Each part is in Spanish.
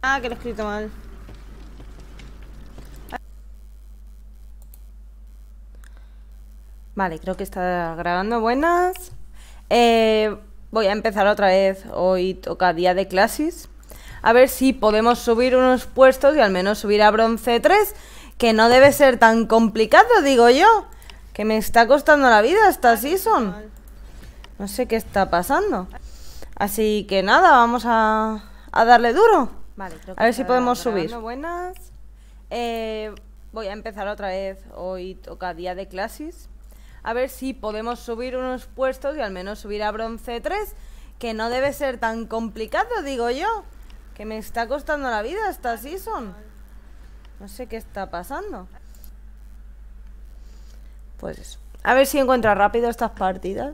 Ah, que lo he escrito mal. Vale, creo que está grabando. Buenas. Voy a empezar otra vez. Hoy toca día de clases. A ver si podemos subir unos puestos y al menos subir a bronce 3, que no debe ser tan complicado, digo yo. Que me está costando la vida esta season. No sé qué está pasando. Así que nada, vamos a darle duro. Vale, creo que a ver si podemos subir. Buenas. Voy a empezar otra vez. Hoy toca día de clases. A ver si podemos subir unos puestos y al menos subir a bronce 3, que no debe ser tan complicado, digo yo. Que me está costando la vida esta season. No sé qué está pasando. Pues eso. A ver si encuentro rápido estas partidas.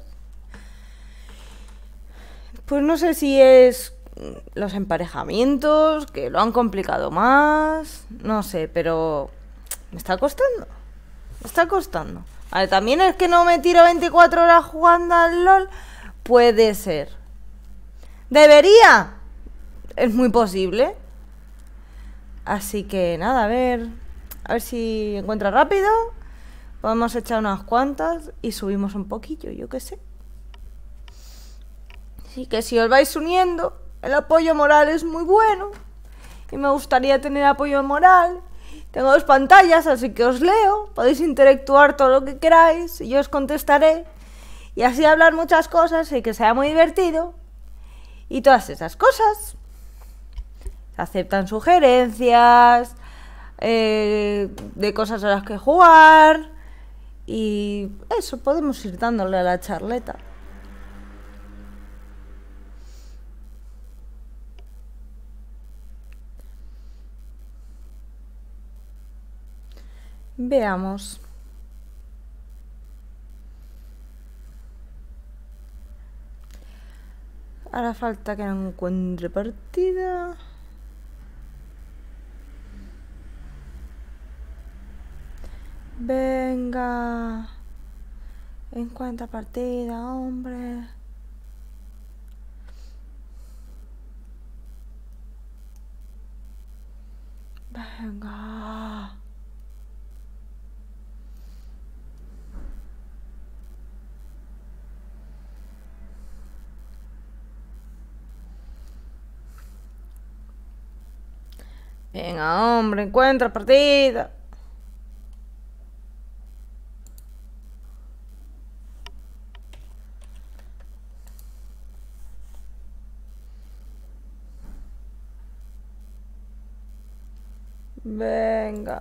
Pues no sé si es los emparejamientos, que lo han complicado más. No sé, pero me está costando. Me está costando. Vale, también es que no me tiro 24 horas jugando al LOL. Puede ser. ¿Debería? Es muy posible. Así que nada, a ver si encuentra rápido. Podemos echar unas cuantas y subimos un poquillo, yo qué sé. Así que si os vais uniendo, el apoyo moral es muy bueno. Y me gustaría tener apoyo moral. Tengo 2 pantallas, así que os leo. Podéis interactuar todo lo que queráis y yo os contestaré. Y así hablar muchas cosas y que sea muy divertido. Y todas esas cosas. Se aceptan sugerencias de cosas a las que jugar. Y eso, podemos ir dándole a la charleta. Veamos. Ahora falta que no encuentre partida. Venga. Encuentra partida, hombre. Venga. Venga, hombre, encuentra partida. Venga.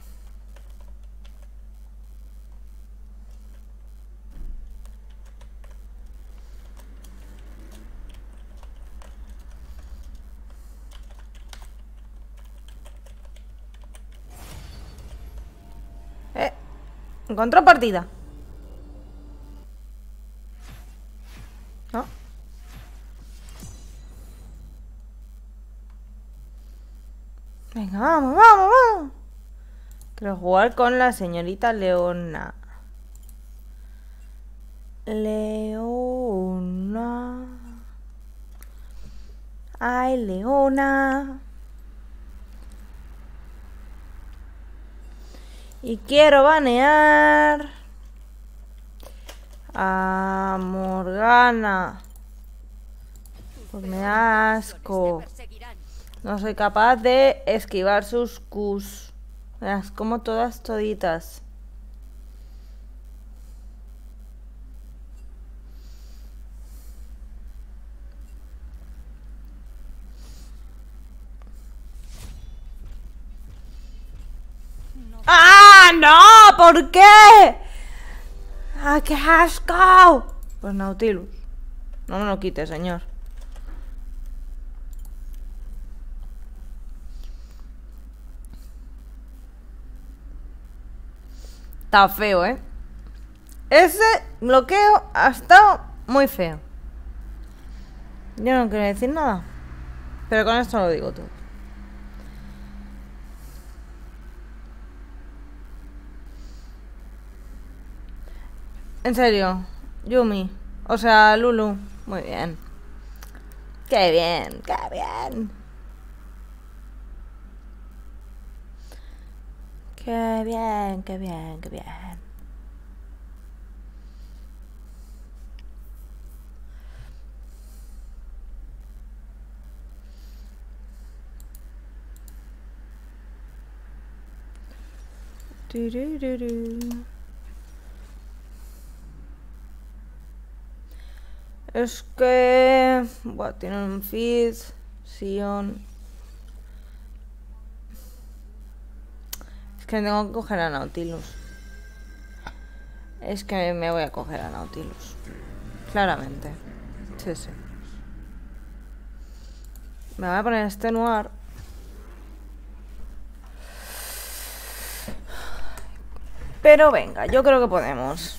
Encontró partida. ¿No? Venga, vamos, vamos, vamos. Quiero jugar con la señorita Leona. Leona. Ay, Leona. Y quiero banear a Morgana. Pues me da asco. No soy capaz de esquivar sus Qs. Las como todas toditas. ¡Ah, no! ¿Por qué? ¡Ah, qué asco! Pues Nautilus. No me lo quite, señor. Está feo, ¿eh? Ese bloqueo ha estado muy feo. Yo no quiero decir nada, pero con esto lo digo todo. En serio, Yumi. O sea, Lulu. Muy bien. Qué bien, qué bien. Qué bien, qué bien, qué bien. Turururu. Es que... Buah, tienen un Fizz, Sion... Es que me tengo que coger a Nautilus. Es que me voy a coger a Nautilus. Claramente. Sí, sí. Me voy a poner este Noir. Pero venga, yo creo que podemos.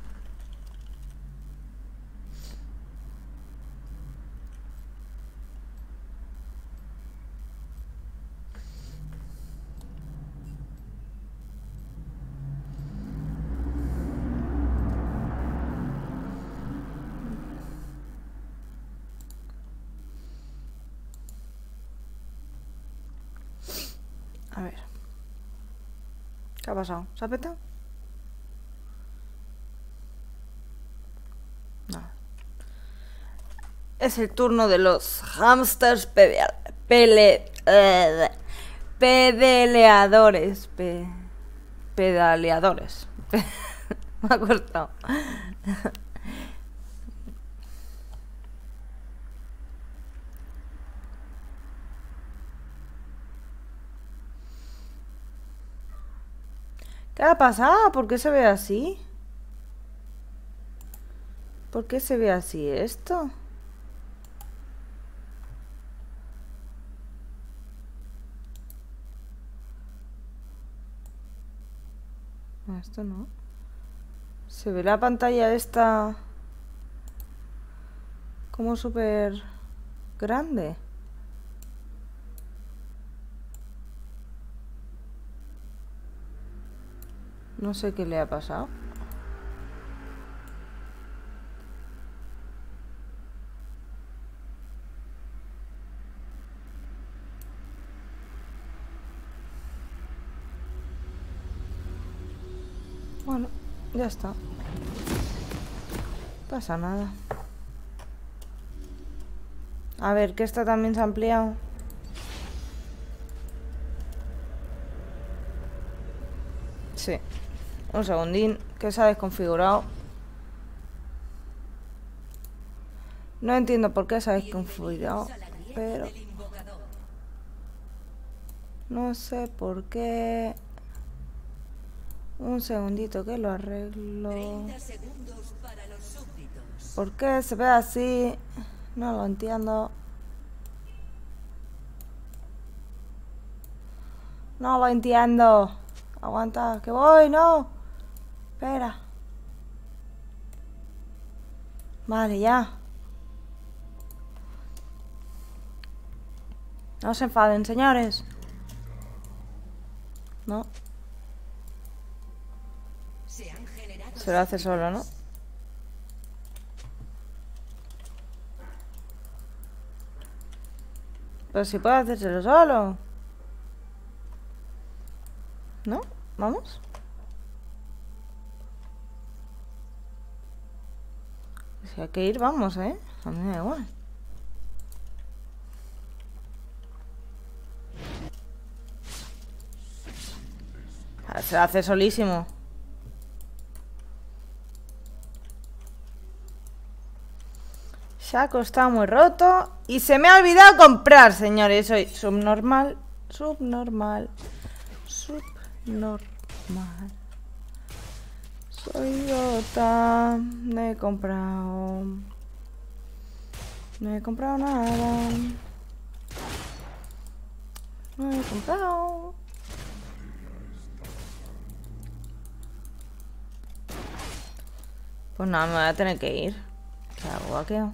A ver. ¿Qué ha pasado? ¿Se ha petado? No. Es el turno de los hamsters pedaleadores. Pedaleadores. Me ha costado. ¿Qué ha pasado? ¿Por qué se ve así? ¿Por qué se ve así esto? No, esto no. Se ve la pantalla esta como súper grande. No sé qué le ha pasado. Bueno, ya está. No pasa nada. A ver, que esta también se ha ampliado. Sí. Un segundín, que se ha desconfigurado. No entiendo por qué se ha desconfigurado, pero... No sé por qué... Un segundito que lo arreglo. ¿Por qué se ve así? No lo entiendo. No lo entiendo. Aguanta, que voy, no. Espera. Vale, ya. No se enfaden, señores. No. Se lo hace solo, ¿no? Pero si puede hacérselo solo. ¿No? ¿Vamos? Si hay que ir, vamos, ¿eh? A mí me da igual. Se lo hace solísimo. Saco está muy roto. Y se me ha olvidado comprar, señores. Soy subnormal. Subnormal. Subnormal. Soy idiota. No he comprado. No he comprado nada. No he comprado. Pues nada, me voy a tener que ir. ¿Qué hago? ¿A qué?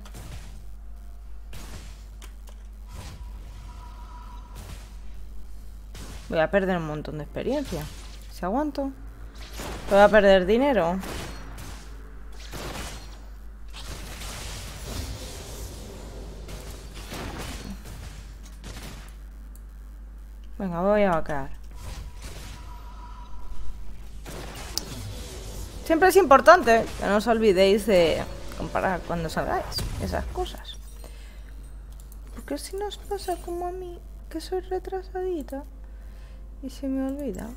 Voy a perder un montón de experiencia. Si aguanto. Voy a perder dinero. Venga, voy a vaquear. Siempre es importante que no os olvidéis de comparar cuando salgáis esas cosas. Porque si nos pasa como a mí, que soy retrasadita y se me olvida.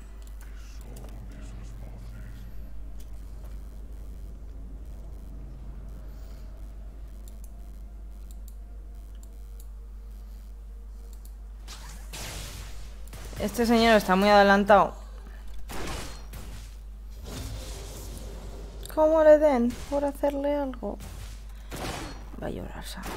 Este señor está muy adelantado. ¿Cómo le den por hacerle algo? Va a llorar sangre.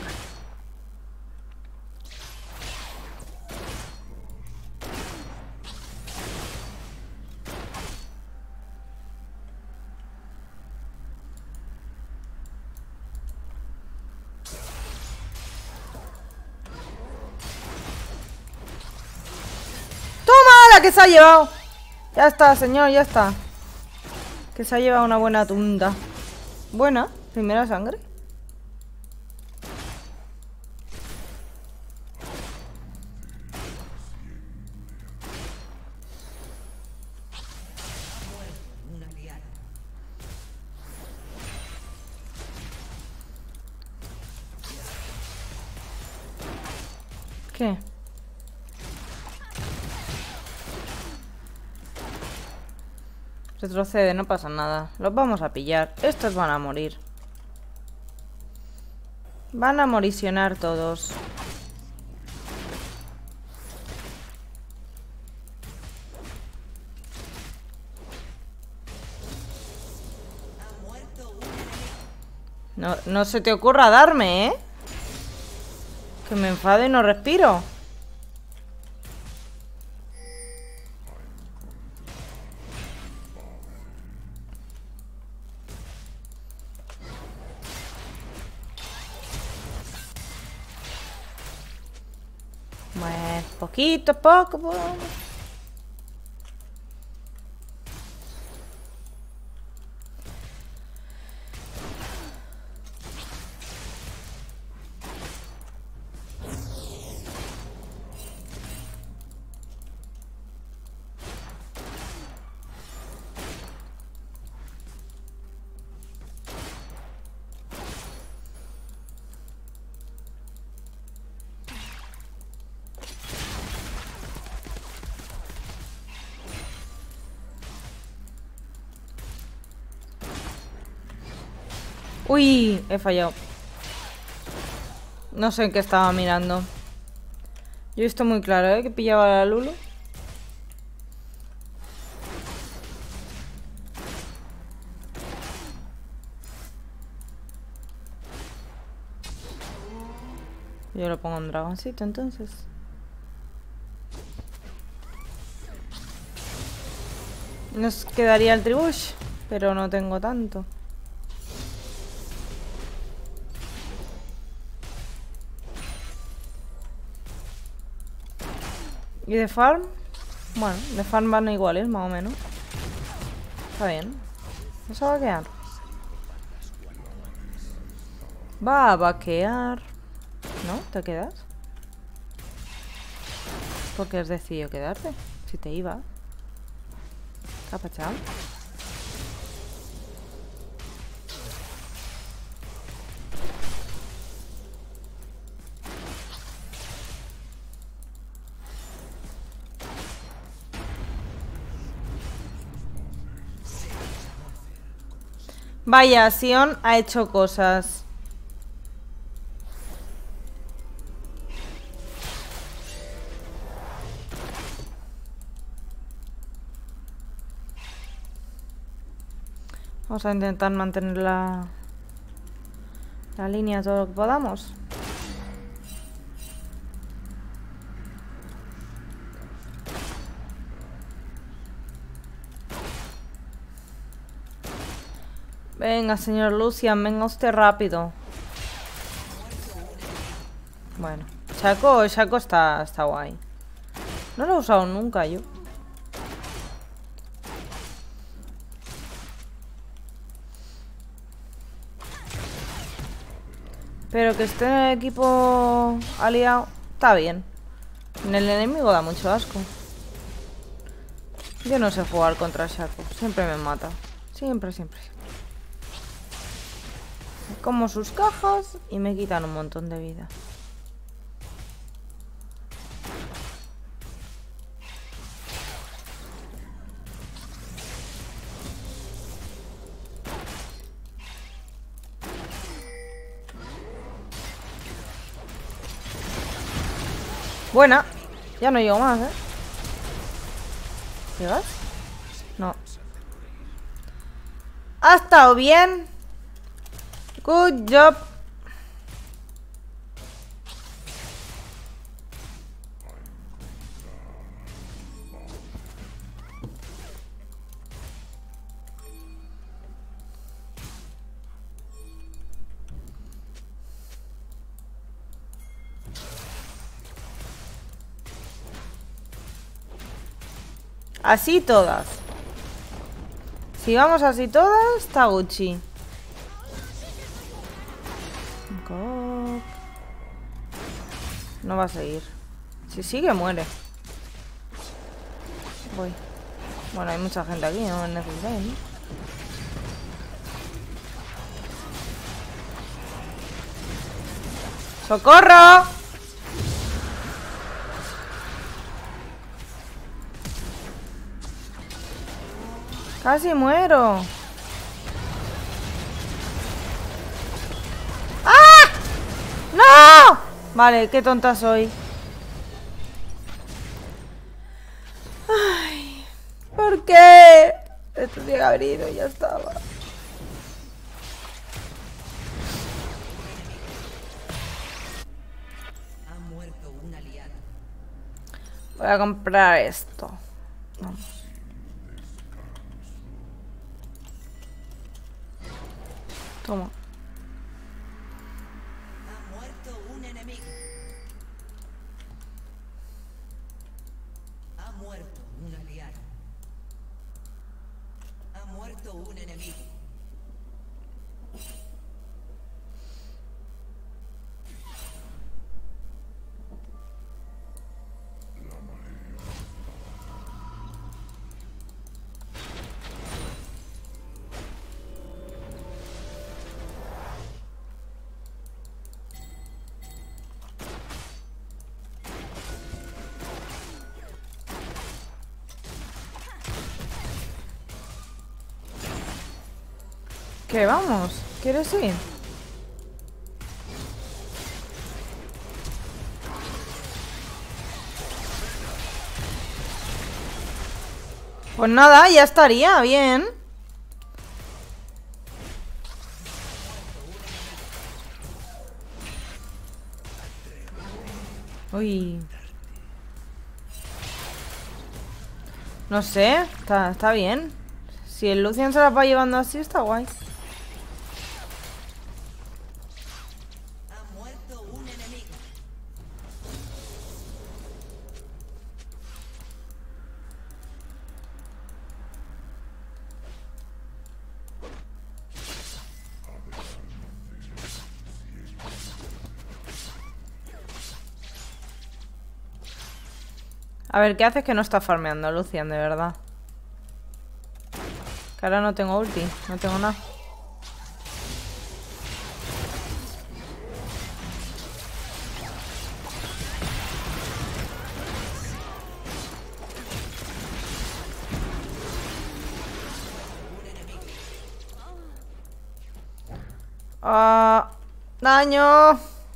¡Toma! ¡La que se ha llevado! Ya está, señor, ya está. Que se ha llevado una buena tunda. Buena, primera sangre. ¿Qué? Retrocede, no pasa nada. Los vamos a pillar. Estos van a morir. Van a morisionar todos. No se te ocurra darme, ¿eh? Que me enfade y no respiro. Bueno, poquito a poco. Uy, he fallado. No sé en qué estaba mirando. Yo he visto muy claro, ¿eh? Que pillaba a la Lulu. Yo lo pongo en dragoncito entonces. Nos quedaría el tribush, pero no tengo tanto. ¿Y de farm? Bueno, de farm van iguales, más o menos. Está bien. Eso va a quedar. Va a vaquear. ¿No? ¿Te quedas? ¿Por qué has decidido quedarte? Si te iba. Capachao. Vaya, Sion ha hecho cosas. Vamos a intentar mantener la línea todo lo que podamos. Venga, señor Lucian, venga usted rápido. Bueno, Shaco está guay. No lo he usado nunca yo. Pero que esté en el equipo aliado está bien. En el enemigo da mucho asco. Yo no sé jugar contra Shaco, siempre me mata. Siempre, siempre. Como sus cajas y me quitan un montón de vida. Buena. Ya no llego más, ¿eh? ¿Llegas? No. Ha estado bien. Good job. Así todas. Si vamos así todas, está Gucci. No va a seguir. Si sigue, muere. Voy. Bueno, hay mucha gente aquí, no me necesitáis, ¿no? ¡Socorro! Casi muero. ¡Ah! ¡No! Vale, qué tonta soy. Ay, ¿por qué? Esto tiene que haber ido y ya estaba. Voy a comprar esto. Vamos. Toma. Ha muerto un enemigo. Ha muerto un aliado. Ha muerto un enemigo. ¿Qué? Vamos. ¿Quieres ir? Pues nada, ya estaría bien. Uy. No sé, está bien. Si el Lucian se la va llevando así, está guay. Ha muerto un enemigo. A ver, ¿qué haces que no está farmeando, Lucian, de verdad? Que ahora no tengo ulti, no tengo nada. Ah, daño.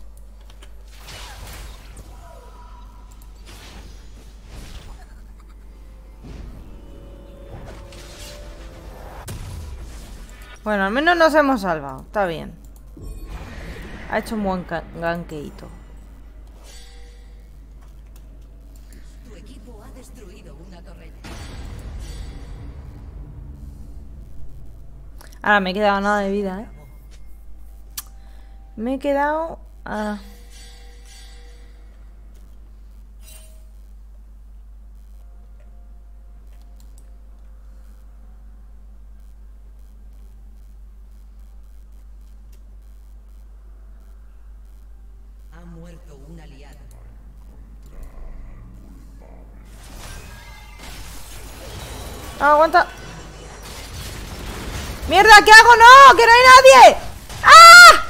Bueno, al menos nos hemos salvado. Está bien. Ha hecho un buen gankeito. Tu equipo ha destruido una torreta. Ahora me he quedado nada de vida, ¿eh? Me he quedado... Ha muerto un aliado. Aguanta. ¡Mierda! ¿Qué hago? ¡No! ¡Que no hay nadie! ¡Ah!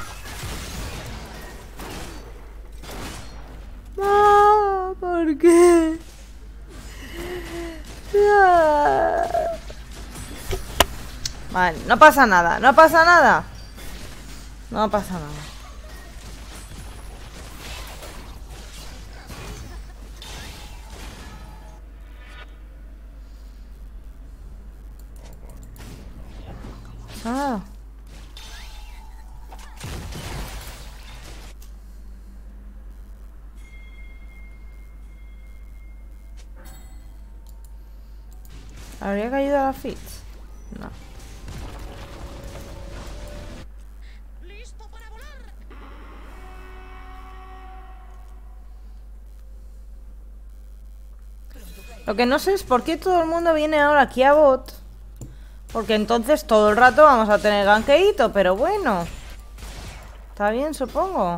No, ¿por qué? Ah. Vale, no pasa nada, no pasa nada. No pasa nada. Ah. ¿Habría que ayudar a Fitz? No. ¡Listo para volar! Lo que no sé es por qué todo el mundo viene ahora aquí a bot. Porque entonces todo el rato vamos a tener gankeito, pero bueno. Está bien, supongo.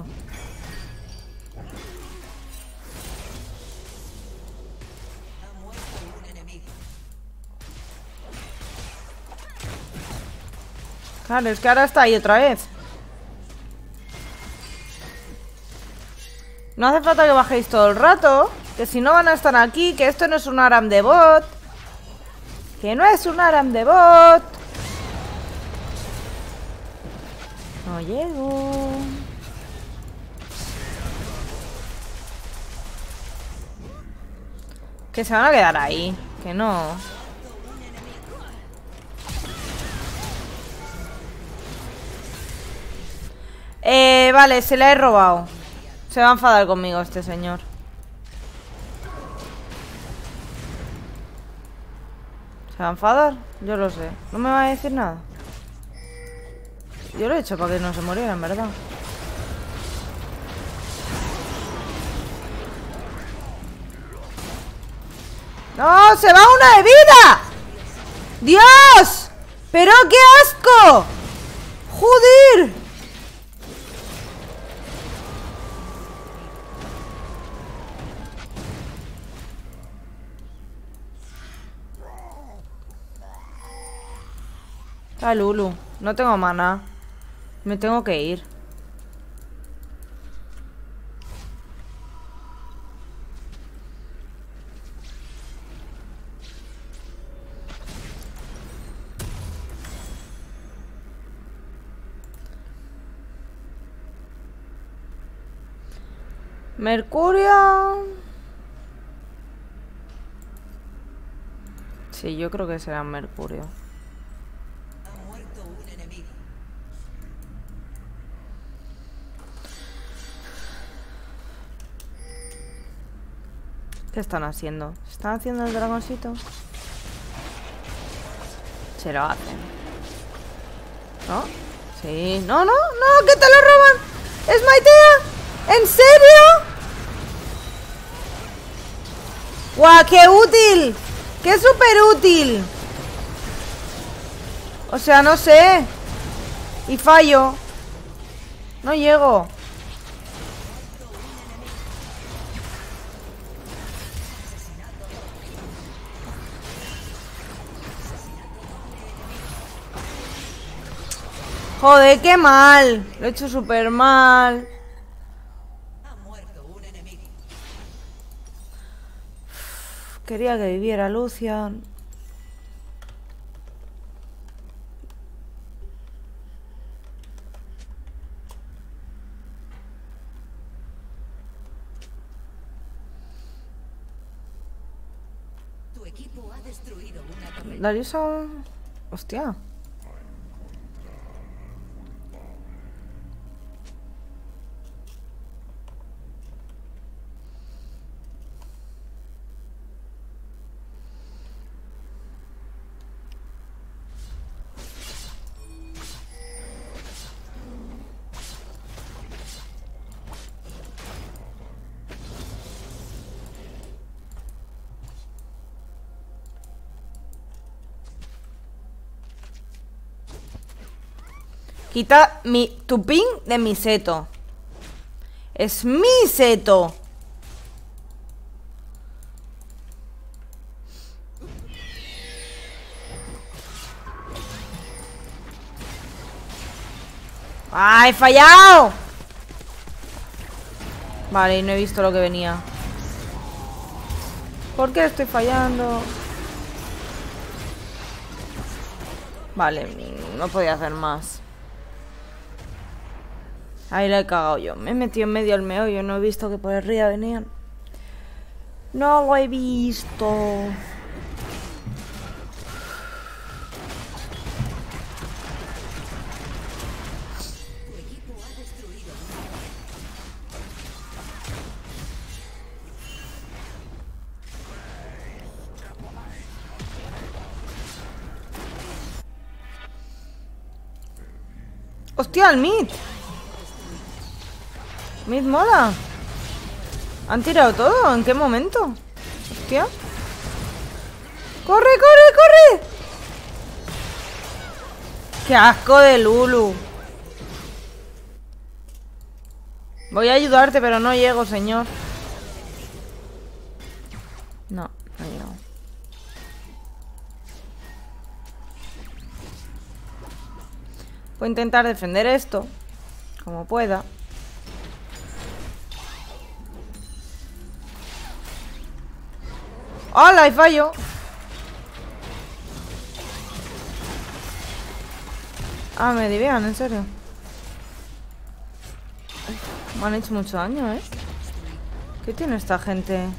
Ha muerto un enemigo. Claro, es que ahora está ahí otra vez. No hace falta que bajéis todo el rato. Que si no van a estar aquí. Que esto no es un ARAM de bot. Que no es un ARAM de bot. No llego. Que se van a quedar ahí. Que no. Vale, se la he robado. Se va a enfadar conmigo este señor. ¿Se va a enfadar? Yo lo sé. No me va a decir nada. Yo lo he hecho para que no se muriera, en verdad. ¡No! ¡Se va una de vida! ¡Dios! ¡Pero qué asco! ¡Joder! Ah, Lulu, no tengo mana. Me tengo que ir. Mercurio. Sí, yo creo que será Mercurio. Ha muerto un enemigo. ¿Qué están haciendo? ¿Están haciendo el dragoncito? Se lo hacen. ¿No? Sí. ¡No, no! ¡No! ¡Que te lo roban! ¡Es Maitea! ¿En serio? ¡Guau! ¡Qué útil! ¡Qué súper útil! O sea, no sé. Y fallo. No llego. Joder, qué mal. Lo he hecho súper mal. Ha muerto un enemigo. Quería que viviera Lucian. Tu equipo ha destruido una torre. Darius a... Hostia. Quita tu ping de mi seto. Es mi seto. ¡Ah, he fallado! Vale, y no he visto lo que venía. ¿Por qué estoy fallando? Vale, no podía hacer más. Ahí la he cagado yo. Me he metido en medio del meollo. No he visto que por arriba venían. No lo he visto. ¡Hostia, el Mid! Mid mola. ¿Han tirado todo? ¿En qué momento? Hostia. ¡Corre, corre, corre! ¡Qué asco de Lulu! Voy a ayudarte, pero no llego, señor. No, no llego. Voy a intentar defender esto como pueda. ¡Hala! Y fallo. Ah, me divían, en serio. Me han hecho mucho daño, ¿eh? ¿Qué tiene esta gente?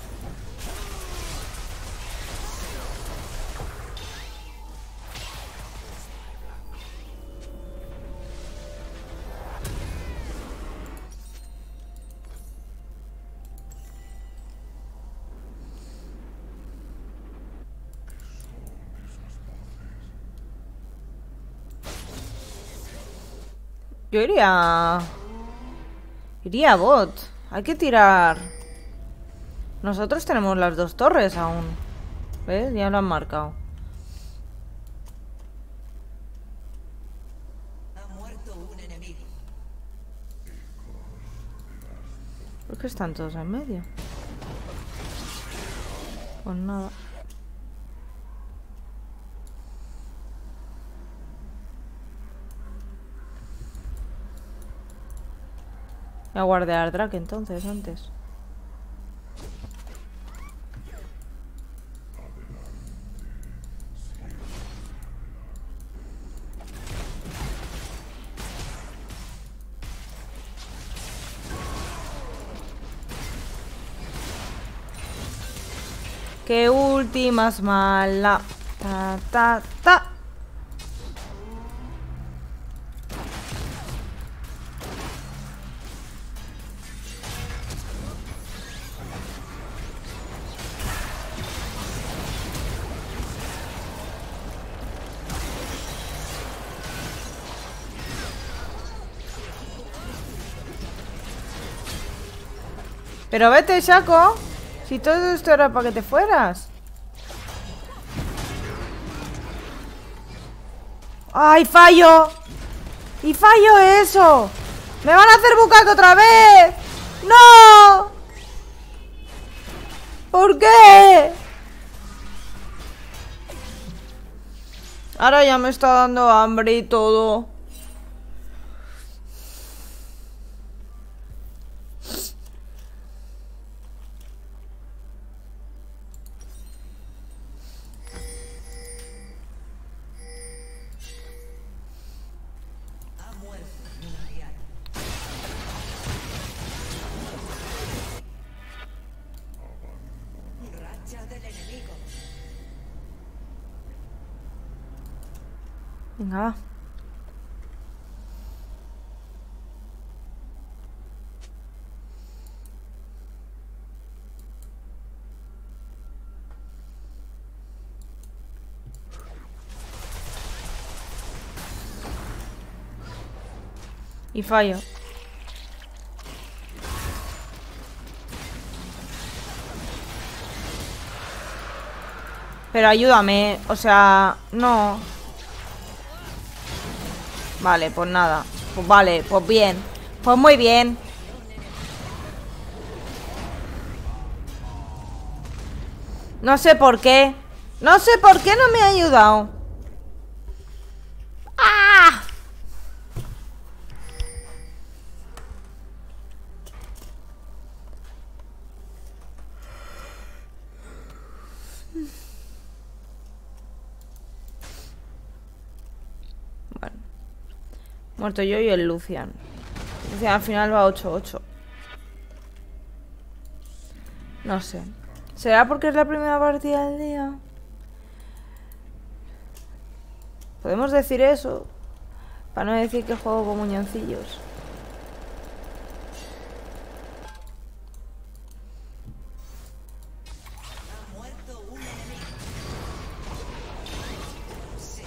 Yo iría... Iría a bot. Hay que tirar... Nosotros tenemos las dos torres aún. ¿Ves? Ya lo han marcado. Ha muerto un enemigo. ¿Por qué están todos en medio? Pues nada. Voy a guardar Drake entonces, antes. ¡Qué última es mala! Ta, ta, ta. Pero vete, Shaco. Si todo esto era para que te fueras. ¡Ay, fallo! ¡Y fallo eso! ¡Me van a hacer bucaque otra vez! ¡No! ¿Por qué? Ahora ya me está dando hambre y todo. Ha muerto un aliado. Racha del enemigo. Venga, va. Y fallo. Pero ayúdame, o sea, no. Vale, pues nada. Pues vale, pues bien. Pues muy bien. No sé por qué. No sé por qué no me ha ayudado. ¡Ah! Muerto yo y el Lucian. Lucian al final va 8-8. No sé. ¿Será porque es la primera partida del día? Podemos decir eso. Para no decir que juego con muñoncillos. Ha muerto un enemigo. Sí.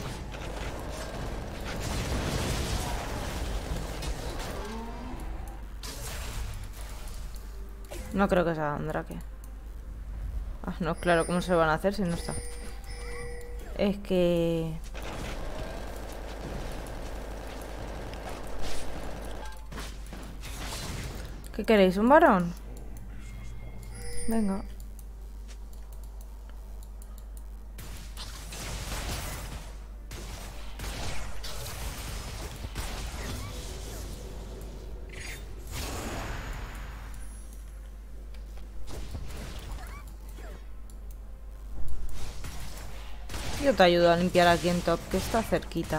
No creo que sea Andrake. Ah, no, claro, ¿cómo se lo van a hacer si no está? Es que... ¿Qué queréis? ¿Un varón? Venga. Yo te ayudo a limpiar aquí en top, que está cerquita.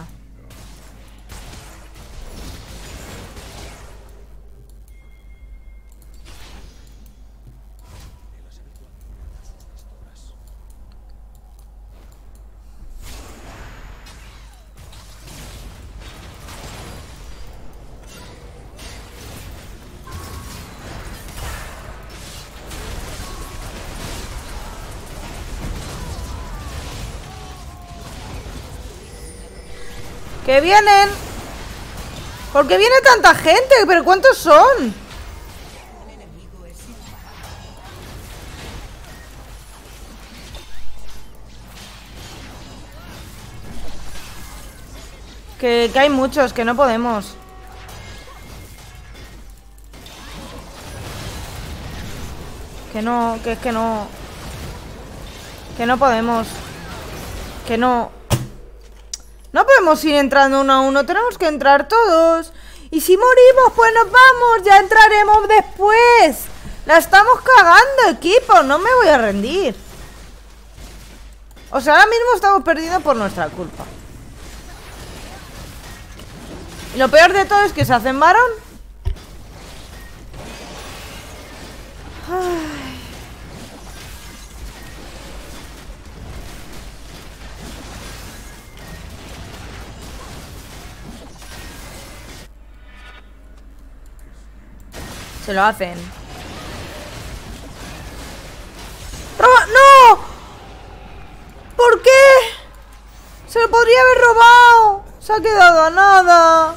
¡Que vienen! ¿Por qué viene tanta gente? ¿Pero cuántos son? Un enemigo es imparable. Que hay muchos, que no podemos. Que no, que es que no. Que no podemos. Que no. No podemos ir entrando uno a uno, tenemos que entrar todos. Y si morimos, pues nos vamos, ya entraremos después. La estamos cagando, equipo, no me voy a rendir. O sea, ahora mismo estamos perdiendo por nuestra culpa. Y lo peor de todo es que se hacen varón. Ay. Se lo hacen. ¡Roba! ¡No! ¿Por qué? Se lo podría haber robado. Se ha quedado a nada.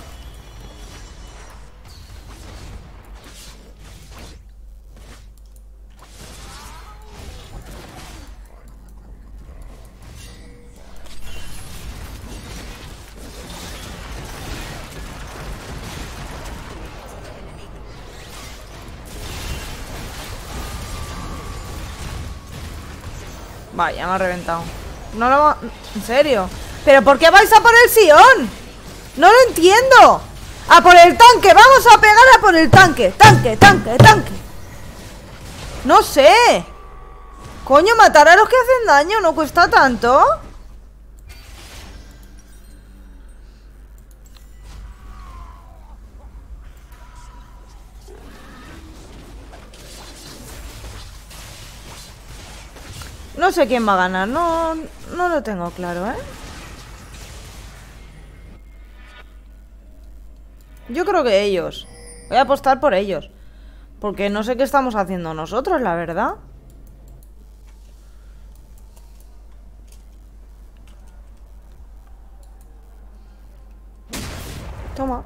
Vaya, me ha reventado. No lo... ¿En serio? ¿Pero por qué vais a por el Sion? No lo entiendo. ¡A por el tanque! ¡Vamos a pegar a por el tanque! ¡Tanque, tanque, tanque! No sé. Coño, matar a los que hacen daño no cuesta tanto. No sé quién va a ganar, no lo tengo claro, ¿eh? Yo creo que ellos. Voy a apostar por ellos. Porque no sé qué estamos haciendo nosotros, la verdad. Toma.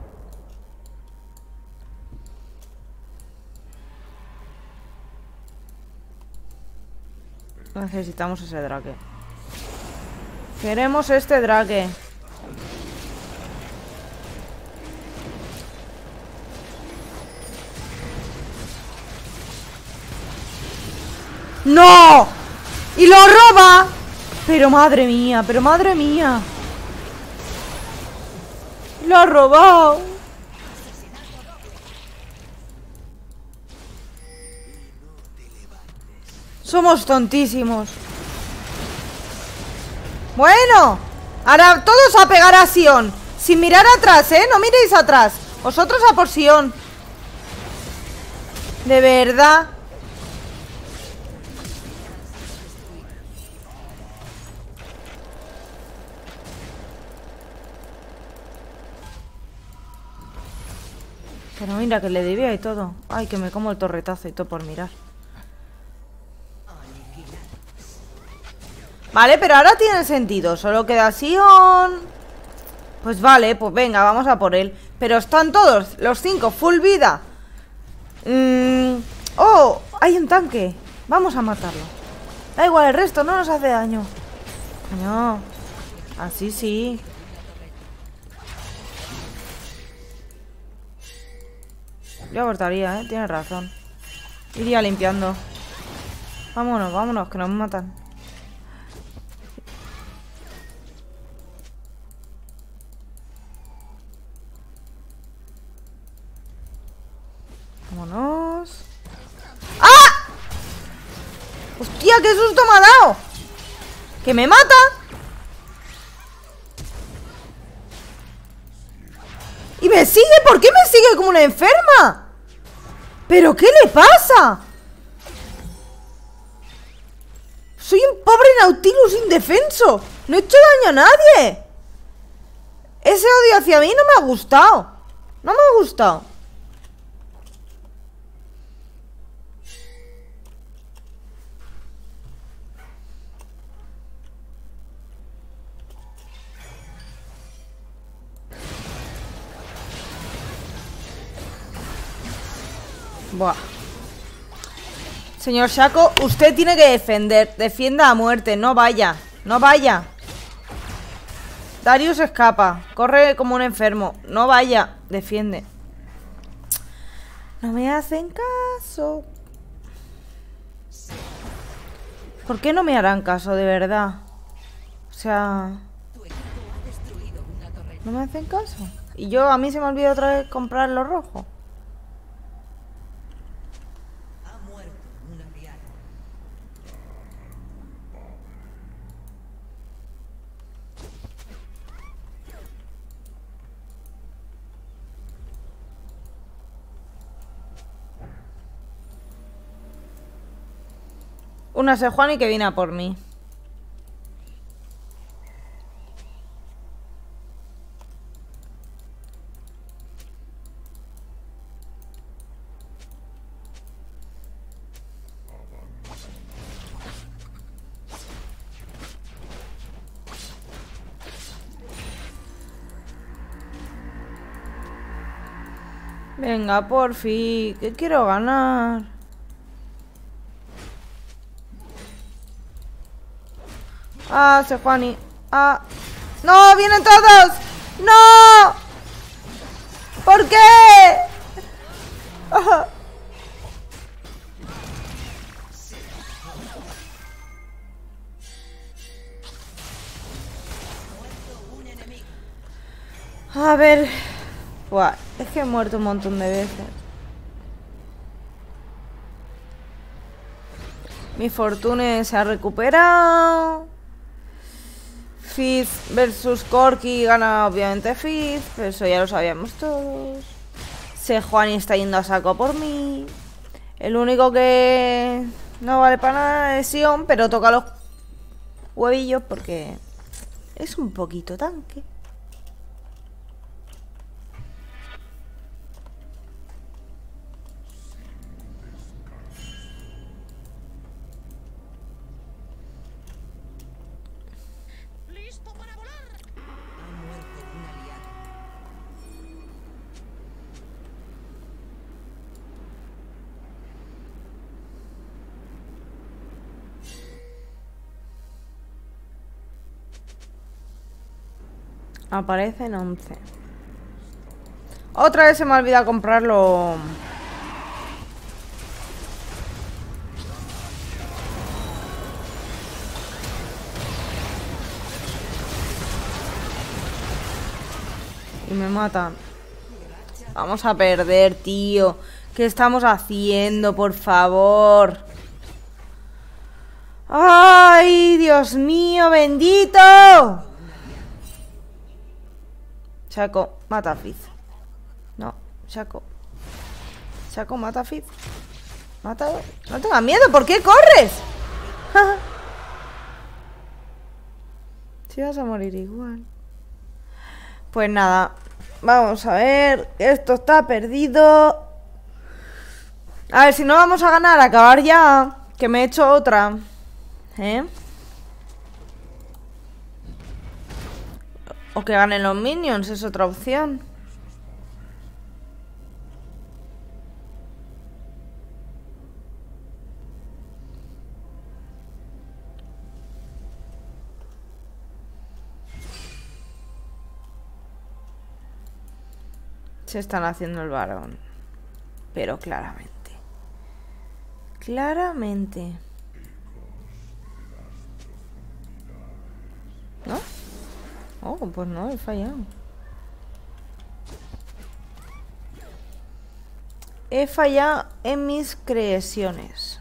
Necesitamos ese drake. Queremos este drake. ¡No! ¡Y lo roba! Pero madre mía, pero madre mía. Lo ha robado. Somos tontísimos. Bueno, ahora todos a pegar a Sion. Sin mirar atrás, no miréis atrás. Vosotros a por Sion. De verdad. Pero mira que le debía y todo. Ay, que me como el torretazo y todo por mirar. Vale, pero ahora tiene sentido. Solo queda Sion. Pues vale, pues venga, vamos a por él. Pero están todos, los 5, full vida. Oh, hay un tanque. Vamos a matarlo. Da igual, el resto no nos hace daño. No, así sí. Yo abortaría, tienes razón. Iría limpiando. Vámonos, vámonos, que nos matan. Vámonos. ¡Ah! ¡Hostia, qué susto me ha dado! ¡Que me mata! ¡Y me sigue! ¿Por qué me sigue como una enferma? ¿Pero qué le pasa? Soy un pobre Nautilus indefenso. No he hecho daño a nadie. Ese odio hacia mí no me ha gustado. No me ha gustado. Buah. Señor Shaco, usted tiene que defender. Defienda a muerte, no vaya. No vaya. Darius escapa. Corre como un enfermo. No vaya. Defiende. No me hacen caso. ¿Por qué no me harán caso, de verdad? O sea... no me hacen caso. Y yo, a mí se me olvidó otra vez comprar lo rojo. Una Sejuani que viene a por mí. Venga, por fin, que quiero ganar. Ah, Sejuani. Ah. ¡No! ¡Vienen todos! ¡No! ¿Por qué? Ah. A ver. Buah, es que he muerto un montón de veces. Mi Fortune se ha recuperado. Fizz versus Corki gana obviamente Fizz, pero eso ya lo sabíamos todos. Sejuani está yendo a saco por mí. El único que no vale para nada es Sion, pero toca los huevillos porque es un poquito tanque. Aparecen 11. Otra vez se me ha olvidado comprarlo. Y me matan. Vamos a perder, tío. ¿Qué estamos haciendo, por favor? ¡Ay, Dios mío, bendito! Shaco, mata a Fizz. No, Shaco. Shaco, mata a Fizz. Mátalo. No tengas miedo, ¿por qué corres? Si vas a morir igual. Pues nada. Vamos a ver. Esto está perdido. A ver, si no vamos a ganar, acabar ya. Que me he hecho otra. O que ganen los minions, es otra opción. Se están haciendo el varón. Pero claramente. Claramente. ¿No? Oh, pues no, he fallado. He fallado en mis creaciones.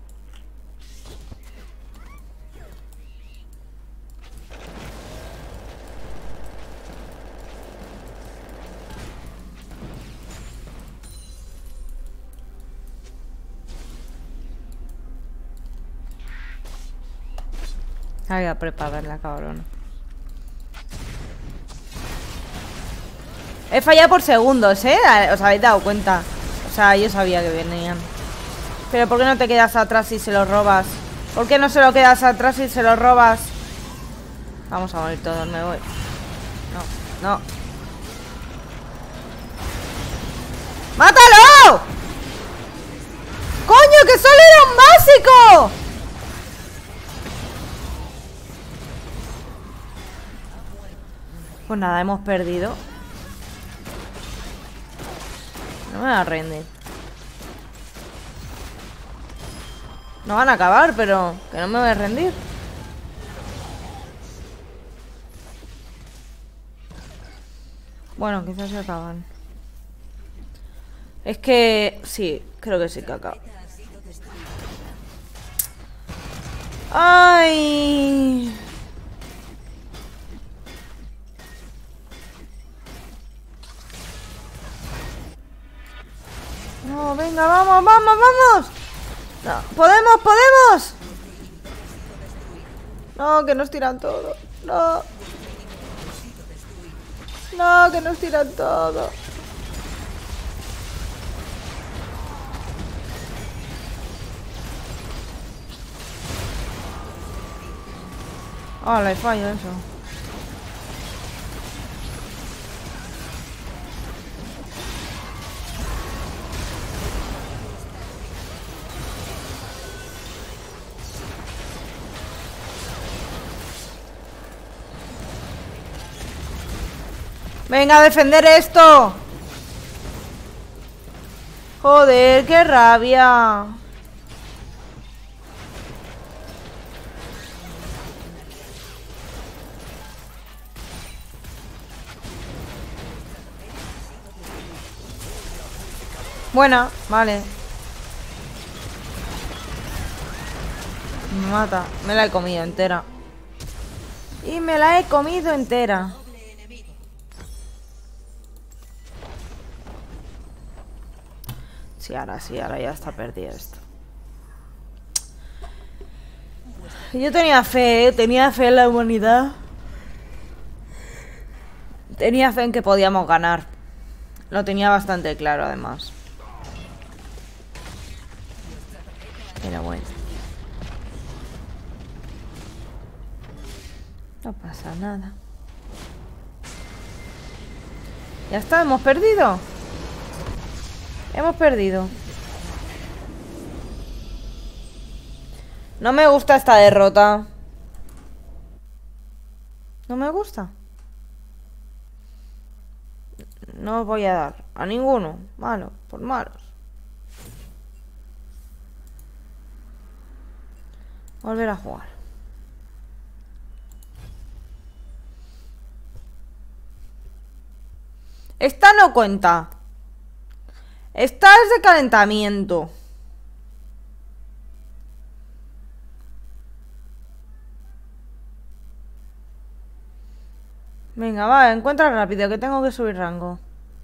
Voy a prepararla, cabrón. He fallado por segundos, ¿eh? ¿Os habéis dado cuenta? O sea, yo sabía que venían. Pero ¿por qué no te quedas atrás y se lo robas? ¿Por qué no se lo quedas atrás y se lo robas? Vamos a morir todos, me voy. No, no. ¡Mátalo! ¡Coño, que solo era un básico! Pues nada, hemos perdido. No me va a rendir. No van a acabar, pero que no me voy a rendir. Bueno, quizás se acaban. Es que... sí, creo que sí que acaba. ¡Ay! No, venga, vamos, vamos, vamos. No, podemos, podemos. No, que nos tiran todo. No. No, que nos tiran todo. Ah, le fallo eso. Venga, a defender esto. Joder, qué rabia. Buena, vale. Me mata. Me la he comido entera. Y me la he comido entera. Sí, ahora ya está perdido esto. Yo tenía fe en la humanidad. Tenía fe en que podíamos ganar. Lo tenía bastante claro, además. Pero bueno. No pasa nada. Ya está, hemos perdido. Hemos perdido. No me gusta esta derrota. No me gusta. No os voy a dar a ninguno. Malo, por malos. Volver a jugar. Esta no cuenta. Esta es de calentamiento. Venga, va, encuentra rápido, que tengo que subir rango.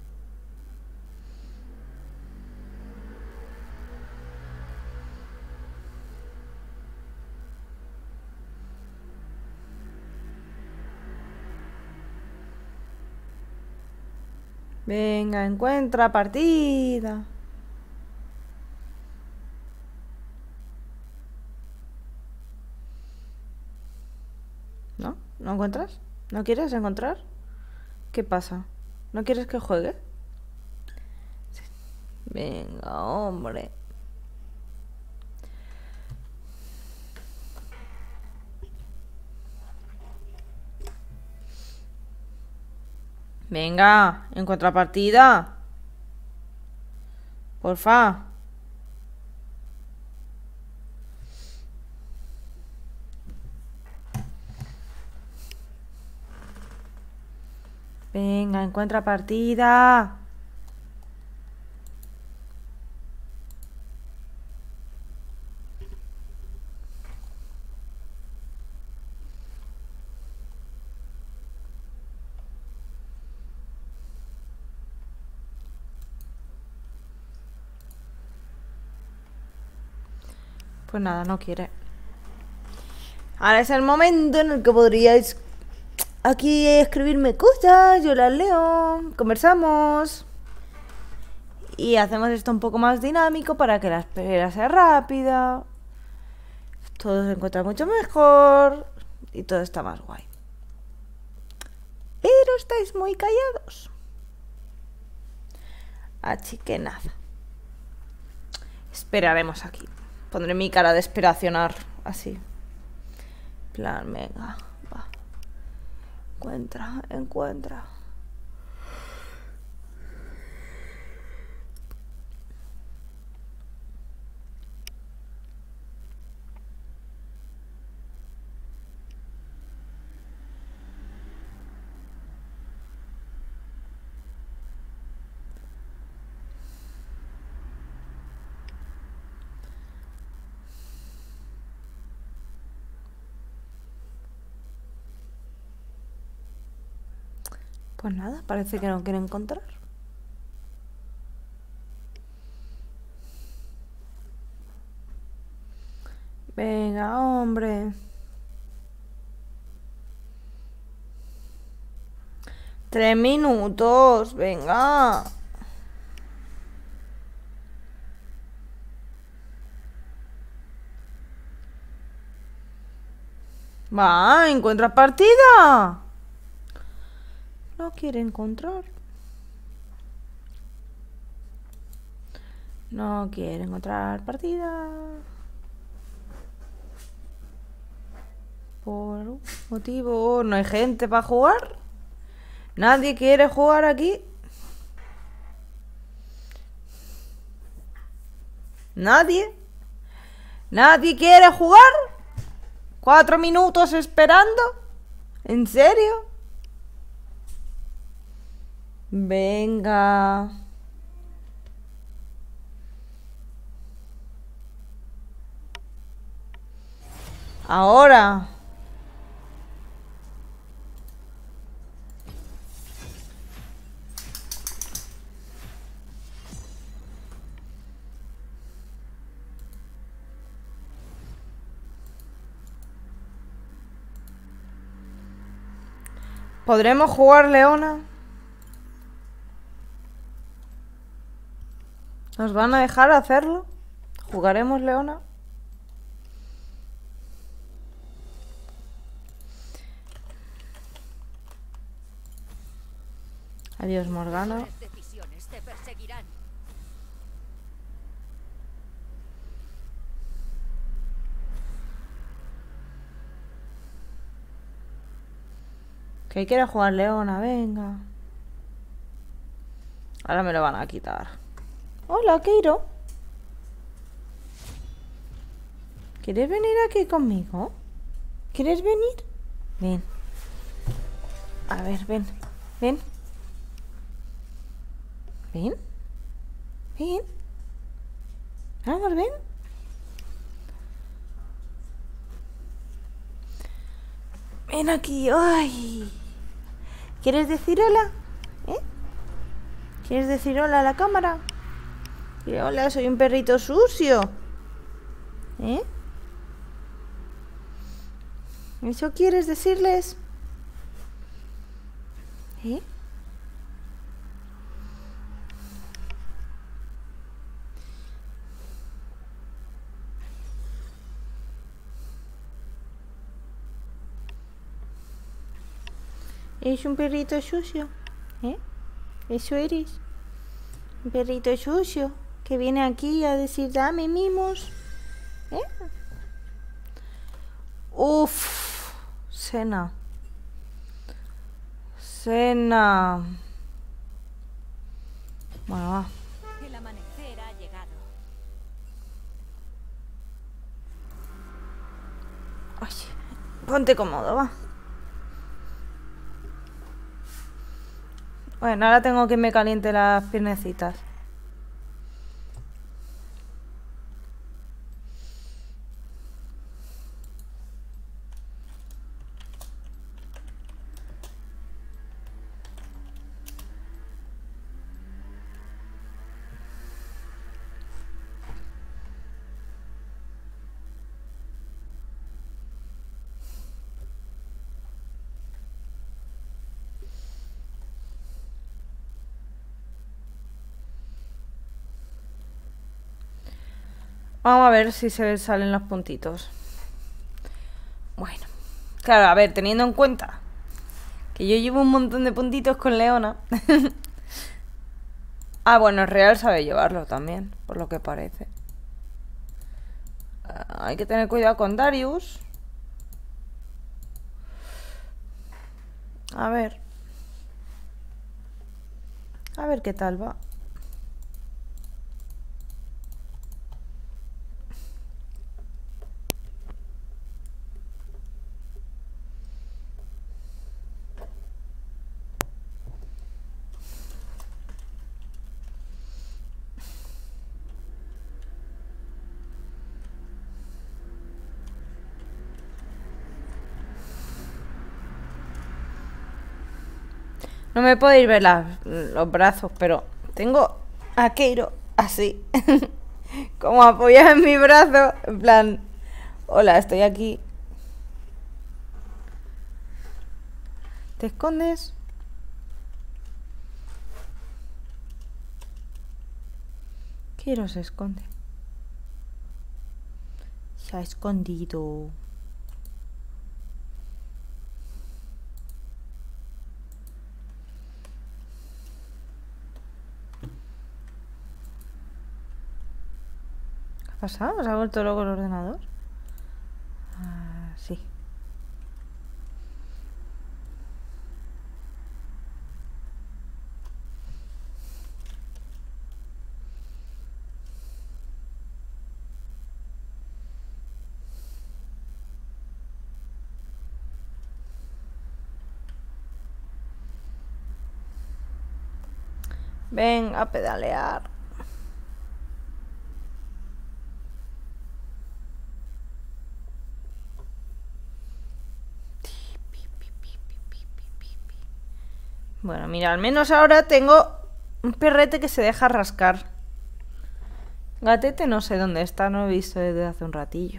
Venga, encuentra partida. ¿No? ¿No encuentras? ¿No quieres encontrar? ¿Qué pasa? ¿No quieres que juegue? Venga, hombre. Venga, encuentra partida. Porfa. Venga, encuentra partida. Pues nada, no quiere. Ahora es el momento en el que podríais aquí escribirme cosas, yo las leo, conversamos. Y hacemos esto un poco más dinámico para que la espera sea rápida. Todo se encuentra mucho mejor. Y todo está más guay. Pero estáis muy callados. Así que nada. Esperaremos aquí. Pondré mi cara de esperacionar. Así. Plan, venga. Va. Encuentra, encuentra. Pues nada, parece que no quiere encontrar. Venga, hombre. 3 minutos, venga. Va, encuentra partida. No quiere encontrar. No quiere encontrar partida. Por un motivo. No hay gente para jugar. Nadie quiere jugar aquí. Nadie. Nadie quiere jugar. 4 minutos esperando. ¿En serio? Venga. Ahora. ¿Podremos jugar, Leona? ¿Nos van a dejar hacerlo? ¿Jugaremos, Leona? Adiós, Morgana. Las decisiones te perseguirán. Que quiere jugar Leona, venga. Ahora me lo van a quitar. Hola, Keiro. ¿Quieres venir aquí conmigo? ¿Quieres venir? Ven. A ver, ven. Ven. Ven. Ven. Vamos, ven. Ven aquí. Ay. ¿Quieres decir hola? ¿Eh? ¿Quieres decir hola a la cámara? Y hola, soy un perrito sucio. ¿Eh? ¿Eso quieres decirles? ¿Eh? ¿Es un perrito sucio? ¿Eh? ¿Eso eres? Un perrito sucio que viene aquí a decir dame mimos. ¿Eh? Uf, Sena. Sena. Bueno, va. El amanecer ha llegado. Ay, ponte cómodo, va. Bueno, ahora tengo que me caliente las piernecitas. Vamos a ver si se salen los puntitos. Bueno, claro, a ver, teniendo en cuenta que yo llevo un montón de puntitos con Leona. Ah, bueno, Real sabe llevarlo también, por lo que parece. Hay que tener cuidado con Darius. A ver. A ver qué tal va. No me podéis ver los brazos, pero tengo a Keiro así. Como apoyada en mi brazo. En plan, hola, estoy aquí. ¿Te escondes? Keiro se esconde. Se ha escondido. ¿Qué ha pasado? ¿Se ha vuelto loco el ordenador? Ah, sí. Ven a pedalear. Bueno, mira, al menos ahora tengo un perrete que se deja rascar. Gatete no sé dónde está, no lo he visto desde hace un ratillo.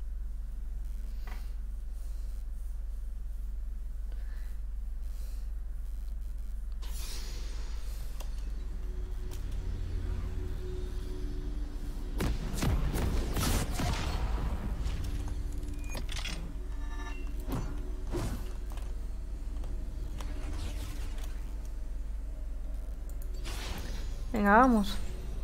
Venga, vamos.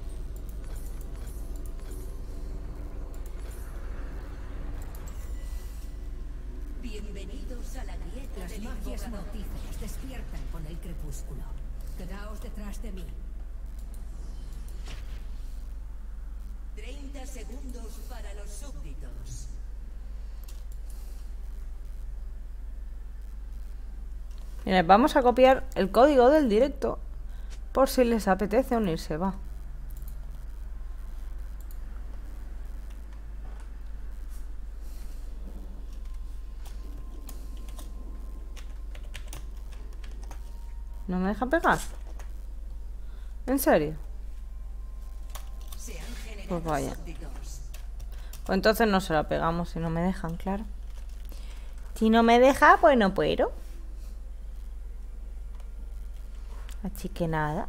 Bienvenidos a la grieta Las del magias invocador. mortíferas despiertan con el crepúsculo. Quedaos detrás de mí. 30 segundos para los súbditos. Mira, vamos a copiar el código del directo por si les apetece unirse, va. ¿No me dejan pegar? ¿En serio? Se han generado Pues vaya. súbditos. Pues entonces no se la pegamos si no me dejan, claro. Si no me deja, pues no puedo. Así que nada.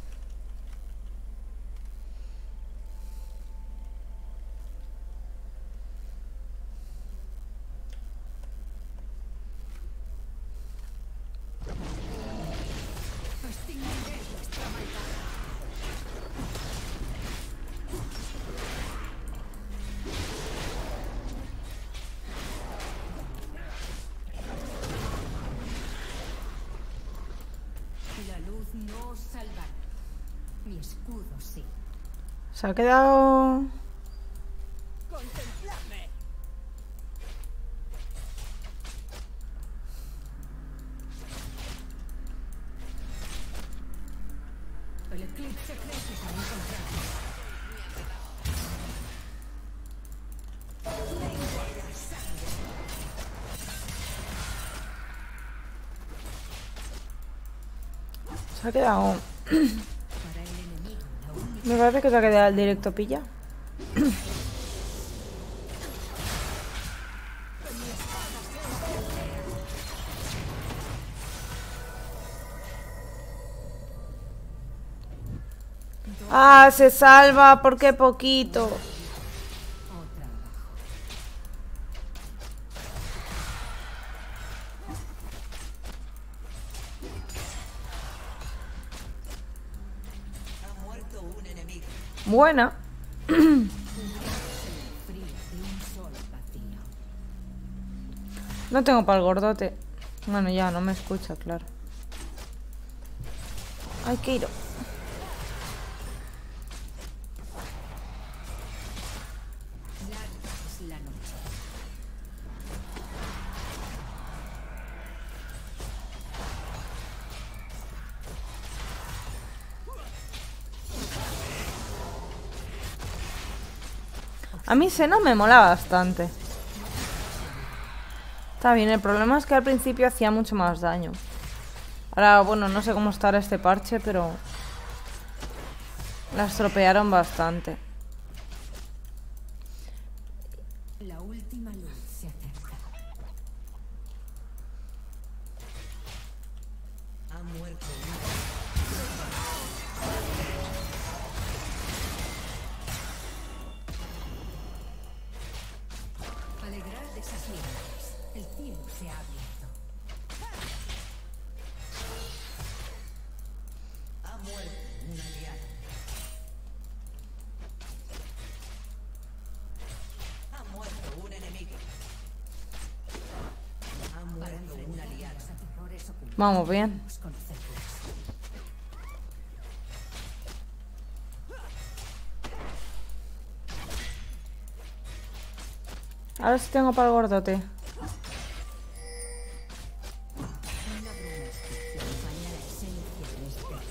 La luz no os salvará. Mi escudo sí. Se ha quedado... ¡Contempladme! El eclipse cree que se ha encontrado. Se ha quedado... Para el enemigo, la única Me parece que se ha quedado el directo pilla. Ah, se salva, ¿por qué poquito? otra abajo. Ha muerto un enemigo. Buena. Frío de un sol vacío. No tengo para el gordote. Bueno, ya, no me escucha, claro. Hay que ir. Larga es la noche. A mí Senna me mola bastante. Está bien, el problema es que al principio hacía mucho más daño. Ahora, bueno, no sé cómo estará este parche, pero... la estropearon bastante. La última luz se acerca. Ha muerto Alegrar desasieros. El cielo se ha abierto. Ha muerto un aliado. Ha muerto un enemigo. Ha muerto un aliado. Los aterrores ocultos. Vamos bien. Debemos conocerlos. A ver si tengo para el gordote. Una bruma especial baña la esencia de este rey.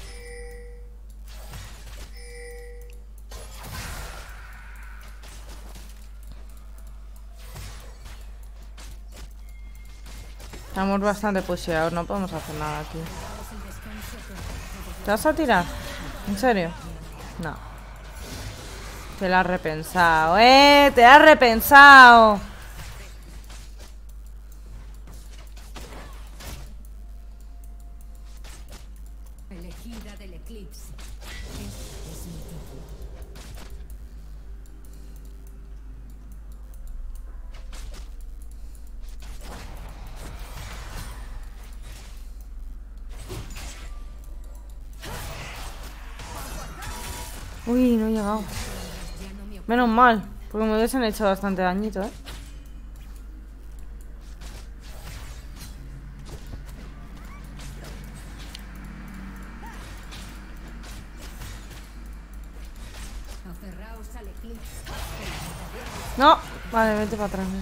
Estamos bastante pusheados, no podemos hacer nada aquí. Daos el descanso que ¿Te vas a tirar? ¿En serio? No. Te la has repensado, ¡eh! ¡Te has repensado! elegida del eclipse. Este es mi título. Uy, no he llegado. Ya no me Menos mal, porque me hubiesen hecho bastante dañito, ¿eh? aferraos al eclipse. No, vale, vete para atrás.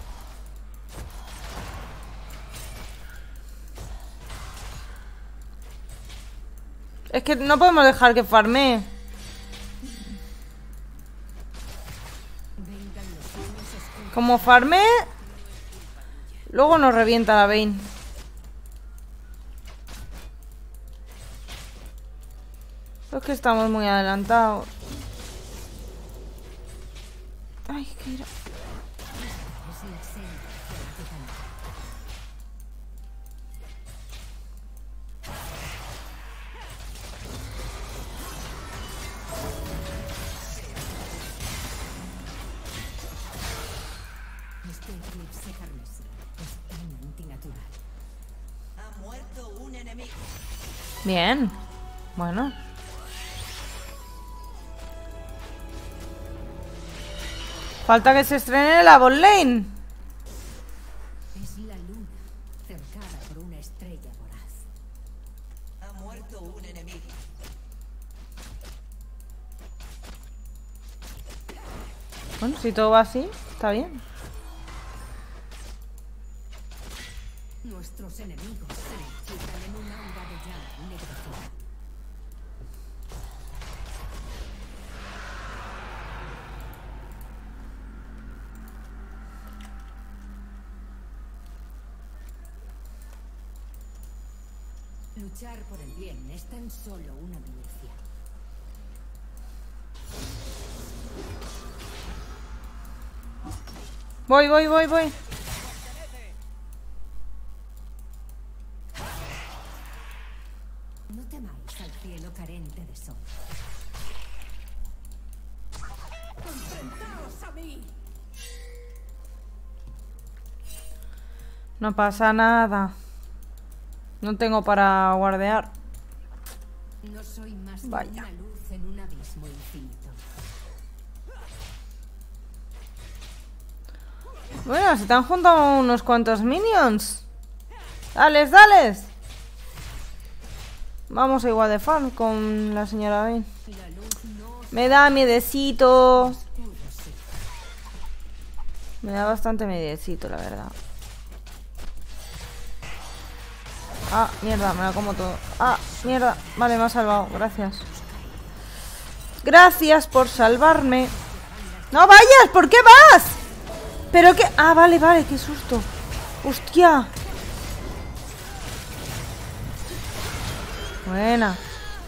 Es que no podemos dejar que farmee. Vengan los sueños oscuros. Como farmee, luego nos revienta la Vayne. Es que estamos muy adelantados. Ay, que ir. Es la senda hacia la titanía. Este eclipse carmesí es tan antinatural. Ha muerto un enemigo. Bien. Bueno. Falta que se estrene la bot lane. Es la luna, cercada por una estrella voraz. Ha muerto un enemigo. Bueno, si todo va así, está bien. Nuestros enemigos se encuentran en un aura de llama y negritud. Luchar por el bien es tan solo una milicia. Voy, voy, voy, voy. No temáis al cielo carente de sol. ¡Enfrentaos a mí! No pasa nada. No tengo para guardear. No soy más que Vaya. una luz en un abismo infinito. Bueno, se te han juntado unos cuantos minions. Dales, dales. Vamos a igual de fan con la señora Vayne. La luz no os Me da miedecito. oscuro, sí. Me da bastante miedecito, la verdad. Ah, mierda, me la como todo. Ah, mierda. Vale, me ha salvado, gracias. Gracias por salvarme. ¡No vayas! ¿Por qué vas? ¿Pero qué? Ah, vale, vale, qué susto. ¡Hostia! Buena.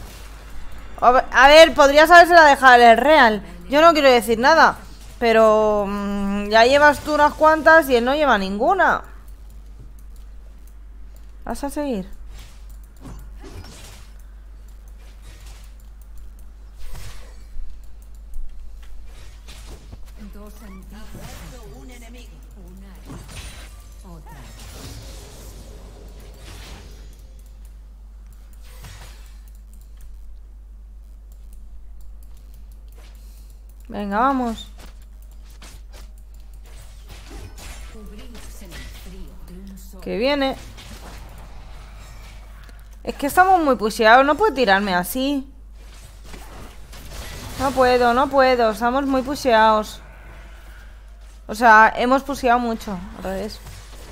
A ver, podrías habérsela dejado el real. Yo no quiero decir nada. Pero ya llevas tú unas cuantas y él no lleva ninguna. ¿Vas a seguir? Dos antiguos. Un enemigo. Una herida, otra. Venga, vamos. Cubrirse en el frío de un sol. Que viene. Es que estamos muy pusheados. No puedo tirarme así. No puedo, no puedo. Estamos muy pusheados. O sea, hemos pusheado mucho. Al revés.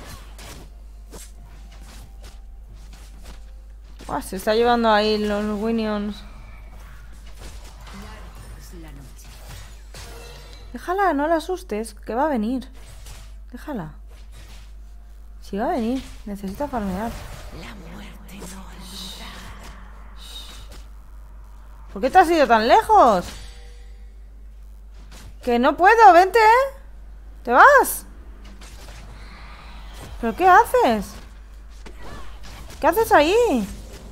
Uah, se está llevando ahí los Minions. Larga es la noche. Déjala, no la asustes. Que va a venir. Déjala. Si va a venir. Necesita farmear. La muerte no es. ¿Por qué te has ido tan lejos? Que no puedo, vente, ¿eh? ¿Te vas? ¿Pero qué haces? ¿Qué haces ahí?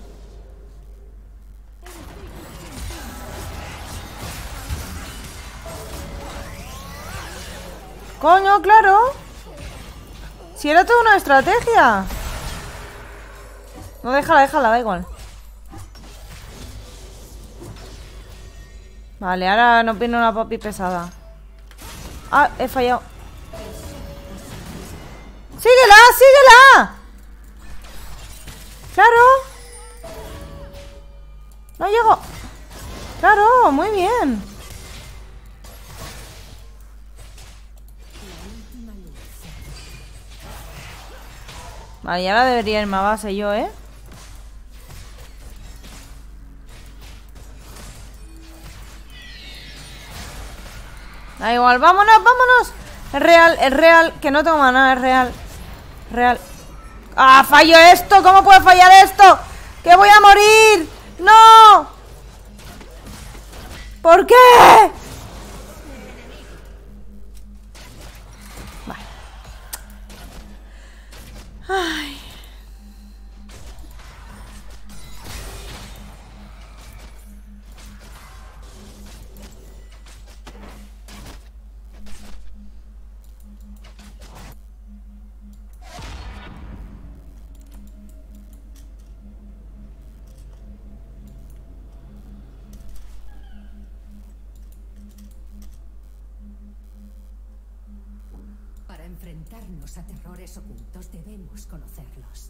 Coño, claro. Si era toda una estrategia. No, déjala, déjala, da igual. Vale, ahora nos viene una papi pesada. Ah, he fallado. ¡Síguela! ¡Síguela! ¡Claro! No llego. ¡Claro! Muy bien. Vale, y ahora debería irme a base yo, ¿eh? Da igual, vámonos, vámonos. Es real, que no tengo maná, es real. Real. ¡Ah, fallo esto! ¿Cómo puede fallar esto? ¡Que voy a morir! ¡No! ¿Por qué? Vale. Ay. Para enfrentarnos a terrores ocultos debemos conocerlos.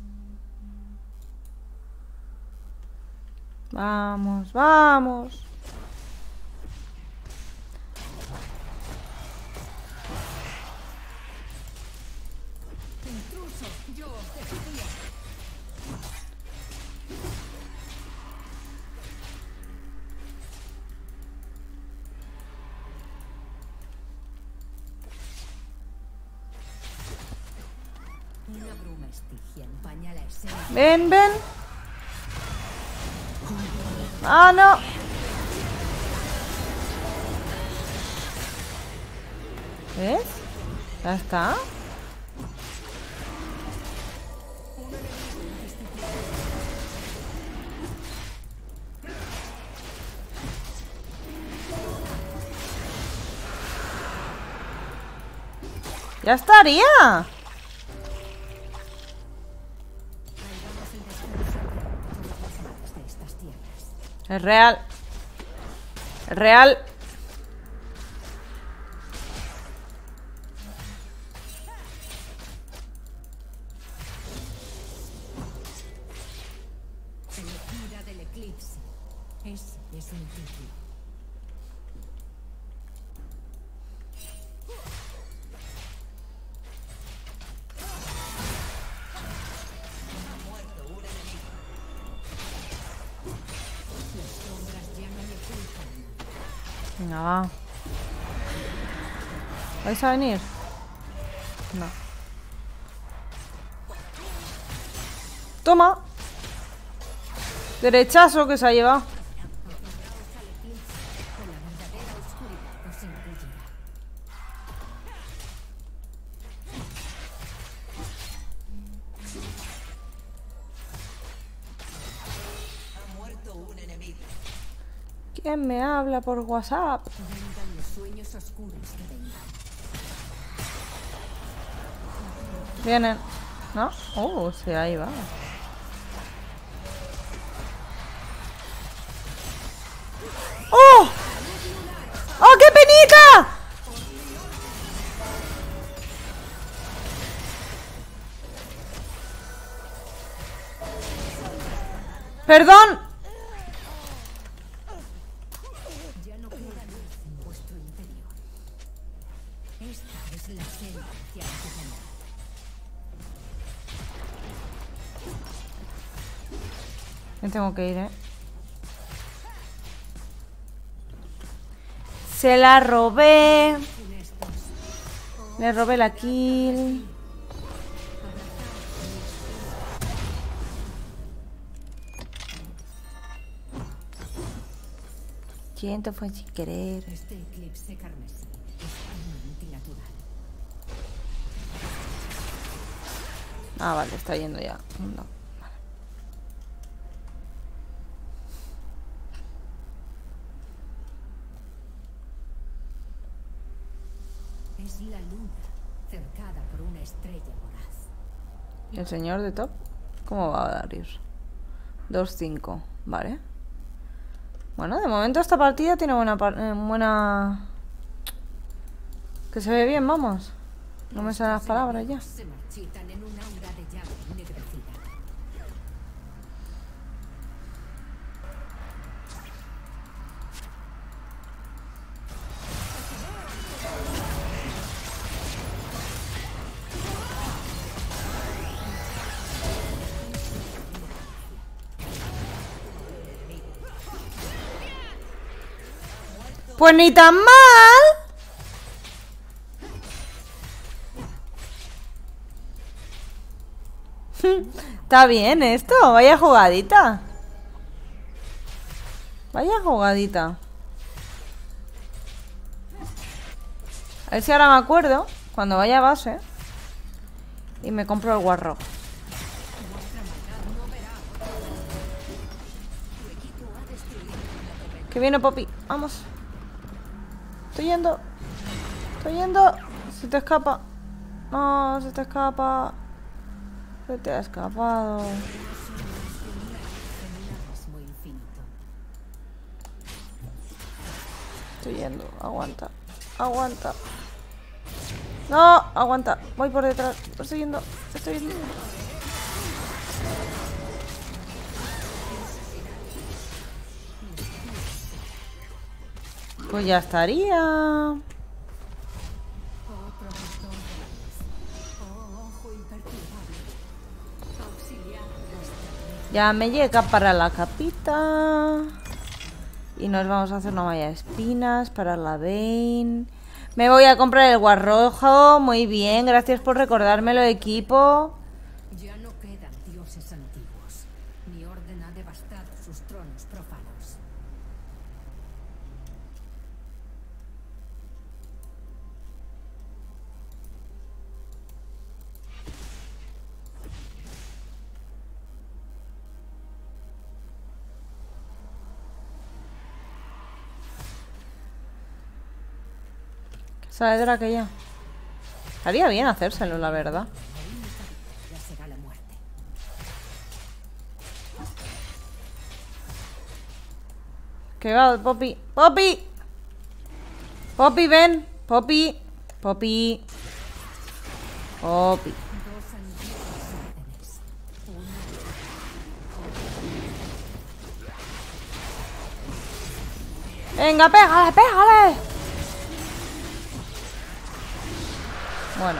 Vamos, vamos. Intruso, yo os dejaría. Una bruma estigia empaña la escena. Ven, ven. Ah, no. ¿Ves? Ya está. Ya estaría. Hagamos el descanso de todos los males de estas tierras. Es real. Es real. Elegida del eclipse. Ese es un título. Las sombras ya no me ocultan. Venga, va. ¿Vais a venir? No. Toma. Derechazo que se ha llevado. Aferraos al eclipse, o la verdadera oscuridad os engullirá. Ha muerto un enemigo. ¿Quién me habla por WhatsApp? Vengan los sueños oscuros que vengan. Vienen. ¿No? Oh, sí, ahí va. ¡Oh! ¡Oh, qué penita! Perdón. Ya no queda luz en vuestro interior. Esta es la senda hacia la divinidad. Me tengo que ir, Se la robé. Funestos, Le robé la kill. Siento, fue sin querer. este eclipse carmesí es un antinatural. Ah, vale, está yendo ya. No. Es la luna, cercada por una estrella voraz. ¿Y el señor de top? ¿Cómo va a abrir? 2-5, vale. Bueno, de momento esta partida tiene buena... Que se ve bien, vamos. No me salen las palabras ya. Se marchitan en un aura de llama ennegrecida. Pues ni tan mal. Está bien esto, vaya jugadita. Vaya jugadita. ver si ahora me acuerdo cuando vaya a base y me compro el Warrock. Que viene Poppy, vamos. Estoy yendo. Estoy yendo. Se te escapa. No, se te escapa. Se te ha escapado. Estoy yendo, aguanta. Aguanta. No, aguanta. Voy por detrás. Estoy yendo. Estoy yendo. Pues ya estaría. Ya me llega para la capita. Y nos vamos a hacer una malla de espinas para la Vayne. Me voy a comprar el guarrojo. Muy bien, gracias por recordármelo, equipo. Ya no quedan dioses antiguos. Mi orden ha devastado sus tronos profanos. Sale de aquella. Estaría bien hacérselo, la verdad. Ya será la muerte. Que va, Poppy. ¡Poppy! ¡Poppy, ven! ¡Poppy! ¡Poppy! ¡Poppy! Dos antiguos órdenes. ¡Venga, pégale, pégale! Bueno.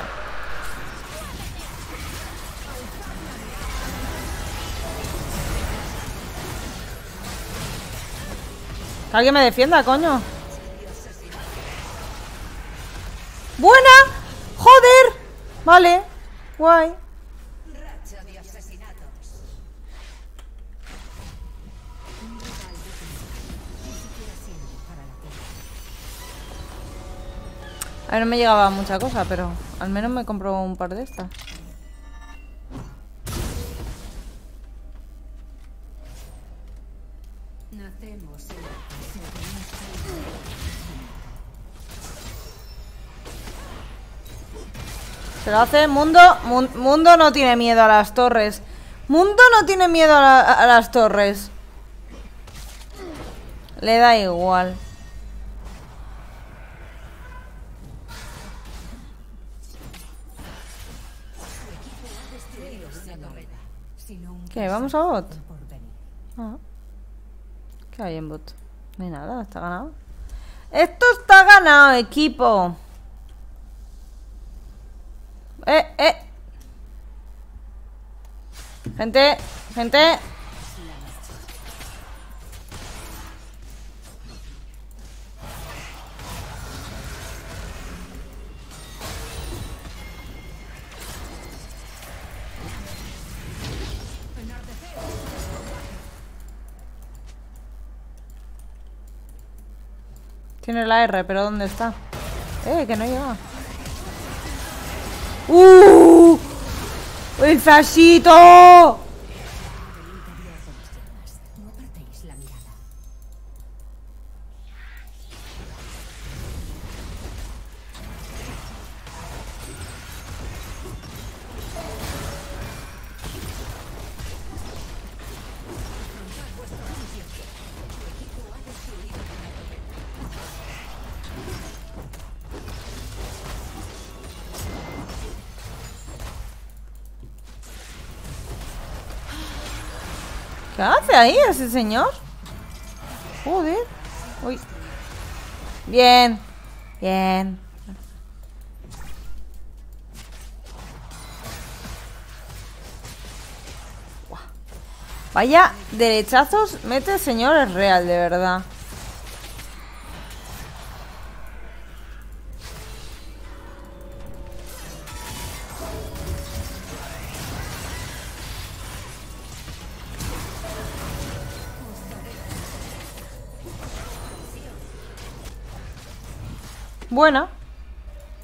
Que alguien me defienda, coño. ¡Buena! ¡Joder! Vale. Guay. Racha de asesinatos. A ver, no me llegaba mucha cosa, pero al menos me compro un par de estas. Nacemos en la Se lo hace Mundo. Mundo no tiene miedo a las torres. Mundo no tiene miedo a las torres. Le da igual. ¿Qué? ¿Vamos a bot? Ah. ¿Qué hay en bot? No hay nada, está ganado. Esto está ganado, equipo. Gente, gente. Tiene la R, pero ¿dónde está? Que no llega. ¡El flashito! No apartéis la mirada. ¿Qué hace ahí ese señor? Joder. Uy. Bien. Bien. Buah. Vaya derechazos mete el señor, es real, de verdad. Buena.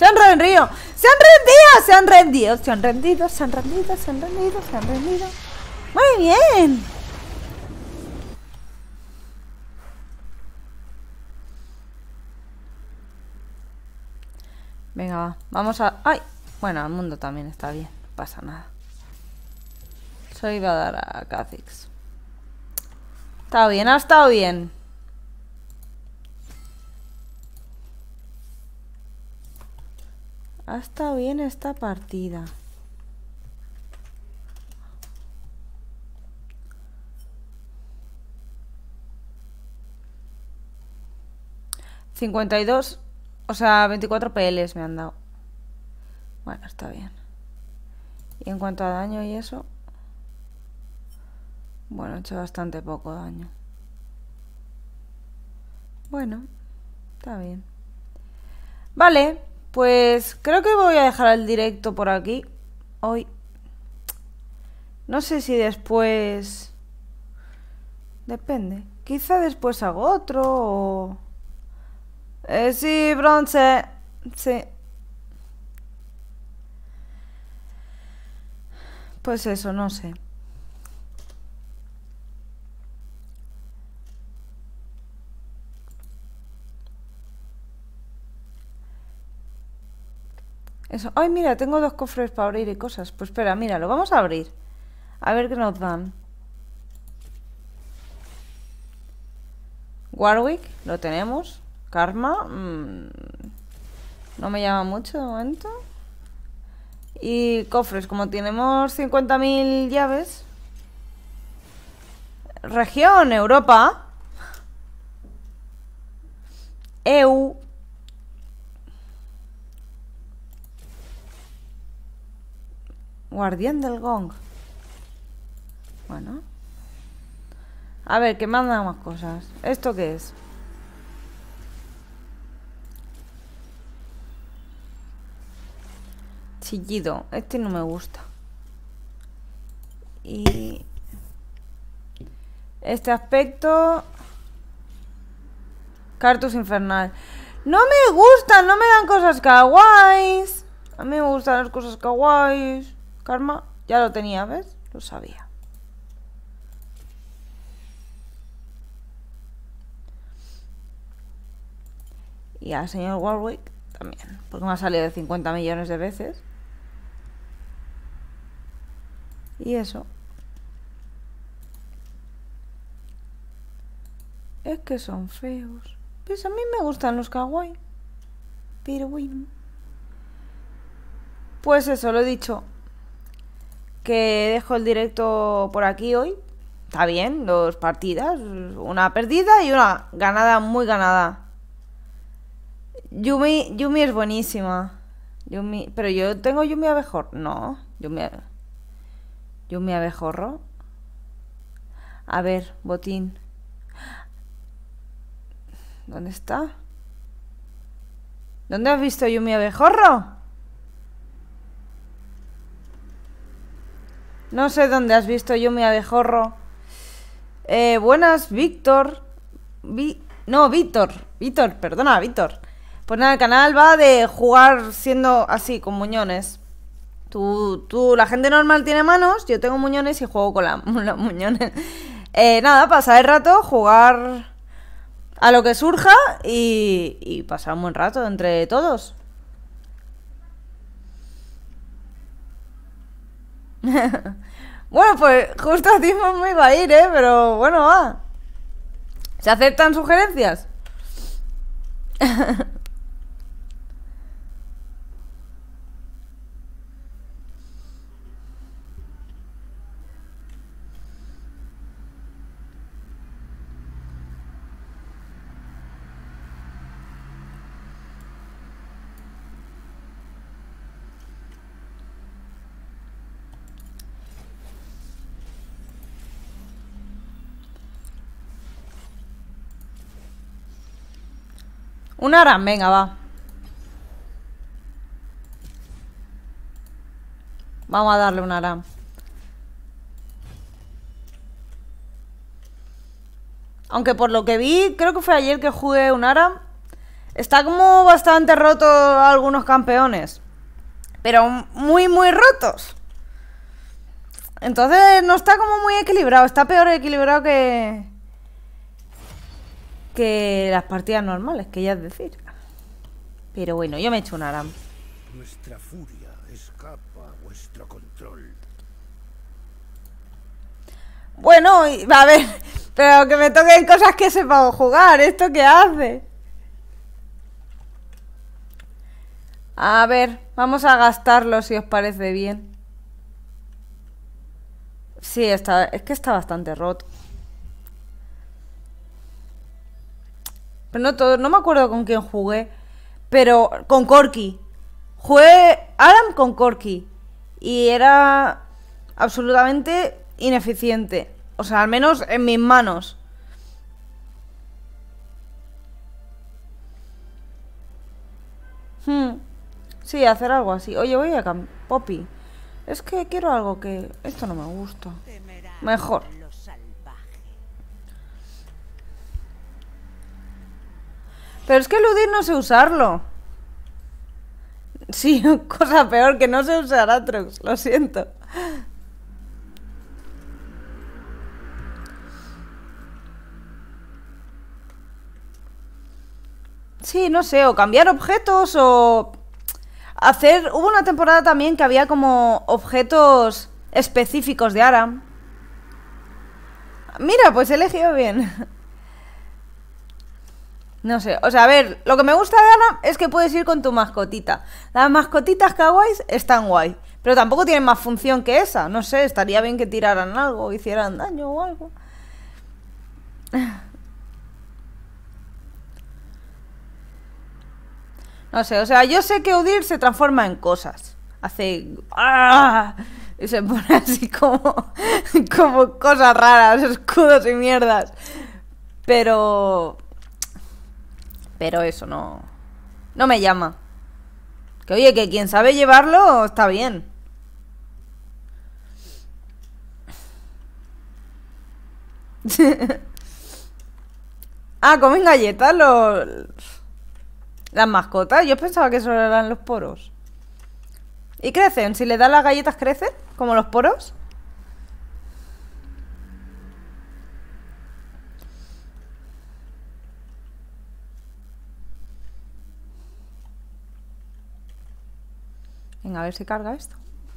han rendido! ¡Se han rendido! ¡Se han rendido! ¡Se han rendido! ¡Se han rendido! ¡Se han rendido! ¡Se han rendido! ¡Muy bien! Venga, va. Vamos a... ¡Ay! Bueno, el mundo también está bien. No pasa nada. Solo iba a dar a Kha'Zix. Está bien, ha estado bien. Ha estado bien esta partida. $52, o sea, 24 PLs me han dado. Bueno, está bien. Y en cuanto a daño y eso, bueno, he hecho bastante poco daño. Bueno, está bien. Vale, pues creo que voy a dejar el directo por aquí hoy. No sé si después... Depende. Quizá después hago otro o... sí, bronce. Sí. Pues eso, no sé. Eso. Ay, mira, tengo 2 cofres para abrir y cosas. Pues espera, mira, lo vamos a abrir. A ver qué nos dan. Warwick, lo tenemos. Karma. No me llama mucho de momento. Y cofres, como tenemos 50.000 llaves. Región, Europa. EU. Guardián del Gong. Bueno. A ver, que me han dado más cosas. ¿Esto qué es? Chillido. Este no me gusta. Y... este aspecto... Cartus infernal. No me gustan, no me dan cosas kawaiis. A mí me gustan las cosas kawaiis. Karma, ya lo tenía, ¿ves? Lo sabía. Y al señor Warwick también, porque me ha salido de 50 millones de veces. Y eso. Es que son feos. Pues a mí me gustan los kawaii. Pero bueno. Pues eso, lo he dicho. Que dejo el directo por aquí hoy. Está bien, 2 partidas. Una perdida y una ganada, muy ganada. Yumi es buenísima. Yumi, pero yo tengo Yumi abejorro. No, Yumi abejorro. A ver, botín. ¿Dónde está? ¿Dónde has visto Yumi abejorro? No sé dónde has visto Yumi abejorro. Buenas, Víctor. No, Víctor. Víctor, perdona, Víctor. Pues nada, el canal va de jugar siendo así, con muñones. La gente normal tiene manos, yo tengo muñones y juego con los muñones. Nada, pasar el rato, jugar a lo que surja y pasar un buen rato entre todos. Bueno, pues justo a tiempo me iba a ir, pero bueno, va. ¿Se aceptan sugerencias? Un Aram, venga, va. Vamos a darle un Aram. Aunque por lo que vi, creo que fue ayer que jugué un Aram. Está como bastante roto algunos campeones. Pero muy, muy rotos. Entonces no está como muy equilibrado. Está peor equilibrado que las partidas normales, que ya es decir. Pero bueno, yo me he hecho un Aram. Nuestra furia escapa a vuestro control. Bueno, a ver, pero que me toquen cosas que sepa jugar. ¿Esto qué hace? A ver, vamos a gastarlo si os parece bien. Sí, es que está bastante roto. Pero no todo, no me acuerdo con quién jugué. Pero con Corki. Jugué Aram con Corki. Y era absolutamente ineficiente. O sea, al menos en mis manos. Sí, hacer algo así. Oye, voy a cambiar. Poppy. Es que quiero algo que... Esto no me gusta. Mejor. Pero es que eludir no sé usarlo. Sí, cosa peor, que no sé usar Atrox. Lo siento. Sí, no sé, o cambiar objetos o... hacer... Hubo una temporada también que había como objetos específicos de Aram. Mira, pues he elegido bien. No sé, o sea, a ver, lo que me gusta de Aram es que puedes ir con tu mascotita. Las mascotitas kawaiis están guay, pero tampoco tienen más función que esa. No sé, estaría bien que tiraran algo o hicieran daño o algo. No sé, o sea, yo sé que Udyr se transforma en cosas. Hace... ¡ah! Y se pone así como... como cosas raras, escudos y mierdas. Pero eso no... no me llama. Que oye, que quien sabe llevarlo está bien. Ah, comen galletas las mascotas. Yo pensaba que solo eran los poros. ¿Y crecen? Si le das las galletas, ¿crecen? ¿Como los poros? Venga, a ver si carga esto.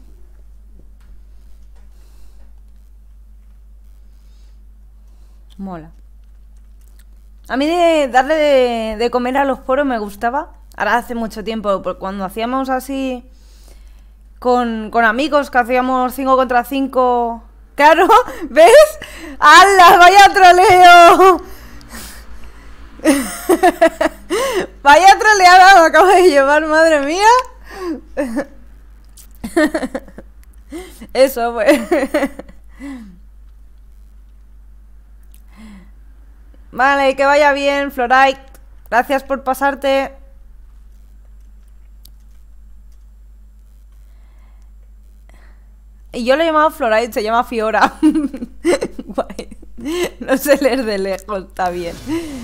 Mola. A mí darle de comer a los poros me gustaba. Ahora hace mucho tiempo, porque cuando hacíamos así con amigos, que hacíamos 5 contra 5. Claro, ¿ves? ¡Hala! ¡Vaya troleo! Vaya troleada me acabo de llevar, madre mía. Eso, pues. Vale, que vaya bien, Florite. Gracias por pasarte. Y yo le he llamado Florite, se llama Fiora. Guay. No sé leer de lejos, está bien.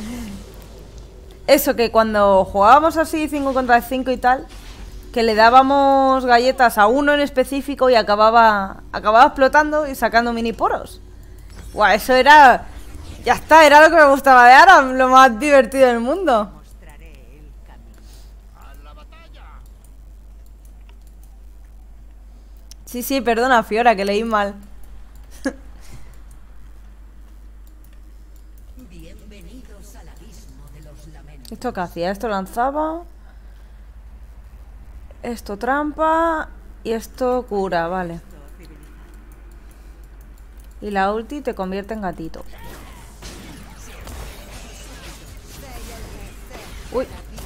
Eso, que cuando jugábamos así 5 contra 5 y tal, que le dábamos galletas a uno en específico y acababa explotando y sacando mini poros. Guau, eso era... Ya está, era lo que me gustaba de Aram, lo más divertido del mundo. Sí, sí, perdona, Fiora, que leí mal. Bienvenidos al abismo de los lamentos. ¿Esto qué hacía? Esto lanzaba. Esto trampa. Y esto cura, vale. Y la ulti te convierte en gatito. Uy.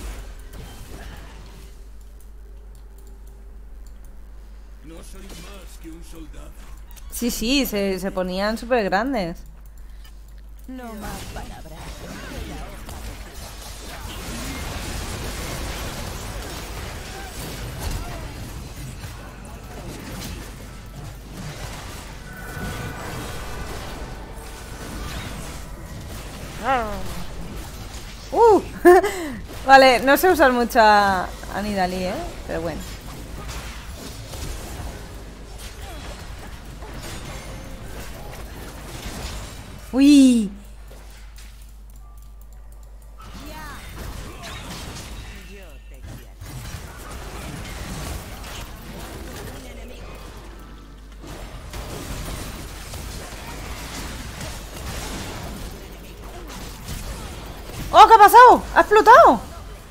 No soy más que un soldado. Sí, sí, se ponían súper grandes. No más palabras. Vale, no sé usar mucho a Nidalee, ¿eh? Pero bueno. ¡Uy! ¡Oh, qué ha pasado! ¡Ha explotado!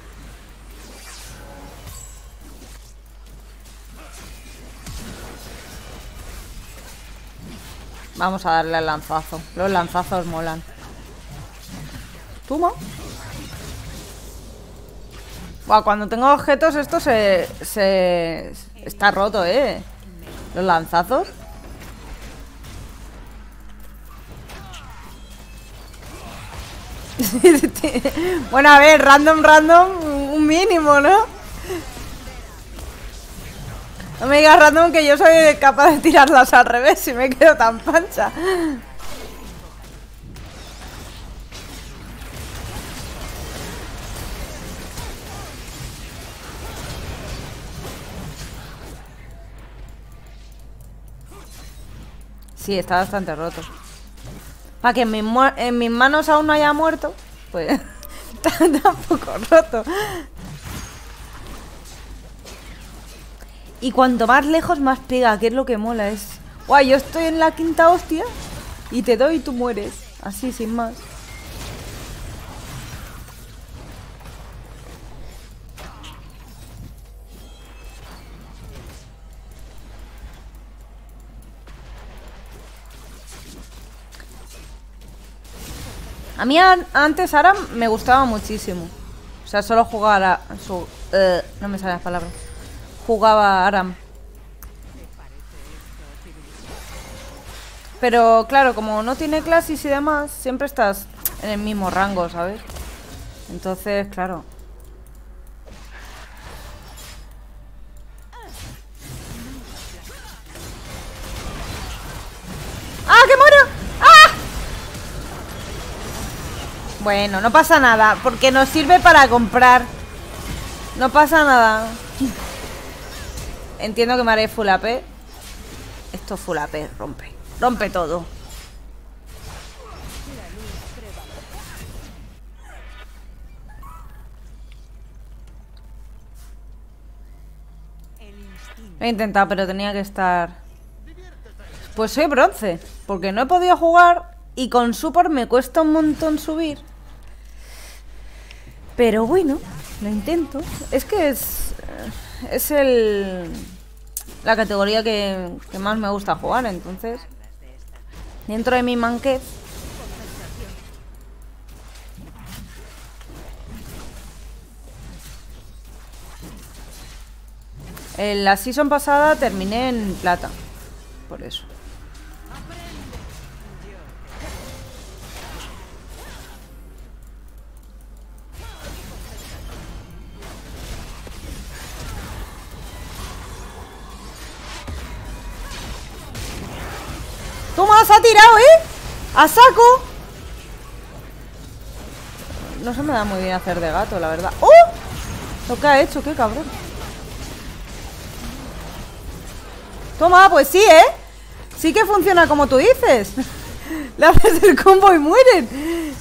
Vamos a darle al lanzazo. Los lanzazos molan. Toma. Buah, cuando tengo objetos esto está roto, ¿eh? Los lanzazos. Bueno, a ver, random, un mínimo, ¿no? No me digas random que yo soy capaz de tirarlas al revés y me quedo tan pancha. Sí, está bastante roto. Para que en mis manos aún no haya muerto, pues está un poco roto. Y cuanto más lejos, más pega, que es lo que mola. Es... Guay, yo estoy en la quinta hostia y te doy y tú mueres. Así, sin más. A mí antes Aram me gustaba muchísimo. O sea, solo jugaba no me salen las palabras. Jugaba Aram. Pero claro, como no tiene clases y demás, siempre estás en el mismo rango, ¿sabes? Entonces, claro. ¡Ah, que muero! ¡Ah! Bueno, no pasa nada, porque nos sirve para comprar. No pasa nada. Entiendo que me haré full AP. Esto full AP, rompe. Rompe todo. He intentado, pero tenía que estar... Pues soy bronce, porque no he podido jugar y con support me cuesta un montón subir. Pero bueno, lo intento. Es que es la categoría que más me gusta jugar, entonces dentro de mi manquez. En la season pasada terminé en plata, por eso. ¡Toma! ¡Se ha tirado, eh! ¡A saco! No se me da muy bien hacer de gato, la verdad. ¡Oh! Lo que ha hecho, qué cabrón. Toma, pues sí, ¿eh? Sí que funciona como tú dices. Le haces el combo y mueren.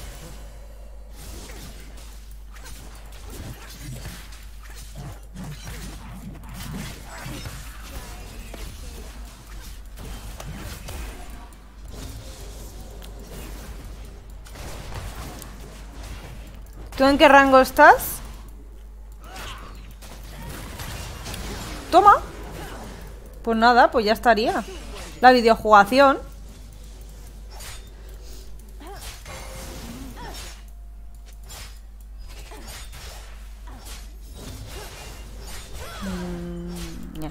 ¿Tú en qué rango estás? Toma. Pues nada, pues ya estaría. La videojugación. Ya.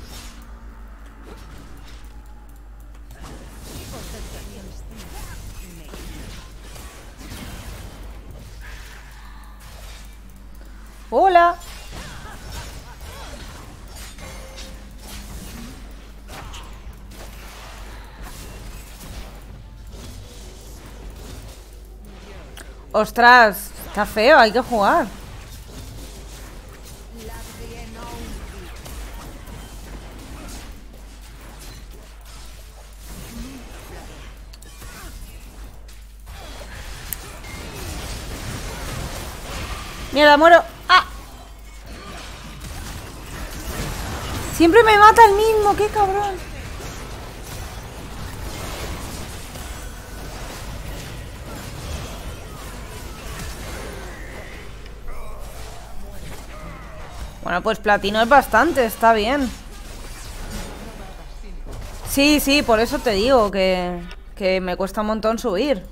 Hola. Ostras, está feo, hay que jugar. Mierda, muero. ¡Ah! Siempre me mata el mismo, qué cabrón. Bueno, pues platino es bastante, está bien. Sí, sí, por eso te digo que me cuesta un montón subir.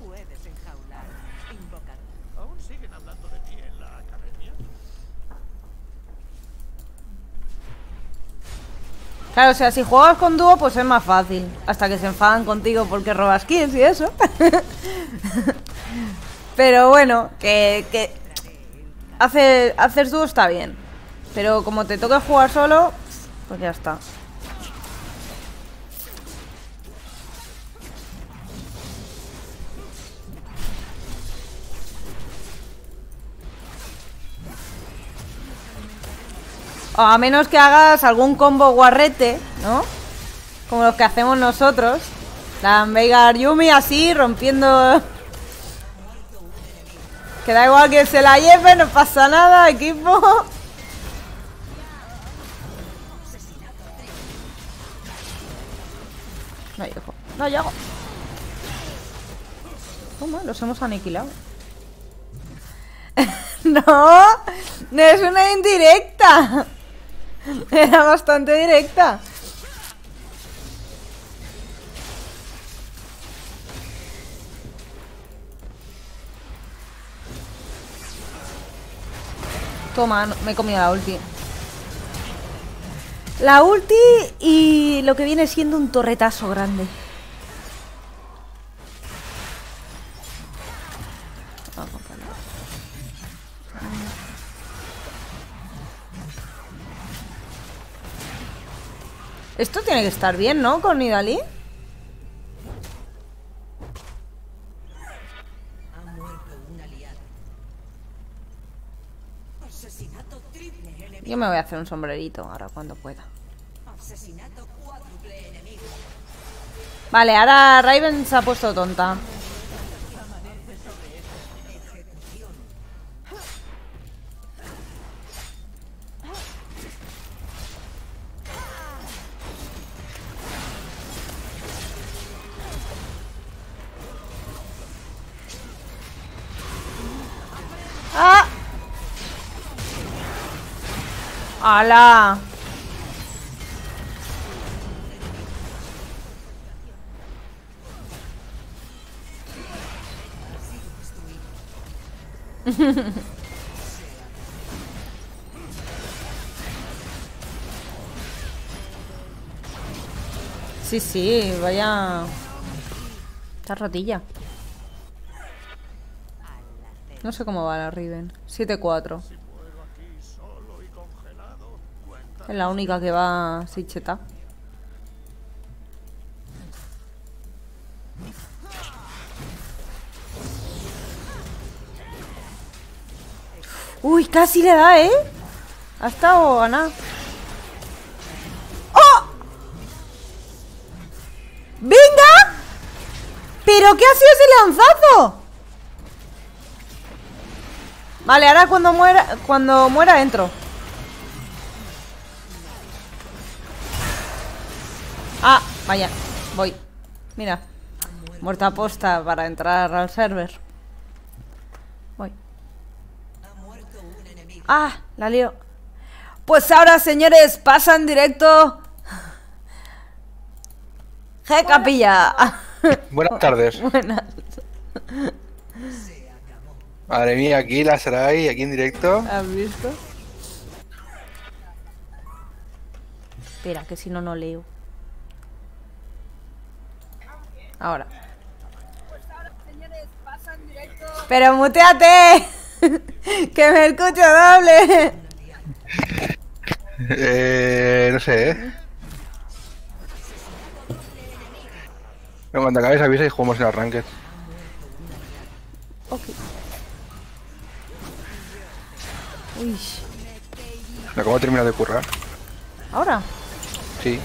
Claro, o sea, si juegas con dúo, pues es más fácil. Hasta que se enfadan contigo porque robas kills y eso. Pero bueno, que hacer dúo está bien. Pero como te toca jugar solo, pues ya está. O a menos que hagas algún combo guarrete, ¿no? Como los que hacemos nosotros. La Veigar Yumi así, rompiendo... Que da igual que se la lleve, no pasa nada, equipo. No llego, no llego. ¿Cómo? Los hemos aniquilado. No, no es una indirecta. Era bastante directa. Toma, me he comido la ulti. La ulti y lo que viene siendo un torretazo grande. Esto tiene que estar bien, ¿no? Con Nidalee. Ha muerto un aliado. Asesinato triple enemigo. Yo me voy a hacer un sombrerito ahora cuando pueda. Asesinato cuádruple enemigo. Vale, ahora Raven se ha puesto tonta. ¡Ah! ¡Hala! Sí, sí, vaya... Está rotilla. No sé cómo va la Riven. 7-4. Es la única que va sin cheta. Uy, casi le da, ¿eh? Ha estado ganada. ¡Oh! ¡Venga! ¿Pero qué ha sido ese lanzazo? Vale, ahora cuando muera entro. Ah, vaya, voy. Mira, muerta aposta para entrar al server. Voy. Ah, la lío. Pues ahora, señores, pasa en directo G Capilla. Buenas tardes. Buenas. Madre mía, aquí la Sarai, aquí en directo. ¿Has visto? Espera, que si no, no leo. Ahora. Pero muteate. Que me escucho doble. No sé, Pero cuando acabes avisa y jugamos en arranques. Ok. Uy. Me acabo de terminar de currar. ¿Ahora? Sí.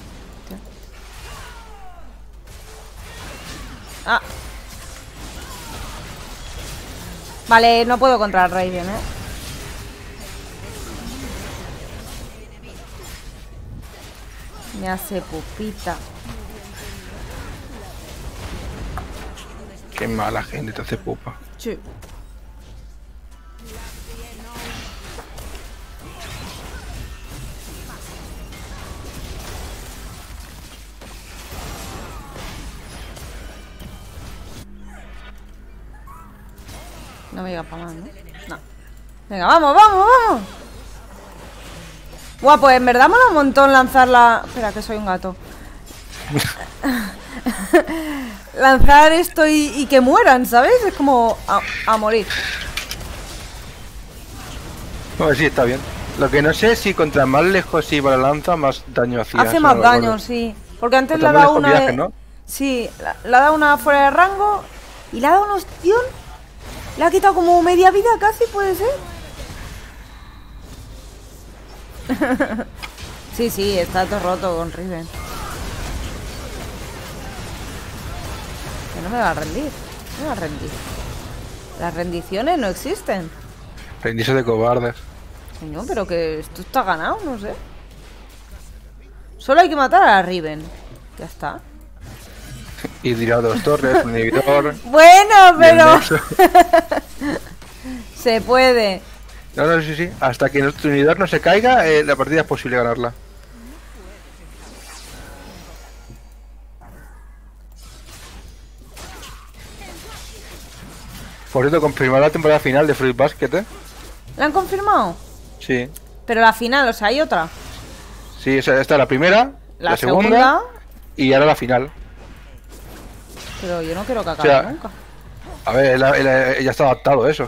Ah. Vale, no puedo contra Raven, Me hace pupita. Qué mala gente te hace pupa. Sí. No me digas para más, ¿no? No. Venga, vamos, vamos, vamos. Buah, pues en verdad mola un montón lanzarla. Espera, que soy un gato. Lanzar esto y que mueran, ¿sabes? Es como a morir. Bueno, sí, está bien. Lo que no sé es si contra más lejos iba la lanza, más daño hacía. Hace eso más no lo daño, recuerdo. sí. Porque antes le Contra ha más dado lejos una viaje, de... ¿no? Sí, le ha dado una fuera de rango. Y le ha dado un ostión. Le ha quitado como media vida casi, ¿puede ser? Sí, sí, está todo roto con Riven. Que no me va a rendir. No me va a rendir. Las rendiciones no existen. Rendirse de cobardes. Coño, pero que esto está ganado, no sé. Solo hay que matar a la Riven. Ya está. Y tirar dos torres, un inhibidor. Bueno, y el pero... nexo. Se puede. No, no, sí, sí. Hasta que nuestro inhibidor no se caiga, la partida es posible ganarla. Por cierto, confirmar la temporada final de Fruit Basket, ¿eh? ¿La han confirmado? Sí. Pero la final, o sea, hay otra. Sí, esta es la primera, La segunda segunda. y ahora la final. Pero yo no quiero que acabe O sea, nunca. A ver, ya está adaptado eso.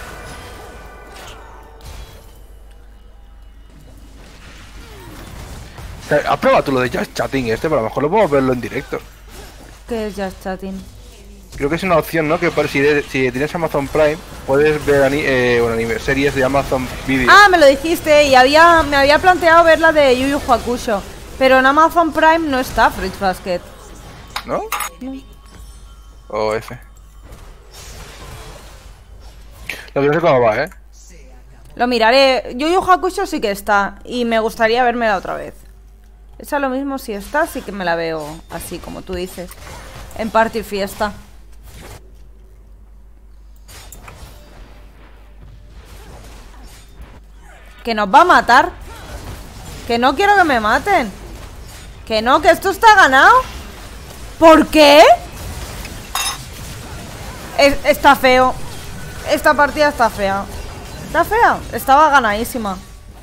¿Has probado tú lo de Just Chatting este? Pero a lo mejor lo podemos verlo en directo. ¿Qué es Just Chatting? Creo que es una opción, ¿no? Que si tienes Amazon Prime, puedes ver anime, series de Amazon Video. Ah, me lo dijiste y me había planteado ver la de Yu Yu Hakusho. Pero en Amazon Prime no está Fruits Basket. ¿No? O F. Lo que no sé cómo va, ¿eh? Lo miraré. Yu Yu Hakusho sí que está. Y me gustaría vérmela otra vez. Esa lo mismo si está, sí que me la veo así, como tú dices. En party fiesta. Que nos va a matar. Que no quiero que me maten. Que no, que esto está ganado. ¿Por qué? Está feo. Esta partida está fea. Está fea. Estaba ganadísima.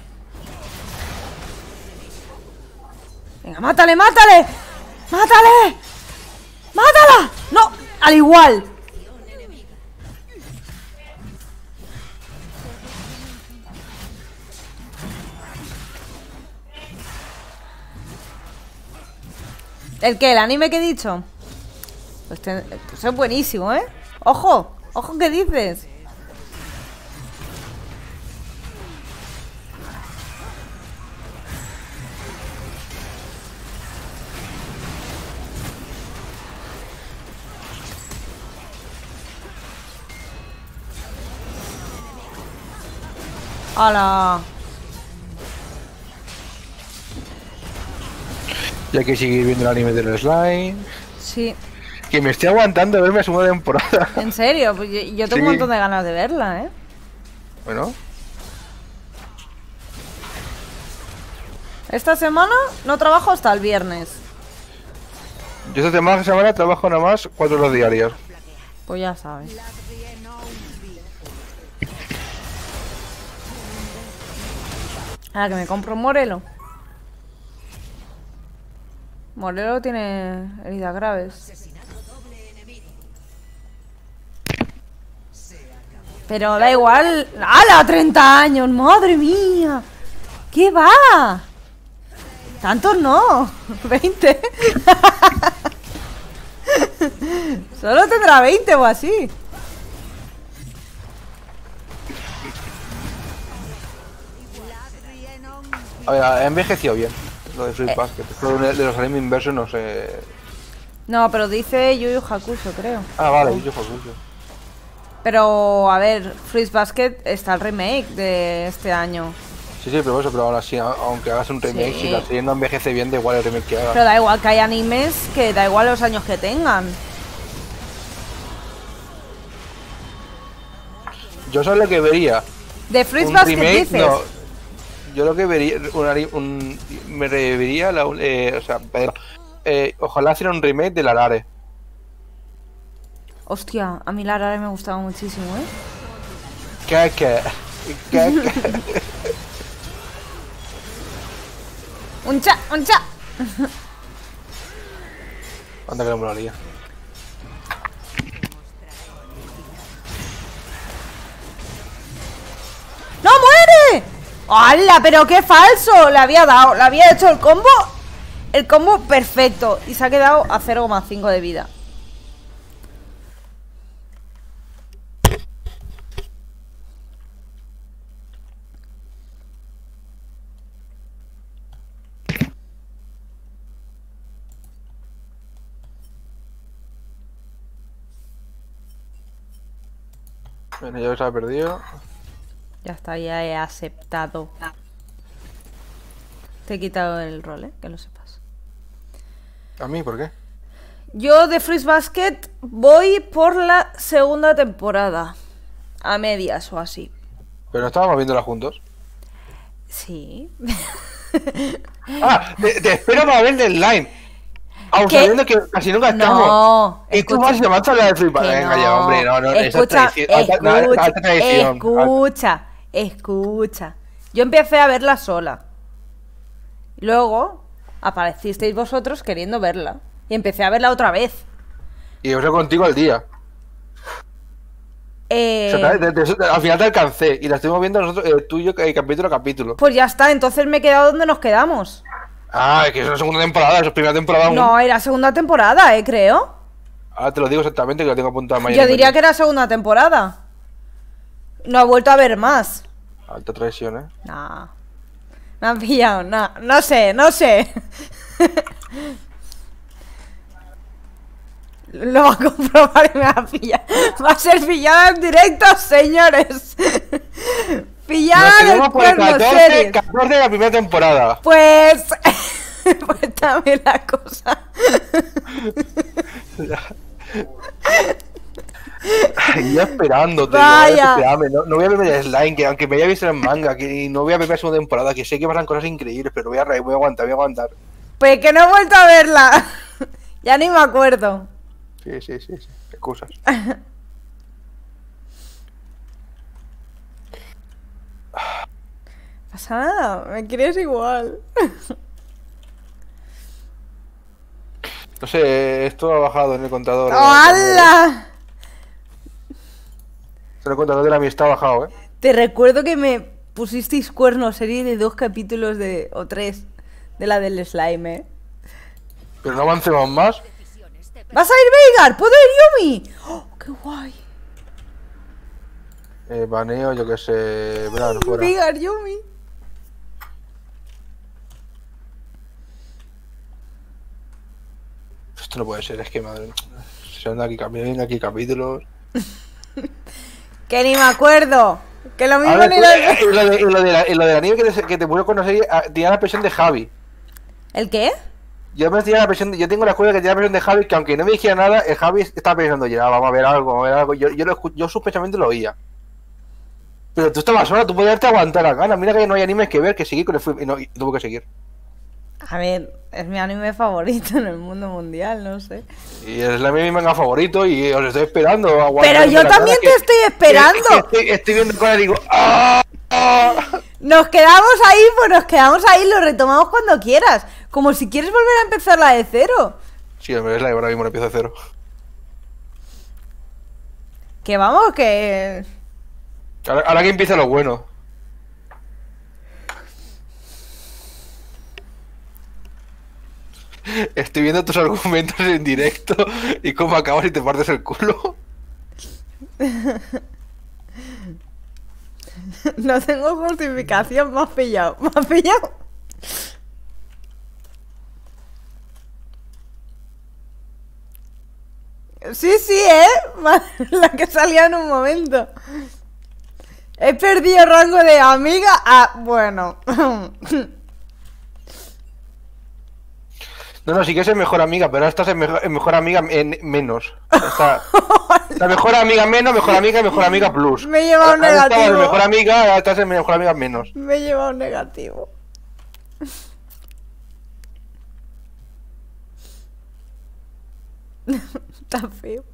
Venga, mátale, mátale. ¡Mátale! ¡Mátala! No, al igual. ¿El qué? ¿El anime que he dicho? Pues es buenísimo, ¿eh? ¡Ojo! ¡Ojo! ¿Qué dices? ¡Hala! Ya que seguir viendo el anime del slime. Sí. Que me estoy aguantando a verme la segunda temporada. ¿En serio? Pues yo tengo Sí. un montón de ganas de verla, ¿eh? Bueno, Esta semana no trabajo hasta el viernes. yo esta semana trabajo nada más 4 horas diarias. Pues ya sabes. Ahora que me compro un Morelo. Morelo tiene heridas graves. Pero da igual. ¡Hala! 30 años, madre mía. ¿Qué va? Tantos no. 20. Solo tendrá 20 o así. A ver, ha envejecido bien lo de Fruit Basket. Pero de los anime inversos no sé. No, pero dice Yu Yu Hakusho, creo. Ah, vale, yo juego. Pero, a ver, Fruits Basket está el remake de este año. Sí, sí, pero eso, pero aún así, aunque hagas un remake, Sí. si la serie no envejece bien, da igual el remake que hagas. Pero da igual que hay animes que da igual los años que tengan. Yo sé lo que vería. De Fruits Un Basket remake, dices. no. Yo lo que vería, me revería o sea, ojalá hiciera un remake de Larare. Hostia, a mí la Rara me gustaba muchísimo, ¿eh? ¿Qué? ¡Un cha! ¡Un cha! Anda que no me lo haría. ¡No muere! ¡Hala! ¡Pero qué falso! Le había dado, le había hecho el combo. El combo perfecto. Y se ha quedado a 0,5 de vida. Bueno, ya se ha perdido. Ya está, ya he aceptado. Te he quitado el rol, ¿eh? Que lo sepas. ¿A mí? ¿Por qué? Yo de Fruits Basket voy por la segunda temporada. A medias o así. Pero no estábamos viéndola juntos. Sí. Ah, te espero para ver el line. Aún ¿Qué? sabiendo que casi nunca estamos. No. Y tú escucha- vas y te vas a hablar de Free que Venga no. ya, hombre, no, esa es Escucha, tradición. Alta tradición. escucha. Yo empecé a verla sola. Luego aparecisteis vosotros queriendo verla. Y empecé a verla otra vez. Y yo soy contigo al día. O sea, al final te alcancé. Y la estuvimos viendo nosotros, tú y yo, capítulo a capítulo. Pues ya está, entonces me he quedado donde nos quedamos. Ah, es que es una segunda temporada, eso es primera temporada aún. No, era segunda temporada, creo. Ahora te lo digo exactamente que lo tengo apuntado en Yo diría que era segunda temporada. No he vuelto a ver más. Alta traición, No. Me han pillado, no sé. Lo va a comprobar y me va a pillar. Va a ser pillada en directo, señores. Pillada Nos del quedamos por el cuerno, 14 series. de la primera temporada. Pues... pues también la cosa. Y yo esperándote. Vaya. No voy a verme el slime, que aunque me haya visto en manga, que no voy a ver la segunda temporada, que sé que pasan cosas increíbles, pero voy a aguantar. Pues que no he vuelto a verla. Ya ni me acuerdo. Sí. Excusas. Pasa nada, me quieres igual. No sé, esto ha bajado en el contador. ¡Hala! En el contador de la amistad ha bajado, Te recuerdo que me pusisteis cuernos, serie de 2 capítulos o 3 de la del slime, Pero no avancemos más. ¿Vas a ir Veigar? ¿Puedo ir Yumi? ¡Oh, qué guay! Baneo, yo que sé. Bran, fuera. Veigar, Yumi. Esto no puede ser, es que madre. Se anda aquí, vienen aquí capítulos. Que ni me acuerdo. Que lo A mismo ver, ni lo... y lo del anime que te puso con la serie, tenía la presión de Javi. ¿El qué? Yo tengo la escuela que tenía la presión de Javi, que aunque no me dijera nada, el Javi estaba pensando, ya, vamos a ver algo. Yo sospechamente lo oía. Pero tú estabas sola, tú podías haberte aguantar las ganas. Mira que no hay animes que ver, que seguir con el y no, y tuvo que seguir. A ver, es mi anime favorito en el mundo mundial, no sé. Y es mi manga favorito y os estoy esperando. Pero yo también te estoy esperando. Estoy viendo con él y digo, ¡ah! Nos quedamos ahí, pues nos quedamos ahí, lo retomamos cuando quieras. Como si quieres volver a empezarla de cero. Sí, hombre, es la que ahora mismo empiezo de cero. Que vamos, que... Ahora que empieza lo bueno. Estoy viendo tus argumentos en directo y cómo acabas y te partes el culo. No tengo justificación, me has pillado. ¿Me has pillado? Sí, la que salía en un momento. He perdido rango de amiga a... Bueno. No, sí que es mejor amiga, pero ahora estás en mejor amiga menos. La mejor amiga menos, mejor amiga y mejor amiga plus. Me he llevado un Ahora estabas en negativo. mejor amiga, ahora estás en mejor amiga menos. Me he llevado un negativo. Está feo.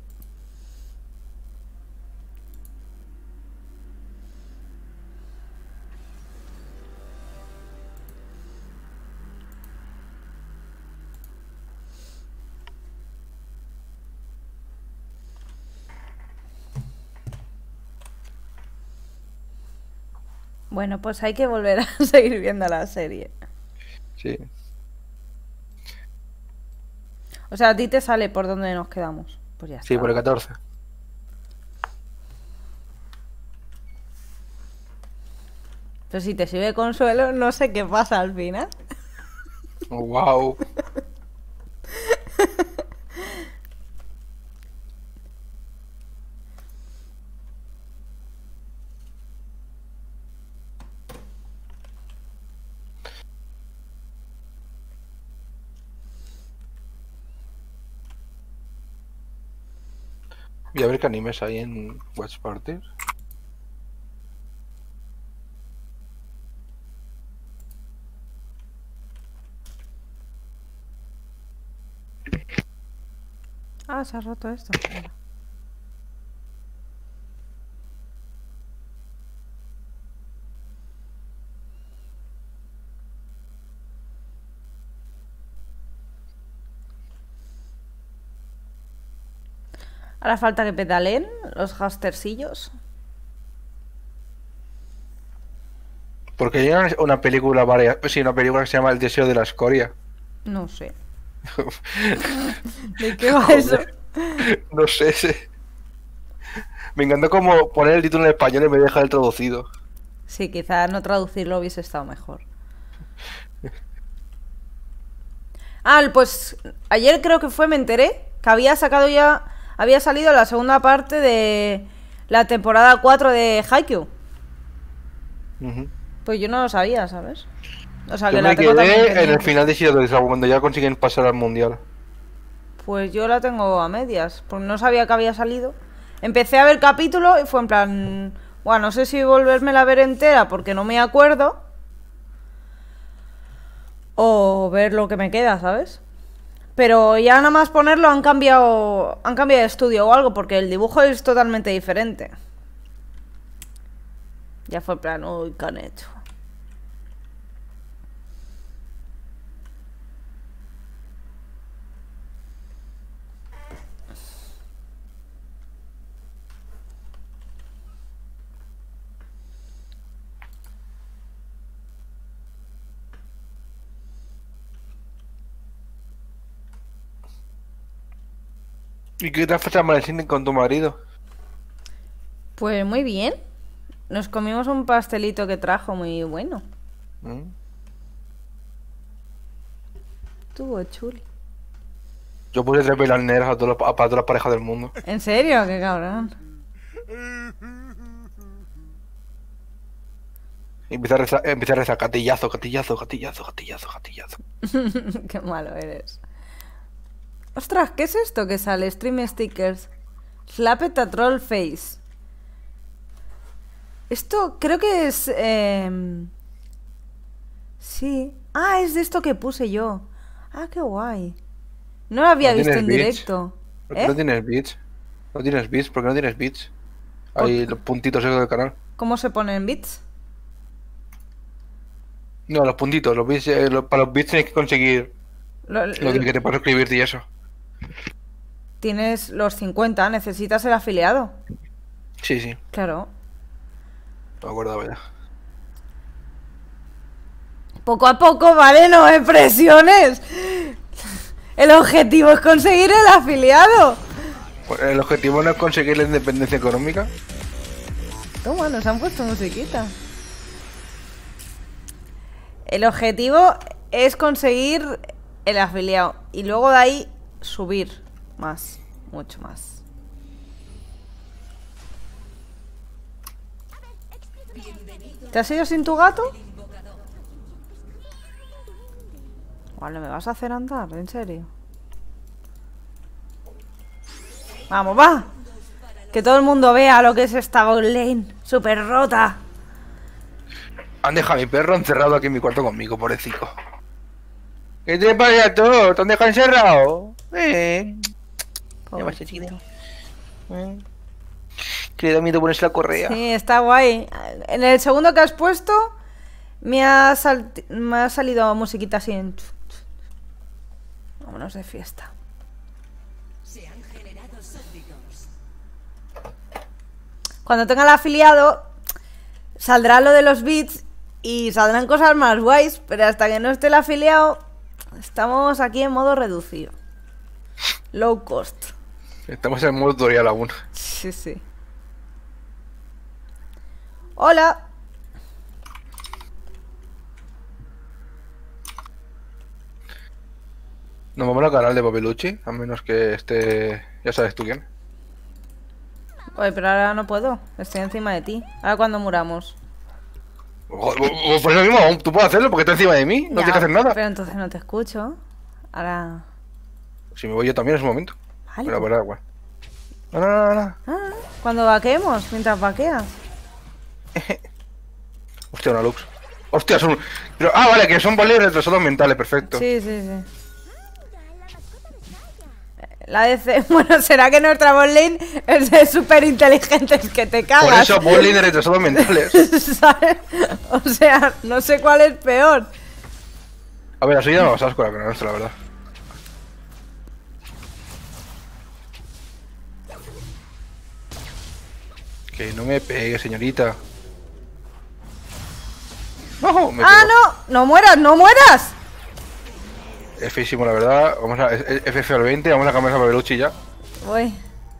Bueno, pues hay que volver a seguir viendo la serie. Sí. O sea, a ti te sale por donde nos quedamos. Pues ya Sí, está. por el 14. Pero si te sirve consuelo, no sé qué pasa al final. Wow. Voy a ver qué animes hay en Watch Party. Ah, se ha roto esto. Mira. Ahora falta que pedaleen los hastersillos. Porque hay una película sí, una película que se llama El deseo de la escoria. No sé. ¿De qué va eso? No sé, sí. Me encantó como poner el título en español y me deja el traducido. Sí, quizás no traducirlo hubiese estado mejor. Ah, pues ayer creo que fue, me enteré que había salido la segunda parte de la temporada 4 de Haikyuu. Ujú. Pues yo no lo sabía, ¿sabes? O sea, Yo que me la tengo también quedé en el pendiente. final de Shiratorizawa cuando ya consiguen pasar al mundial. Pues yo la tengo a medias, porque no sabía que había salido. Empecé a ver capítulo y fue en plan... Bueno, no sé si volvérmela a ver entera porque no me acuerdo. O ver lo que me queda, ¿sabes? Pero ya nada más ponerlo han cambiado de estudio o algo, porque el dibujo es totalmente diferente. Ya fue en plan, uy, ¿qué han hecho? ¿Y qué tal fue San Valentín con tu marido? Pues muy bien. Nos comimos un pastelito que trajo muy bueno. ¿Mm? Estuvo chuli. Yo puse 3 velas negras para todas las parejas del mundo. ¿En serio? Qué cabrón. Y empecé a rezar gatillazo, gatillazo, gatillazo, gatillazo, gatillazo. Qué malo eres. Ostras, ¿qué es esto que sale? Stream stickers. Slap it a troll face. Esto creo que es... Sí. Ah, es de esto que puse yo. Ah, qué guay. No lo había ¿No visto tienes en bits? directo. ¿Por qué ¿Eh? no tienes bits? ¿No tienes bits? ¿Por qué no tienes bits? Ahí los puntitos esos del canal. ¿Cómo se ponen bits? No, los puntitos, los bits, para los bits tienes que conseguir Lo- lo de que te puedes suscribirte y eso. Tienes los 50, necesitas el afiliado. Sí, sí, Claro. me acordaba ya. Poco a poco, ¿vale? No me presiones. El objetivo es conseguir el afiliado. Pues el objetivo no es conseguir la independencia económica. Toma, nos han puesto musiquita. El objetivo es conseguir el afiliado. Y luego de ahí subir más. Mucho más. ¿Te has ido sin tu gato? Vale, ¿me vas a hacer andar? ¿En serio? ¡Vamos, va! Que todo el mundo vea lo que es esta bot lane. ¡Súper rota! Han dejado a mi perro encerrado aquí en mi cuarto conmigo, pobrecito. ¿Qué te pasa todo? ¿Te han dejado encerrado? ¿Qué pasa, chiquito? Que le da miedo ponerse la correa. Sí, está guay. En el segundo que has puesto me ha salido musiquita así en... Vámonos de fiesta. Se han generado súbditos. Cuando tenga el afiliado saldrá lo de los bits y saldrán cosas más guays, pero hasta que no esté el afiliado estamos aquí en modo reducido. Low cost. Estamos en modo tutorial aún. Sí, sí. Hola. Nos vamos al canal de Papelucci, a menos que esté... Ya sabes tú quién. Oye, pero ahora no puedo. Estoy encima de ti. Ahora cuando muramos. Por eso mismo, tú puedes hacerlo porque estás encima de mí, no tienes que hacer nada. Pero entonces no te escucho. Ahora... Si me voy yo también en ese momento. Vale. Pero por agua. No. Ah, cuando vaquemos, mientras vaqueas. Hostia, una Lux. Hostia, son... Pero, vale, que son bolis retrasados mentales, perfecto. Sí. La DC... Bueno, será que nuestra botlane es de súper inteligentes que te cagas. Por eso, bolis de retrasados mentales. ¿Sabes? O sea, no sé cuál es peor. A ver, así ya no vas asco la nuestra, la verdad. Que no me pegue, señorita. ¡No! Me ¡Ah, pegó. no! ¡No mueras, no mueras! Es feísimo, la verdad. Vamos a... FF al 20, vamos a cambiar a Papelucci ya. Voy.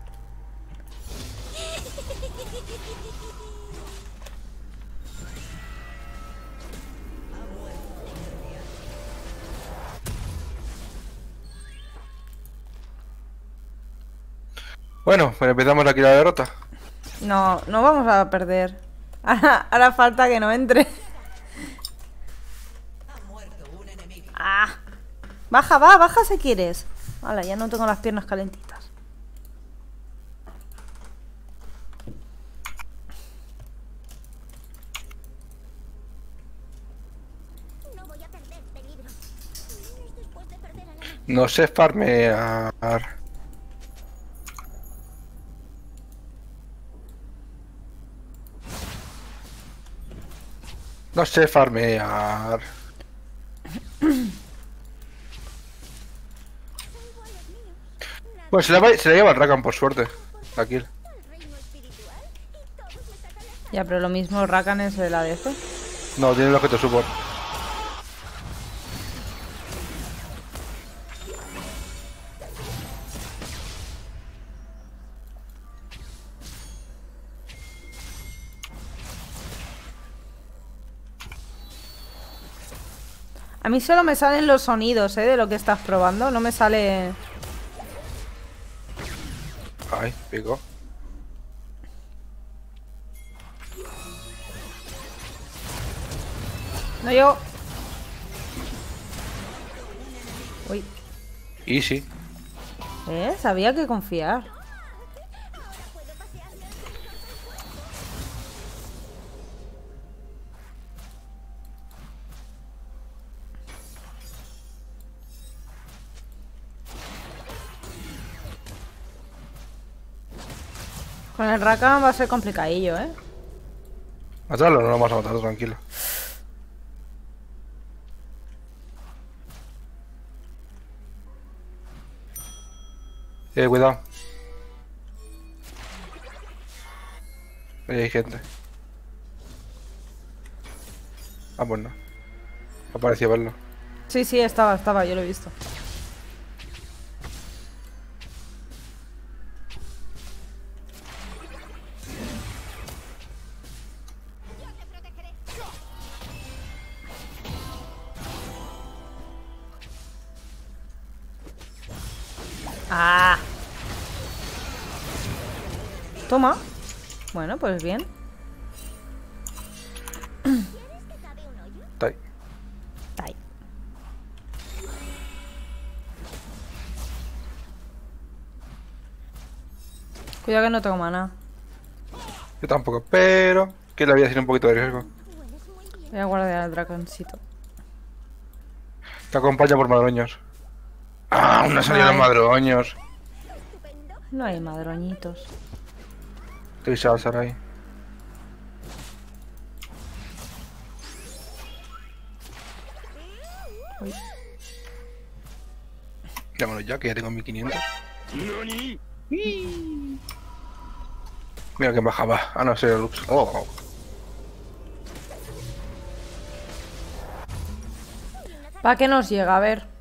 Bueno, pues empezamos aquí la derrota. No, no vamos a perder. Ahora falta que no entre. Ah. Baja si quieres. Vale, ya no tengo las piernas calentitas. No voy a perder peligro. Es después de perder a la... No sé farmear. No sé farmear. Bueno, se la lleva el Rakan, por suerte. La kill. Ya, pero lo mismo Rakan es el ADC. No, tiene el objeto support. A mí solo me salen los sonidos, de lo que estás probando. No me sale... Ay, pico. No yo. Uy. Easy. Sabía que confiar. Con el Rakan va a ser complicadillo, Matarlo, no lo vamos a matar, tranquilo. Cuidado. Ahí hay gente. Ah, pues no. Ha parecido verlo. Sí, estaba, yo lo he visto. ¡Ah! Toma. Bueno, pues bien. Cuidado que no tengo mana. Yo tampoco, pero que la vida tiene un poquito de riesgo. Hueles muy bien. Voy a guardar al dragoncito. Te acompaña por madroños. Ah, una salida de Ay. madroños. Estupendo. No hay madroñitos. Te voy a Sarai. Uy. Llámalo ya, que ya tengo 1500. Mira que bajaba. Ah, no, sería Lux. Oh. ¿Para qué nos llega? A ver.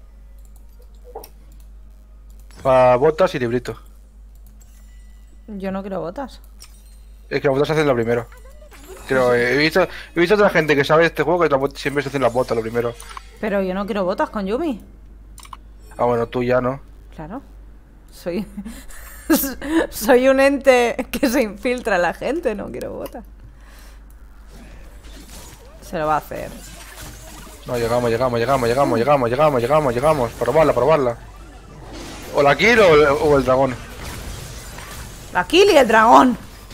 Para botas y librito. Yo no quiero botas. Es que las botas se hacen lo primero. Pero he visto a otra gente que sabe este juego que siempre se hacen las botas lo primero. Pero yo no quiero botas con Yumi. Ah, bueno, tú ya no. Claro. Soy... Soy un ente que se infiltra a la gente. No quiero botas. Se lo va a hacer. No, llegamos. Probarla. O la kill o el dragón. La kill y el dragón.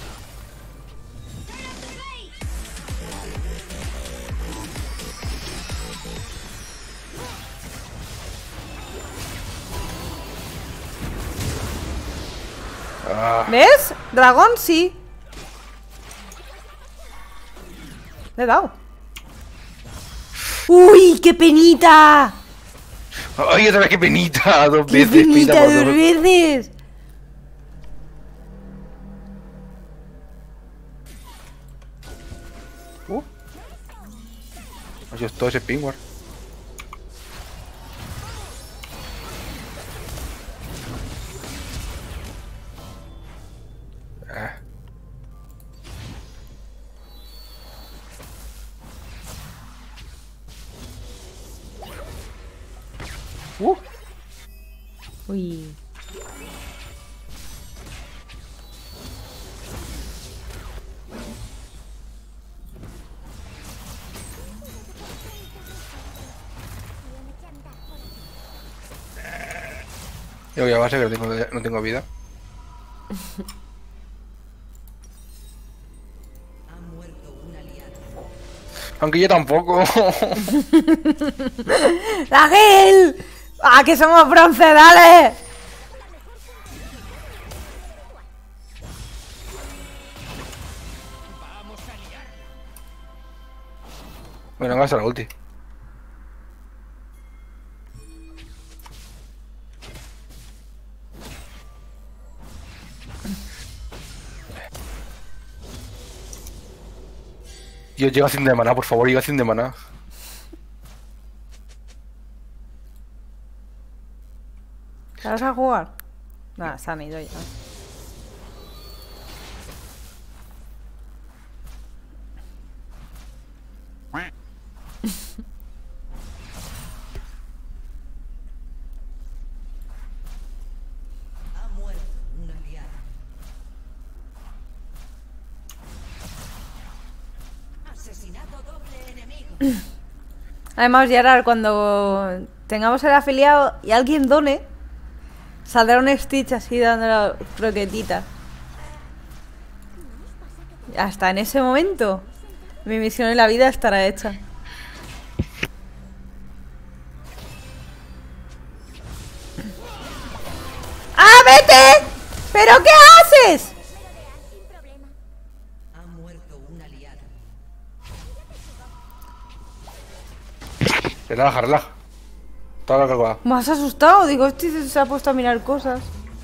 Ah, ¿Ves? Dragón sí. Le he dado. ¡Uy, qué penita! ¡Ay, otra vez qué penita! Dos ¡Qué veces, penita por dos veces! Así es todo ese pingüar. Ah. Uy. Yo ya va a ser que no tengo vida. Ha muerto un aliado. Aunque yo tampoco. ¡La Gil! ¡Ah, que somos bronce, dale! Bueno, gasta la ulti. Yo llega sin de maná, por favor, llega sin de maná. ¿Te vas a jugar? Nada, se han ido ya. Ha muerto un aliado. Asesinato doble enemigo. Además, Gerard, cuando tengamos el afiliado y alguien done, saldrá un Stitch así dando la croquetita. Hasta en ese momento, mi misión en la vida estará hecha. ¡Ah, vete! ¿Pero qué haces? Sin problema. Ha muerto un aliado. Relaja, relaja. Toda la cagada. Me has asustado. Digo, este se ha puesto a mirar cosas.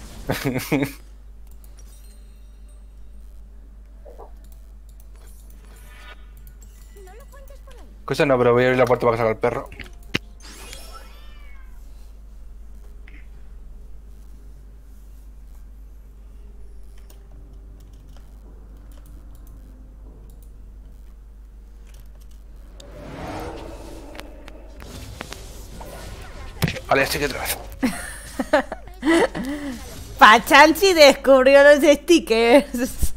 No lo cuentes por ahí. Cosa no, pero voy a abrir la puerta para que salga el perro. Vale, así que otra vez. Pachanchi descubrió los stickers.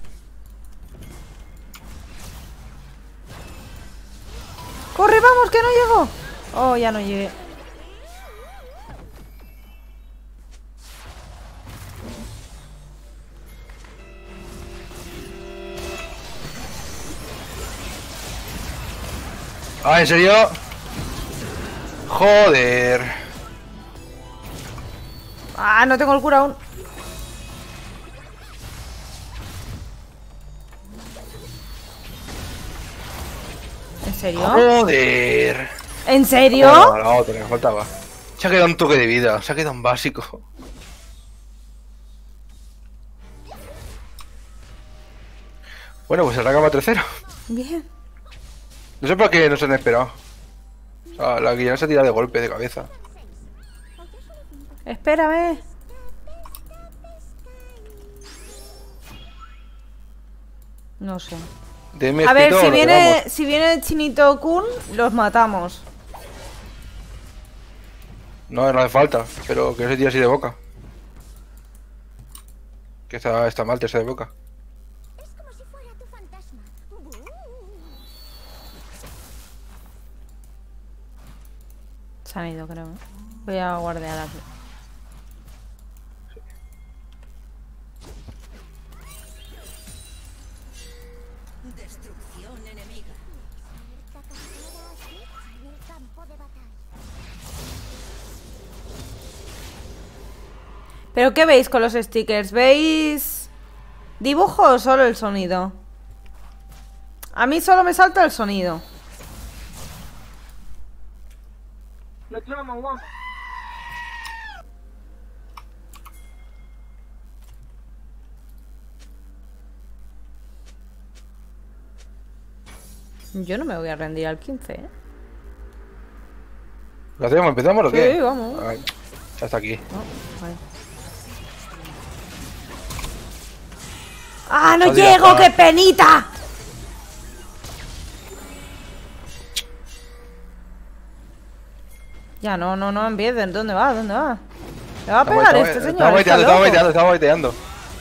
¡Corre, vamos, que no llego! Oh, ya no llegué. Ah, ¿en serio? Joder. Ah, no tengo el cura aún. ¿En serio? Joder. ¿En serio? Oh, la otra, me faltaba. Se ha quedado un toque de vida, se ha quedado un básico. Bueno, pues se acaba 3-0. Bien. No sé por qué no se han esperado. O sea, la guillana se tira de golpe, de cabeza. Espérame. No sé. Deme A ver, escrito, si lo viene, pegamos. si viene el Chinito Kun, los matamos. No, no hace falta, pero que no se tire así de boca. Que está mal tirarse de boca. Es como si fuera tu fantasma. Se han ido, creo. Voy a guardear aquí. Destrucción enemiga. Esta carrera así en el campo de batalla. ¿Pero qué veis con los stickers? ¿Veis dibujo o solo el sonido? A mí solo me salta el sonido. Yo no me voy a rendir al 15, ¿eh? ¿Lo hacemos? ¿Empezamos o qué? Sí, vamos. Ay, ya está aquí. Vale. ¡Ah, no Joder, llego! está. ¡Qué penita! Ya, no empiecen. ¿Dónde va? ¿Dónde va? ¿Le va a pegar este señor? Estaba Está baiteando, loco. estaba baiteando.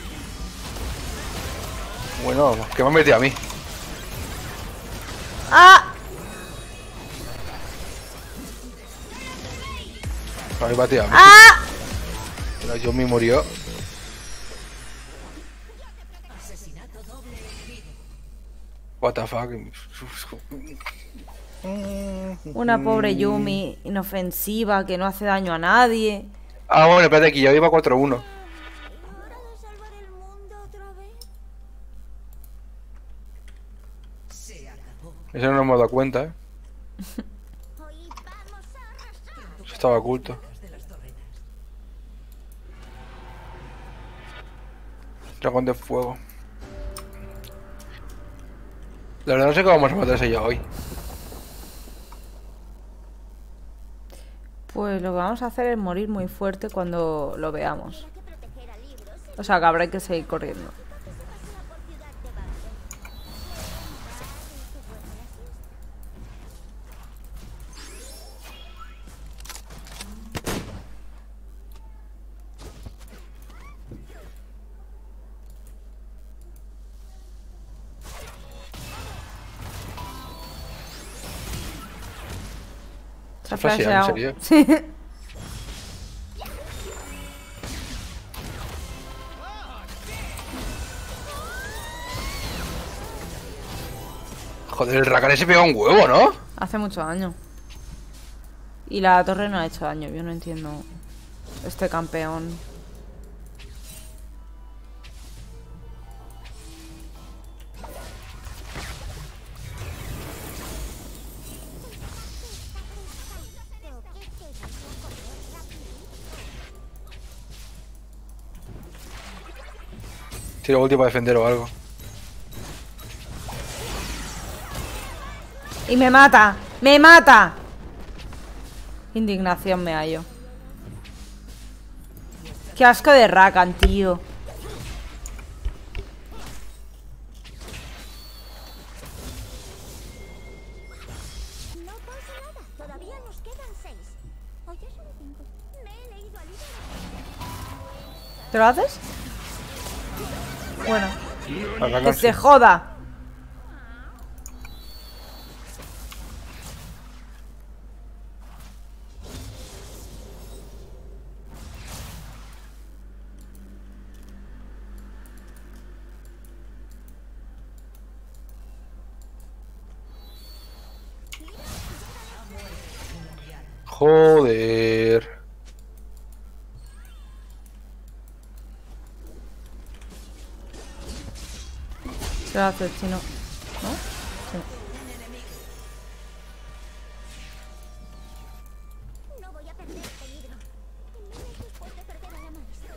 Bueno, que me han metido a mí. ¡Ah! Me habéis batido a mí. ¡Ah! Pero yo me murió. What the fuck. Una pobre Yumi inofensiva que no hace daño a nadie. Ah, bueno, espérate aquí, yo iba 4-1. ¿Hora de salvar el mundo otra vez? Se acabó. Eso no nos hemos dado cuenta, ¿eh? Hoy vamos a arrasar. Eso estaba oculto. De las torretas. Dragón de fuego. La verdad no sé cómo vamos a matarse ya hoy. Pues lo que vamos a hacer es morir muy fuerte cuando lo veamos. Hay que proteger a libros. O sea que habrá que seguir corriendo. Por ciudad de Bagdad. Se ha flasheado, ¿en flasheado. serio? Sí. Joder, el Rakan se pega un huevo, ¿no? Hace mucho daño. Y la torre no ha hecho daño. Yo no entiendo este campeón. Tiro ulti para defender o algo. ¡Y me mata! ¡Me mata! Indignación me hallo. Qué asco de Rakan, tío. No pasa nada. Todavía nos quedan 6. O ya son 5. Me he leído al libro. ¿Te lo haces? Bueno, Al Rakan que sí. se joda. Joder. Se lo hace el chino. ¿No? No voy a perder este libro. Y menos después de perder a la maestra.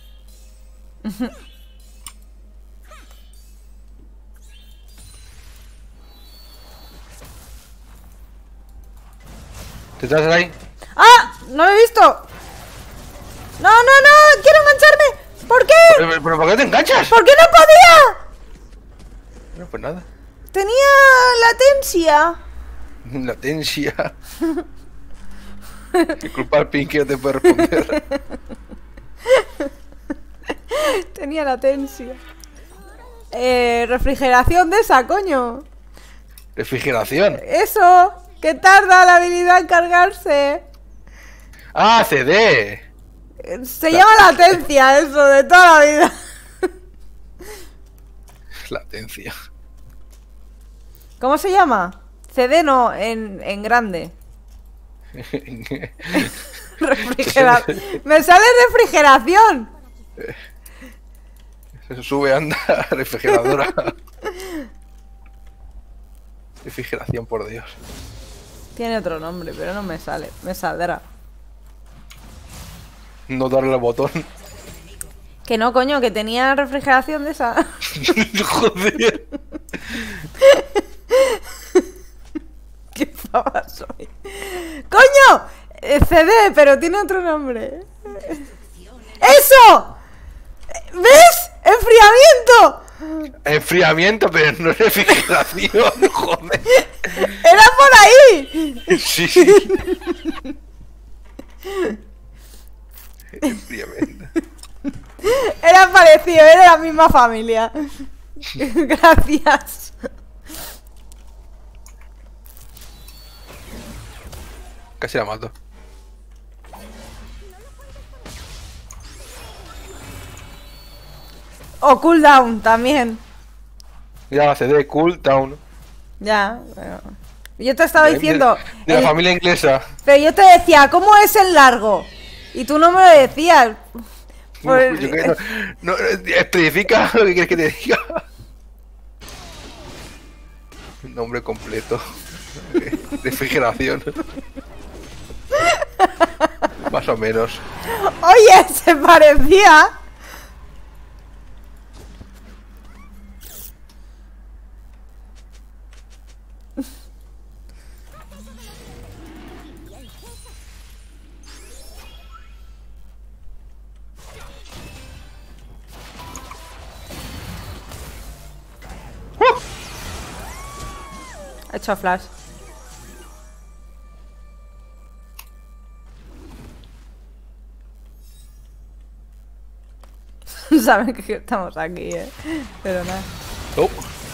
¿Te traes ahí? ¡Ah! ¡No lo he visto! ¡No, no, no! ¡Quiero engancharme! ¿Por qué? ¿Pero por qué te enganchas? ¿Por qué no podía? No, pues nada. Tenía latencia. Latencia. Disculpa al Pink que no te puede responder. Tenía latencia. Refrigeración de esa, coño. Refrigeración. Eso, que tarda la habilidad en cargarse. Ah, CD. Se llama latencia eso, de toda la vida. Latencia. ¿Cómo se llama? CD no, en grande. Me sale refrigeración. Sube, anda, refrigeradora. Refrigeración, por Dios. Tiene otro nombre, pero no me sale. Me saldrá. No darle al botón. Que no, coño, que tenía refrigeración de esa. Joder. ¿Qué pava soy? ¡Coño! CD, pero tiene otro nombre. ¡Eso! ¿Ves? ¡Enfriamiento! Enfriamiento, pero no refrigeración, joder. ¡Era por ahí! Sí, sí. Enfriamiento. Era parecido, era la misma familia. Gracias. Casi la mato. O cooldown también. Ya, CD, cool down. Ya, bueno. Yo te estaba diciendo. De la familia inglesa. Pero yo te decía, ¿cómo es el largo? Y tú no me lo decías. Pues- Yo creo que no, especifica lo que quieres que te diga. Nombre completo. Refrigeración. Más o menos. Oye, se parecía. He hecho flash. Saben que estamos aquí, pero nada. Oh.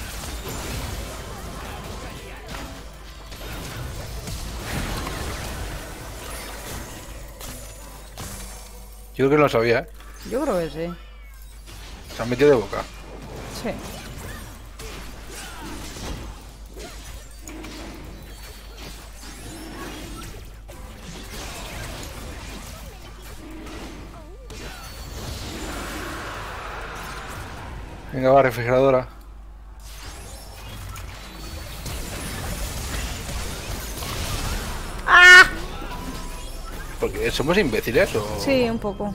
Yo creo que lo sabía, ¿eh? Yo creo que sí. Se han metido de boca. Sí. Venga, va, refrigeradora. Porque somos imbéciles o. Sí, un poco.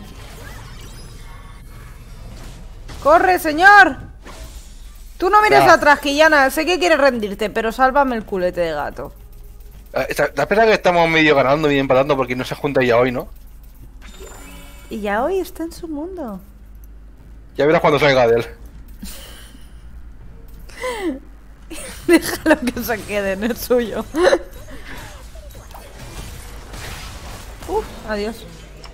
¡Corre, señor! Tú no mires Ya. atrás, Quillana. Sé que quieres rendirte, pero sálvame el culete de gato. ¿Te has pensado que estamos medio ganando y empatando porque no se junta ya hoy, no? Y ya hoy está en su mundo. Ya verás cuando salga de él. Déjalo que se quede en el suyo. Adiós.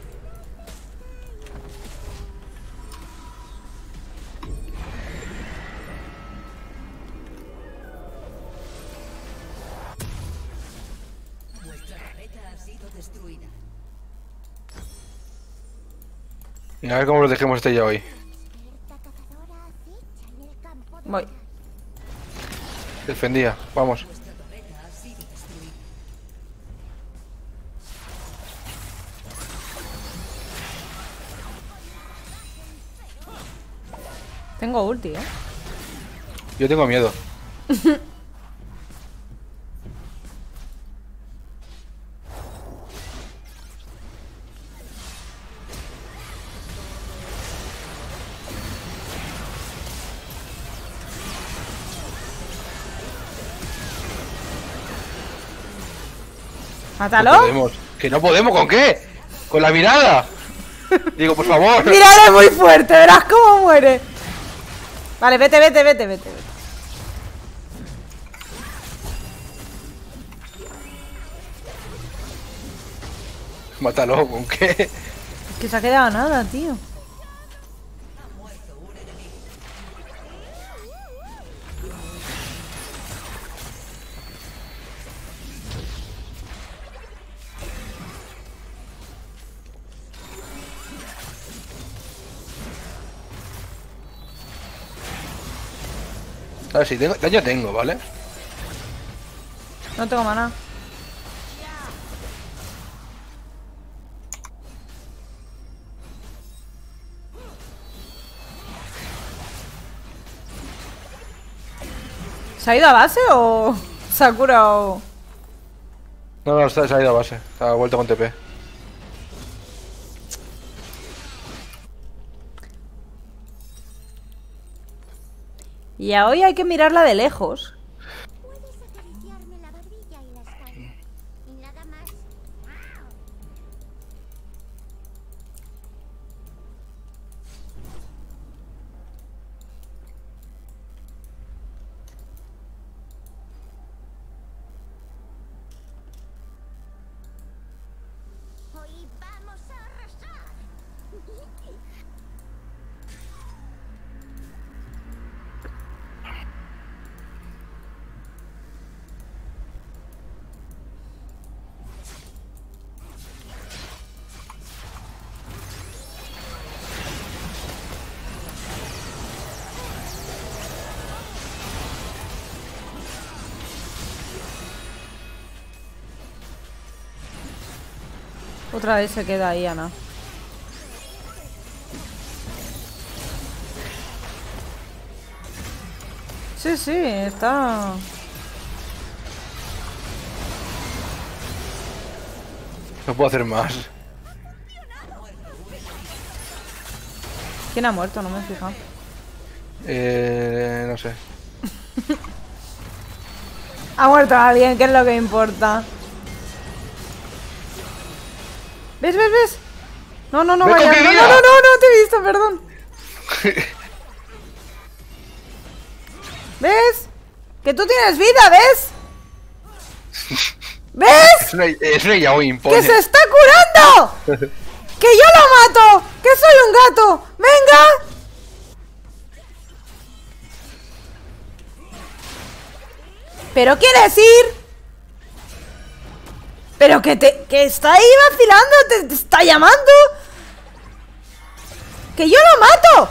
Vuestra torreta ha sido destruida. Y a ver cómo lo dejemos este ya hoy. La cazadora acecha en el campo de Voy. Defendía, vamos. Vuestra torreta ha sido destruida. Tengo ulti, Yo tengo miedo. ¡Mátalo! No podemos. ¿Que no podemos? ¿Con qué? ¿Con la mirada? Digo, por favor. ¡Mírale muy fuerte! Verás cómo muere. Vale, vete. Mátalo, ¿con qué? Es que se ha quedado nada, tío. A ver, si tengo, daño tengo, ¿vale? No tengo maná. ¿Se ha ido a base o se ha curado? No, se ha ido a base. Se ha vuelto con TP. Y a hoy hay que mirarla de lejos. Puedes acariciarme la barbilla y la espalda. Y nada más. Hoy vamos a arrasar. Otra vez se queda ahí, Ana. Sí, está... No puedo hacer más. ¿Quién ha muerto? No me he fijado. No sé. Ha muerto alguien, que es lo que importa. ¿Ves? No, ¡Me vaya. cogí No, vida! te he visto, perdón. ¿Ves? Que tú tienes vida, ¿ves? ¿Ves? Es una yaoi ¡Que impone. se está curando! ¡Que yo lo mato! ¡Que soy un gato! ¡Venga! ¿Pero quieres ir? ¿Pero que está ahí vacilando? ¿Te está llamando? ¡Que yo lo mato!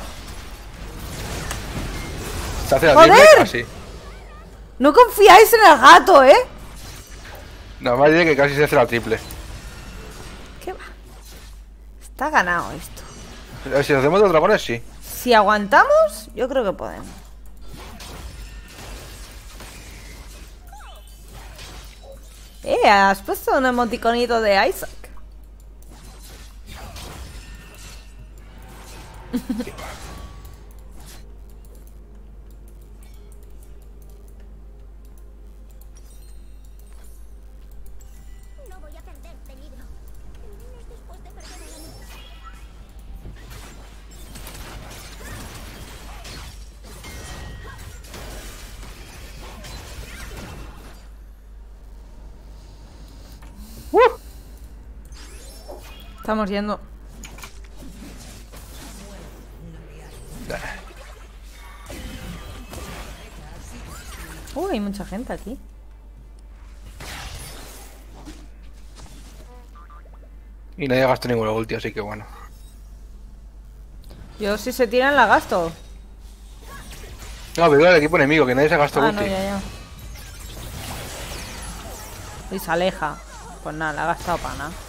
Se hace la ¡Joder! triple casi. No confiáis en el gato, ¿eh? Nada más dice que casi se hace la triple. ¿Qué va? Está ganado esto. Si hacemos los dragones, sí. Si aguantamos, yo creo que podemos. Has puesto un emoticonito de Isaac. No voy a perder peligro. Menos después de perder a la niña. Estamos yendo. Hay mucha gente aquí. Y nadie gastó ninguna ulti, así que bueno. Yo si se tiran la gasto. No, pero el equipo enemigo, que nadie se gastó Ah, ulti. no, ya. Y se aleja. Pues nada, la ha gastado para nada.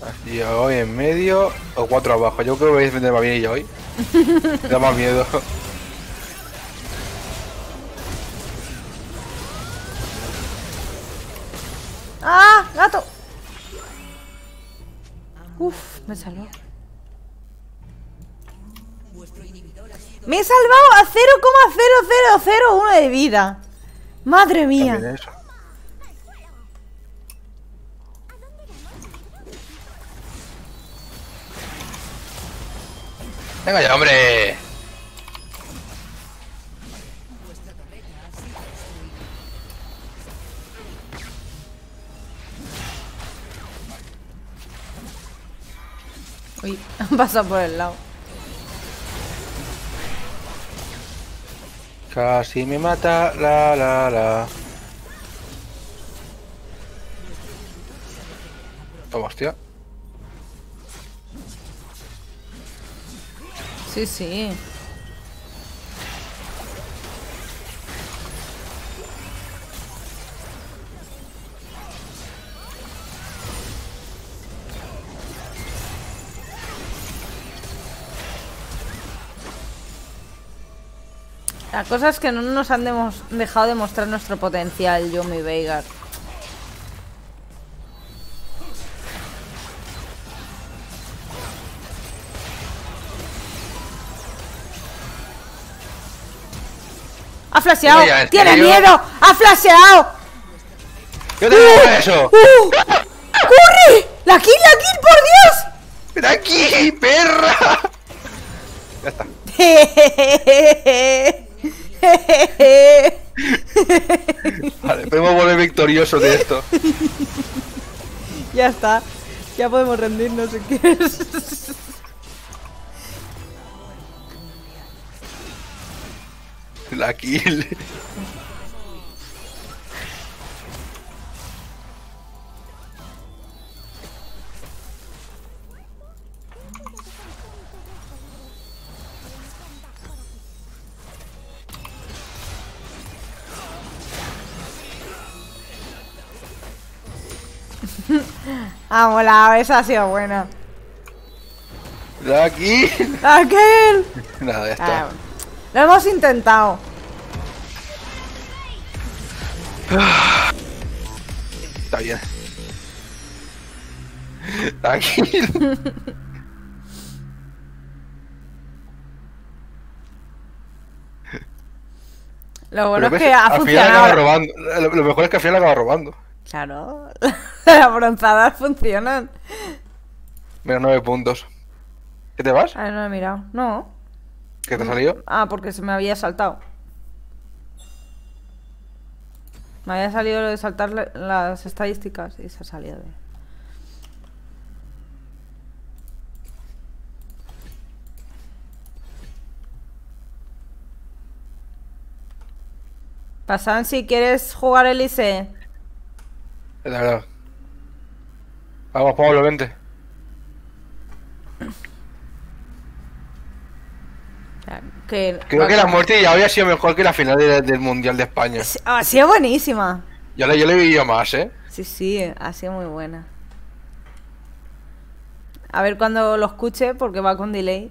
Y hoy en medio o 4 abajo. Yo creo que voy a defender más bien y hoy. Me da más miedo. ¡Ah! ¡Gato! Uf, me salvó. Me he salvado a 0,0001 de vida. Madre mía. También eso. Venga ya, hombre. Uy, han pasado por el lado. Casi me mata, la. Toma, hostia. Sí, sí. La cosa es que no nos han dejado demostrar nuestro potencial, Yomi y Veigar. ¡Ha flasheado! Mira, ¿en ¡Tiene serio? miedo! ¡Ha flasheado! ¿Qué te digo eso? ¡Corre! ¡La kill, por Dios! ¡Ven aquí, perra! Ya está. Vale, podemos volver victoriosos de esto. Ya está. Ya podemos rendirnos si quieres. La kill. Ha molado, esa ha sido buena. La kill. ¡Aquel! Nada, ya está. Ah, lo hemos intentado. Está bien. La kill. Lo bueno Pero es que ves, ha al final acaba funcionado. robando. Lo mejor es que al final acaba robando. Claro, las bronzadas funcionan. Menos 9 puntos. ¿Qué te vas? A ver, no he mirado. No. ¿Qué te ha salido? Ah, porque se me había saltado. Me había salido lo de saltar las estadísticas y se ha salido de... Pasan si quieres jugar Elise. Es la verdad. Vamos, Pablo, vente. Creo que la muerte ya había sido mejor que la final del Mundial de España. Ha sido buenísima. Yo le he vivido más, ¿eh? Sí, sí, ha sido muy buena. A ver cuando lo escuche, porque va con delay.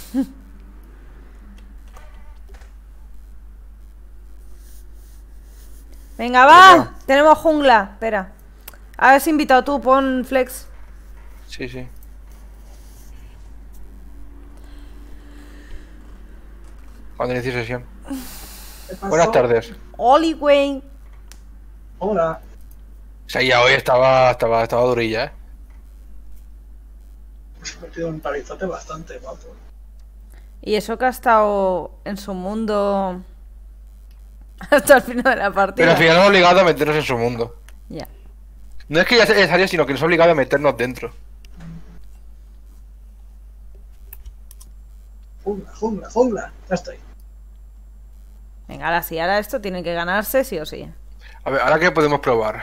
Venga, va. Venga. Tenemos jungla. Espera. Has invitado tú, pon flex. Sí, sí. Cuando inicie sesión. Buenas tardes. Oli, Wayne. Hola. O sea, ya hoy estaba durilla, ¿eh? Pues he metido un palizote bastante guapo. Y eso que ha estado en su mundo hasta el final de la partida. Pero al final nos ha obligado a meternos en su mundo. Ya. No es que ya sea necesario, sino que nos ha obligado a meternos dentro. Jungla, jungla, jungla. Ya estoy. Venga, ahora sí, ahora esto tiene que ganarse sí o sí. A ver, ¿ahora qué podemos probar?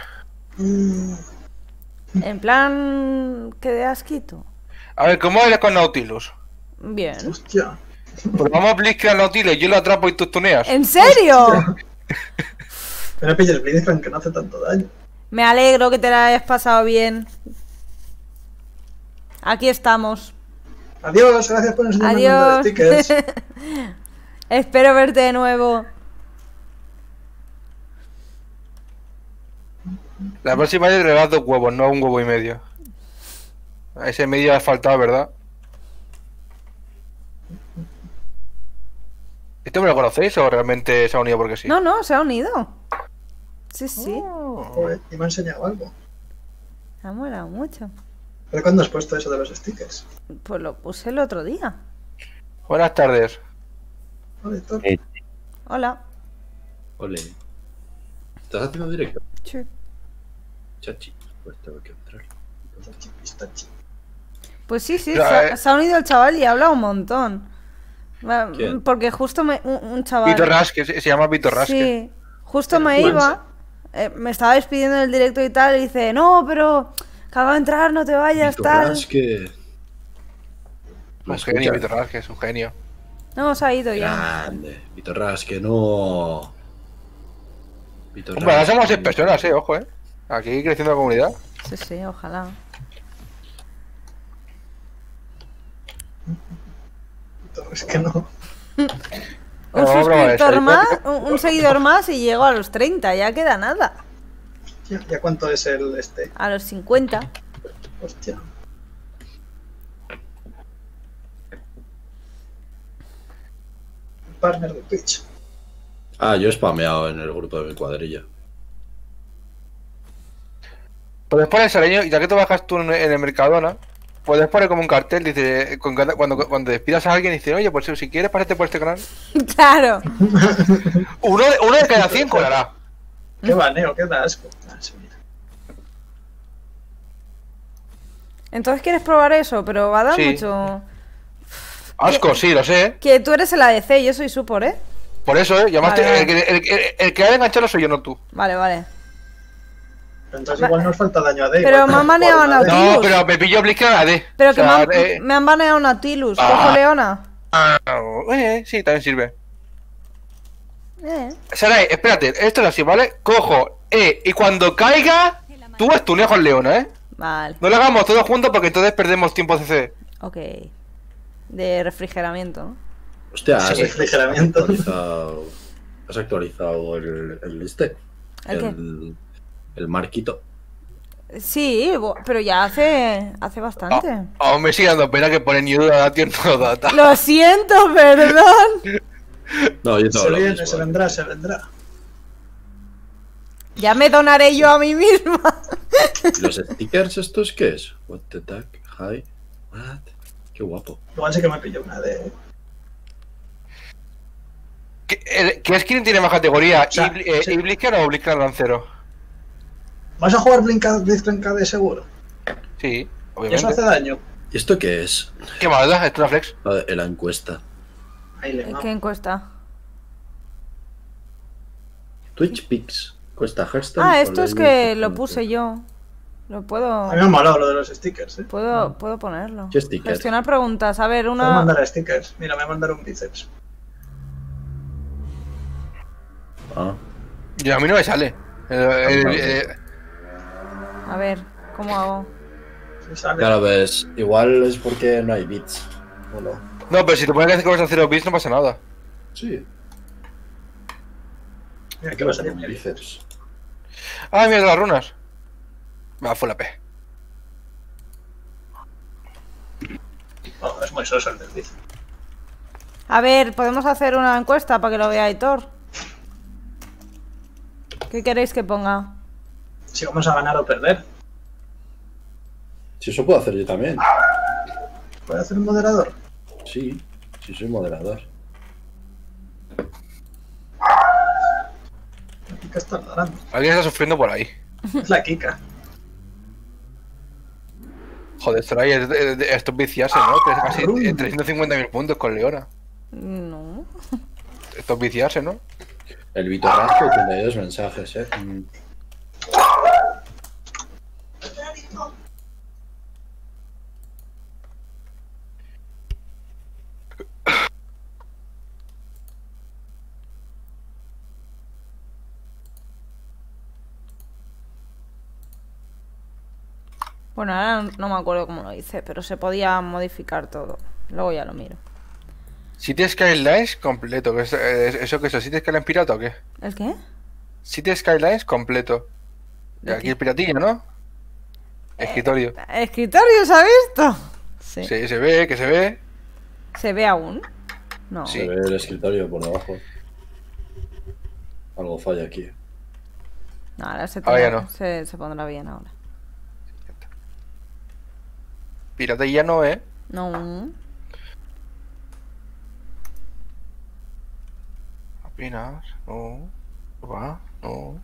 En plan, que de asquito. A ver, ¿cómo eres con Nautilus? Bien. Hostia. Pues vamos a Blitzcrank Nautilus, yo lo atrapo y tú tuneas. ¿En serio? Pero pilla el Blitzcrank, que no hace tanto daño. Me alegro que te la hayas pasado bien. Aquí estamos. Adiós, gracias por enseñarme el mundo de Adiós. stickers. Espero verte de nuevo. La próxima vez le das 2 huevos, no 1 huevo y medio. A ese medio ha faltado, ¿verdad? ¿Esto me lo conocéis o realmente se ha unido porque sí? No, no, se ha unido. Sí, sí. Joder, y me ha enseñado algo. Me ha molado mucho. ¿Pero cuándo has puesto eso de los stickers? Pues lo puse el otro día. Buenas tardes. Vale, Thor. Hola. Ole. ¿Estás haciendo directo? Sí. Chachi. Pues tengo que entrar. Pistachi, pistachi. Pues sí, sí, Ya, se ha unido el chaval y ha hablado un montón. ¿Quién? Porque justo un chaval... Vito Rasque, se llama Vito Rasque. Sí, justo me Influencer. iba, me estaba despidiendo del directo y tal, y dice, no, pero acabo de entrar, no te vayas, tal. que... Un genio, Vito Rasque, es un genio. No, se ha ido ya. Grande. Vitor Rasque, no. Vitor Hombre, ahora somos 6 Rasque. personas, ojo, Aquí creciendo la comunidad. Sí, sí, ojalá. Es que no. Un Vamos a probar suscriptor eso. más, un seguidor más y llego a los 30, ya queda nada. ¿Ya cuánto es el este? A los 50. Hostia. Partner de Twitch. Ah, yo he spameado en el grupo de mi cuadrilla. Puedes poner Saleño, y ya que te bajas tú en el Mercadona, puedes poner como un cartel, dice, cuando despidas a alguien, dice, oye, pues si quieres, pásate por este canal. Claro. Uno de cada 100 colará. Qué baneo, qué da asco. Ah, sí, mira. Entonces quieres probar eso, pero va a dar Sí. mucho... Asco, sí, lo sé. Que tú eres el ADC y yo soy support, ¿eh? Por eso, llamaste, Vale. el que ha de enganchado soy yo, no tú. Vale, vale. Pero entonces igual nos falta daño a D. Pero igual me han podemos baneado jugar a una D. Nautilus. No, pero me pillo Blitzcrank a D. Pero O que sea, me han baneado un Nautilus. Ah. ¿Cojo Leona? Sí, también sirve. Eh. Sarai, espérate, esto es así, ¿vale? Cojo y cuando caiga, tú estuneas con Leona, ¿eh? Vale, No lo hagamos todos juntos porque entonces perdemos tiempo CC. ok. De refrigeramiento, ¿no? Hostia, has Sí, refrigeramiento. Has actualizado el este. ¿El qué? El marquito. Sí, pero ya hace bastante. Aún me sigue dando pena que pone New Data no data. Lo siento, perdón. No, yo tengo Se lo viene, mismo, se vendrá, se vendrá. Ya me donaré yo a mí misma. ¿Y los stickers estos qué es? What the duck? Hi. What? Qué guapo. Igual sí que me pilló una D. ¿Qué skin tiene más categoría? O sea, sí. ¿Y Blitzcrank o Blitzcrank Lancero? ¿Vas a jugar Blitzcrank KD seguro? Sí, ¿Y eso obviamente. hace daño? ¿Y esto qué es? ¿Qué más da? Esto es una flex. La encuesta. Ahí le ¿Qué encuesta? Twitch Pix. Cuesta Hearthstone. Ah, esto es que lo Online. puse yo. Lo A mí puedo. me ha molado lo de los stickers, ¿eh? Puedo ponerlo. ¿Qué stickers? Gestionar preguntas. A ver, Voy a una. mandar stickers. Mira, me voy a mandar un bíceps. Ah, Y a mí no me sale. A ver, ¿cómo hago? Sí, sale. claro, ves. Igual es porque no hay bits. ¿O no? No, pero si te pones que hacer cosas a 0 bits no pasa nada. Sí. Mira, que va a salir mi bíceps. Ah, mira las runas. Va, fue la P. Oh, es muy soso el del bíceps. A ver, podemos hacer una encuesta para que lo vea Aitor. ¿Qué queréis que ponga? Si vamos a ganar o perder. Si eso puedo hacer yo también. ¿Puede hacer un moderador? Sí, sí soy moderador. La Kika está ladrando. Alguien está sufriendo por ahí. Es la Kika. Joder, Sarai, esto es viciarse, ¿no? Casi 350.000 puntos con Leona. No. Esto es viciarse, ¿no? El Vito Rasque tiene 2 mensajes, Bueno, ahora no me acuerdo cómo lo hice, pero se podía modificar todo. Luego ya lo miro. City Skylines completo. ¿Eso qué es? ¿City Skylines pirata o qué? ¿El qué? City Skylines completo. ¿De Aquí qué? el piratillo, ¿no? Escritorio. ¿Escritorio se ha visto? Sí. Sí, se ve, que se ve. ¿Se ve aún? No. Sí. Se ve el escritorio por debajo. Algo falla aquí. No, ahora se, Ahora ya tendrá- no. se pondrá bien ahora. Piratilla no, ¿eh? No. Apenas. No. Va. No.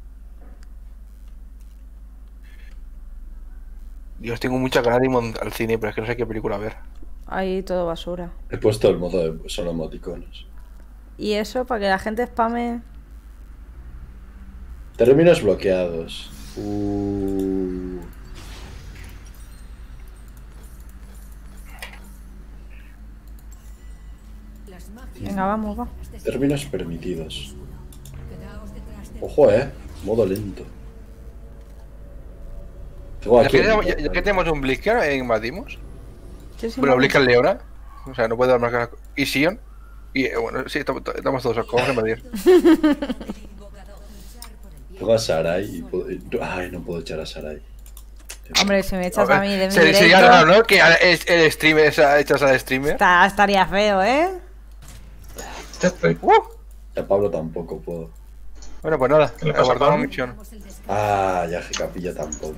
Dios, tengo muchas ganas de ir al cine, pero es que no sé qué película ver. Ahí todo basura. He puesto el modo de solo emoticonos. Y eso, para que la gente spame. Términos bloqueados. Las magias Venga, vamos, va. Términos permitidos. quedaos detrás de Ojo, modo lento. Tengo ¿Ya aquí. que tenemos un Blitzcrank, invadimos? Sí, sí, Bueno, no. Blitzcrank Leona. O sea, no puede dar más que... Y Sion. Y bueno, sí, estamos todos. ¿Cómo se me dio? Tengo a Sarai y ay, no puedo echar a Sarai. Hombre, si me echas a mí de mi Sería directo, raro, ¿no? Que el streamer echas al streamer. estaría feo, ¿eh? Ya estoy. A Pablo tampoco puedo. Bueno, pues nada. ¿Qué le pasa a Guardamos Pablo? misión. Ah, ya que Capilla tampoco.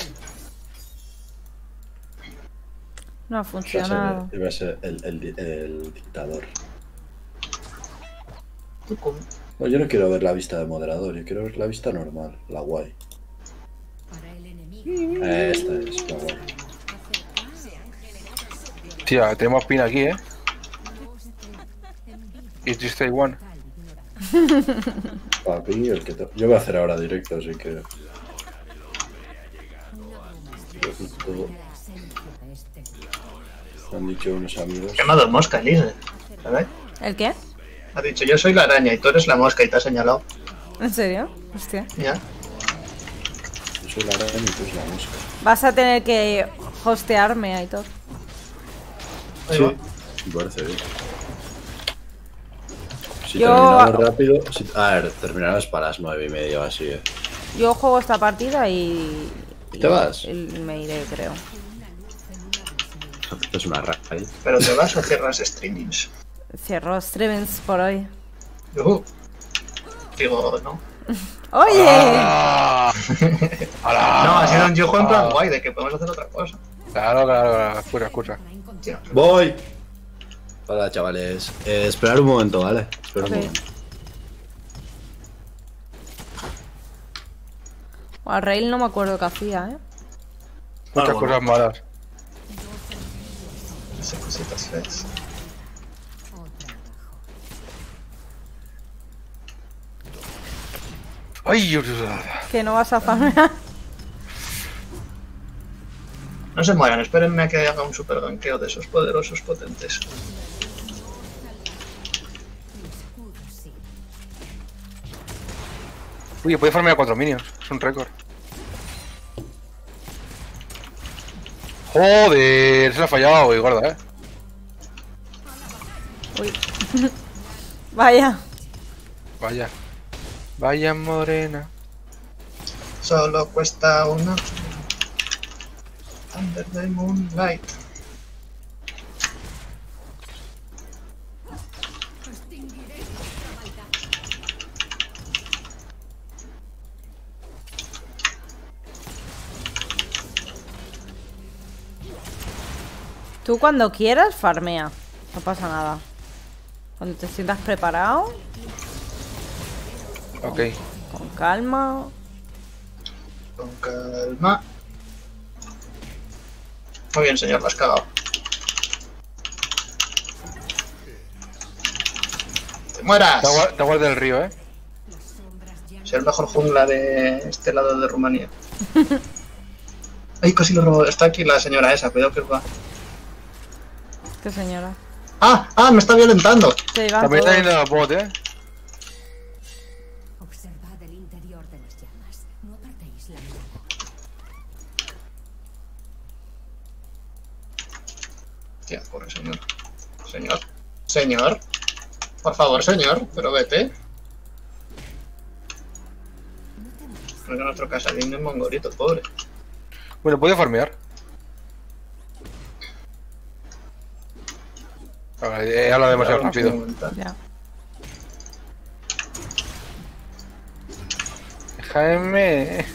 No ha funcionado. Iba a ser el dictador. ¿Tú cómo? No, yo no quiero ver la vista de moderador, yo quiero ver la vista normal, la guay. para el enemigo. Esta es la guay. Tía, tenemos pin aquí, ¿eh? It's just a one. Papi, el que yo voy a hacer ahora directo, así que. Justo me han dicho unos amigos. Llamado mosca, Elise. ¿Sabes? ¿El qué? Ha dicho, yo soy la araña y tú eres la mosca y te ha señalado. ¿En serio? Hostia. Ya. Yo soy la araña y tú eres la mosca. Vas a tener que hostearme ahí todo. Ahí va. Me parece bien. Si Yo- terminamos rápido. A ver, terminarás para las 9:30 o así, Yo juego esta partida y... ¿Te vas? y me iré, creo. Es una raid. Pero te vas o cierras streamings. Cierro streamings por hoy. Digo, no. ¡Oye! ¡Ah! ¡Hala! No, ha sido un juego en plan guay, de que podemos hacer otra cosa. Claro. Escucha. Tío, ¡Voy! Hola, chavales. Esperar un momento, ¿vale? Espera Ok. un momento. Al rail no me acuerdo qué hacía, ¿eh? Muchas Algo, cosas ¿no? malas. Esas cositas feas. ¡Ay, Dios! Que no vas a farmear. No se mueran, espérenme a que haga un super ganqueo de esos poderosos potentes. Uy, puede farmear 4 minions. Es un récord. Joder, se le ha fallado, güey, guarda, Uy. Vaya. Vaya morena. Solo cuesta una. Under the moonlight. Tú cuando quieras, farmea. No pasa nada. Cuando te sientas preparado, Ok. con calma. Con calma. Muy bien, señor, la has cagado. ¡Te mueras! Te aguarda el río, ¿eh? Soy el mejor jungla de este lado de Rumanía. Ay, casi lo robo. Está aquí la señora esa, cuidado que os va. Qué señora. ¡Ah! ¡Me está violentando! Se iban También está todos. yendo a bot, ¿eh? Observad el interior de las llamas. No apartéis la mirada. Tía, corre, señor. Señor. Señor. Por favor, señor. Pero vete. Porque nuestro casadín es mongolito, pobre. Bueno, puede farmear. Ahora, he hablado demasiado rápido. Ya. Déjame.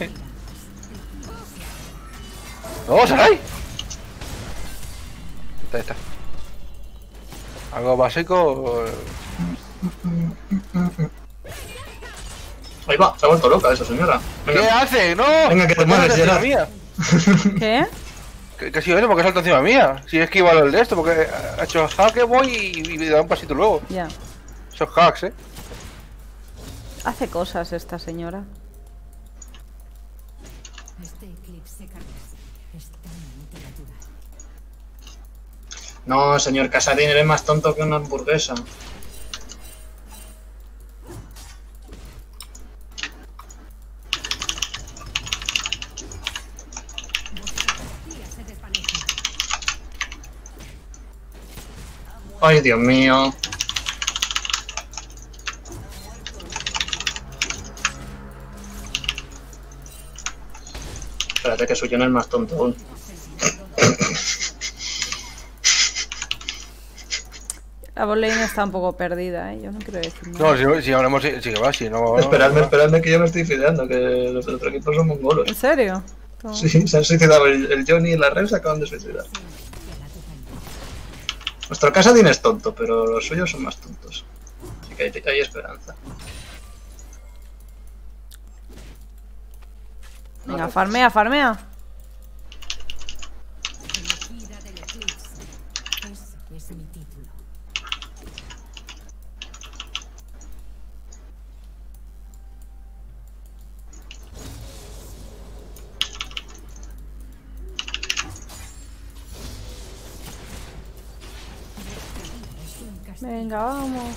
¡No, Sarai! Está. Algo básico. Ahí va, se ha vuelto loca esa señora. ¿Qué Venga, hace? ¡No! Venga, que te ¿Por qué mueves, salta encima Gerard. mía? ¿Qué? ¿Qué ha sido eso? ¿Por qué salta encima mía? Si he esquivado el de esto, porque ha hecho jaque, voy y da un pasito luego. Ya. Esos hacks, Hace cosas esta señora. Este eclipse carmesí es tan natural. No, señor Casadín, eres más tonto que una hamburguesa. Ay, Dios mío. Espérate que suyo no es más tonto aún. La botlane está un poco perdida, ¿eh? Yo no quiero decir nada. No, si hablamos, sí que va, si no. Esperadme que yo me estoy fideando, que los del otro equipo son mongolos. ¿En serio? ¿Cómo? Sí, se han suicidado. El Johnny y la Ren se acaban de suicidar. Nuestro Casadín es tonto, pero los suyos son más tontos. Así que hay esperanza. Venga, farmea, farmea. Elegida del eclipse. Ese es mi título. Venga, vamos.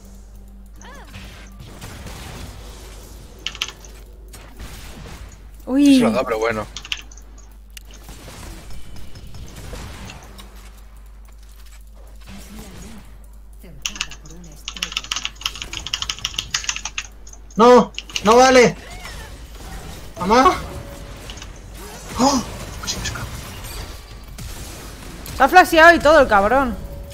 Uy. Se lo da, pero bueno. Cercada por una estrella. ¡No! ¡No vale! ¡Mamá! ¡Oh! Casi me escapo. Se ha flasheado y todo el cabrón.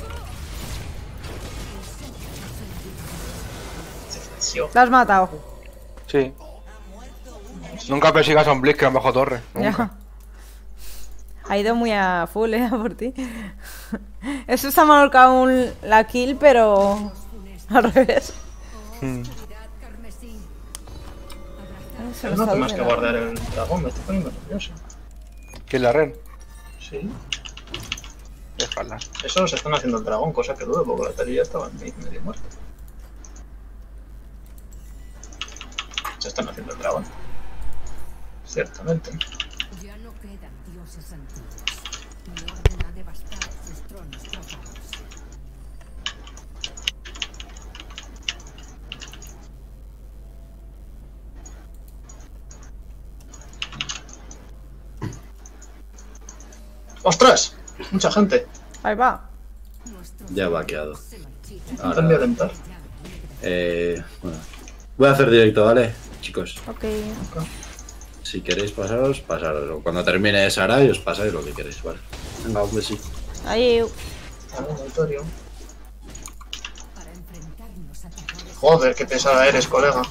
La has matado. Sí. Nunca persigas a un Blitzcrank bajo torre. Nunca. Ya. Ha ido muy a full, a por ti. Eso se ha marcado la kill, pero al revés. Carmesí. Ay, se Pero nos no ha tengo más que olvidado. guardar el dragón, me estoy poniendo nervioso. ¿Qué es la Ren? Sí. Déjala. Eso se están haciendo el dragón, cosa que dudo, porque la talilla estaba medio muerta. Se están haciendo el dragón. Ciertamente. Ya no quedan dioses antiguos. Mi orden ha devastado sus tronos profanos. ¡Ostras! Mucha gente. Ahí va. Ya vaqueado. Están de alentar. Bueno. Voy a hacer directo, ¿vale? Chicos, Ok. si queréis pasaros, pasaros. O cuando termine Sarai os pasáis lo que queréis, ¿vale? Venga, pues sí. Ahí. Auditorio. Para enfrentarnos a terrores. Joder, qué pesada eres, colega.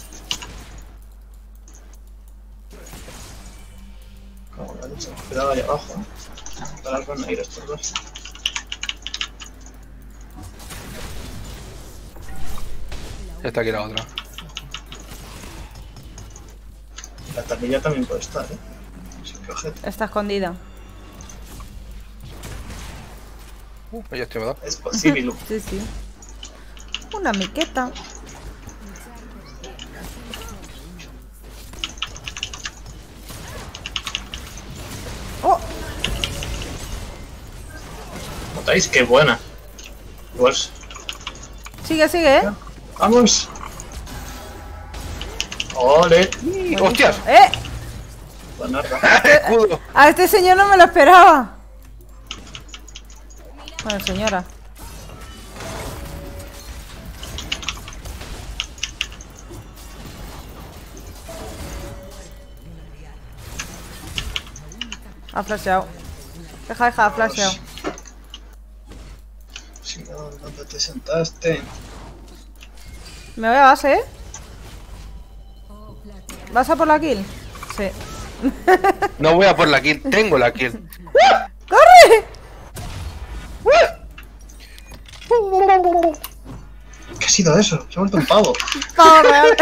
Cago en la leche. Cuidado ahí abajo, Ahora van a ir estos dos. Ya está aquí la otra. La tablilla también puede estar, Así que ojete. Está escondida. Ya estoy me da. Es posible. Sí, sí. Una miqueta. ¡Oh! ¿Notáis? ¡Qué buena! Igual. Sigue, sigue, ¿eh? ¡Vamos! ¡Ole! ¡Hostias! Buenarda. ¡Escudo! A este señor no me lo esperaba. Bueno, señora. Ha flasheado. Deja, ha flasheado. Sí, ¿dónde te sentaste? Me voy a base, ¿eh? ¿Vas a por la kill? Sí. No voy a por la kill, tengo la kill. ¡Corre! ¿Qué ha sido eso? Se ha vuelto un pavo. Pavo real.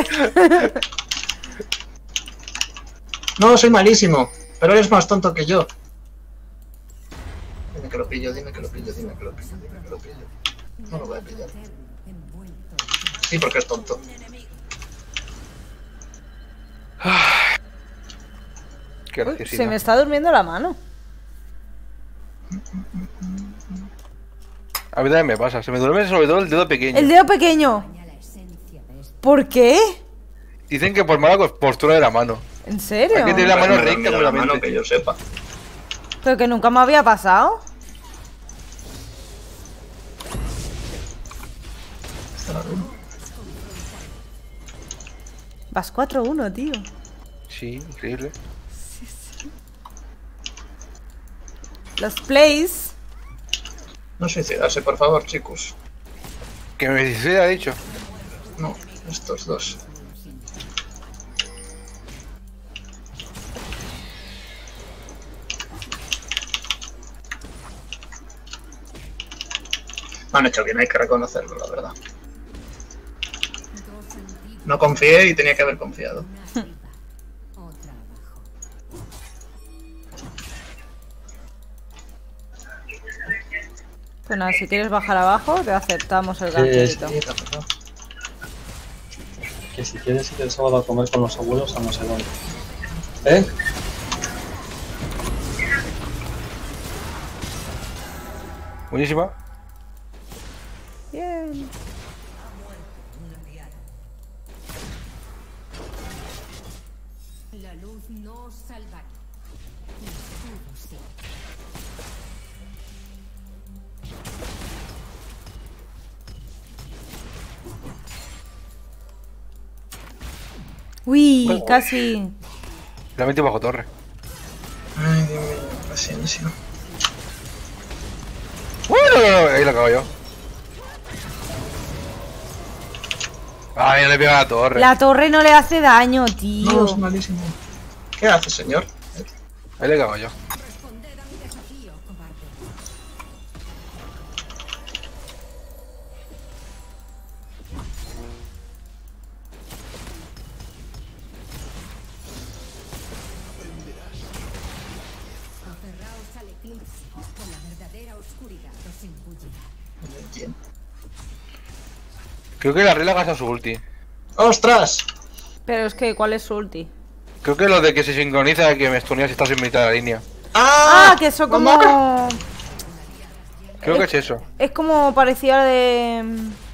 No, soy malísimo. Pero eres más tonto que yo. Dime que lo pillo, dime que lo pillo, dime que lo pillo, dime que lo pillo. No lo voy a pillar. Sí, porque es tonto. Qué Uy, necesidad. se me está durmiendo la mano. A mí también me pasa, se me duerme sobre todo el dedo pequeño. El dedo pequeño. ¿Por qué? Dicen que por mala postura de la mano. ¿En serio? Hay que tener la mano Me recta, dormido la mano seguramente. que yo sepa. Pero que nunca me había pasado. Vas 4-1, tío. Sí, increíble. Los plays. No suicidarse, por favor, chicos. Que me dice, ha dicho. No, estos dos. Han hecho bien, hay que reconocerlo, la verdad. No confié y tenía que haber confiado. Pues nada, si quieres bajar abajo, te aceptamos el Sí, ganchito. Sí, la verdad. Que si quieres ir el sábado a comer con los abuelos a no sé dónde. ¿Eh? Buenísima. Bien. La luz no os salvará. Mi escudo sí. Uy, casi. La metí bajo torre. Ay, Dios mío, paciencia. Bueno, ahí la cago yo. Ay, no le pega a la torre. La torre no le hace daño, tío. No, es malísimo. ¿Qué hace, señor? Ahí le cago yo. Responded a mi desafío, cobarde. Aferraos al eclipse, con la verdadera oscuridad os engullirá. No entiendo. Creo que la regla gasta su ulti. ¡Ostras! Pero es que, ¿cuál es su ulti? Creo que lo de que se sincroniza que me estunea si estás en mitad de la línea. Ah, que eso como... Creo que es eso. Es como parecía a la de...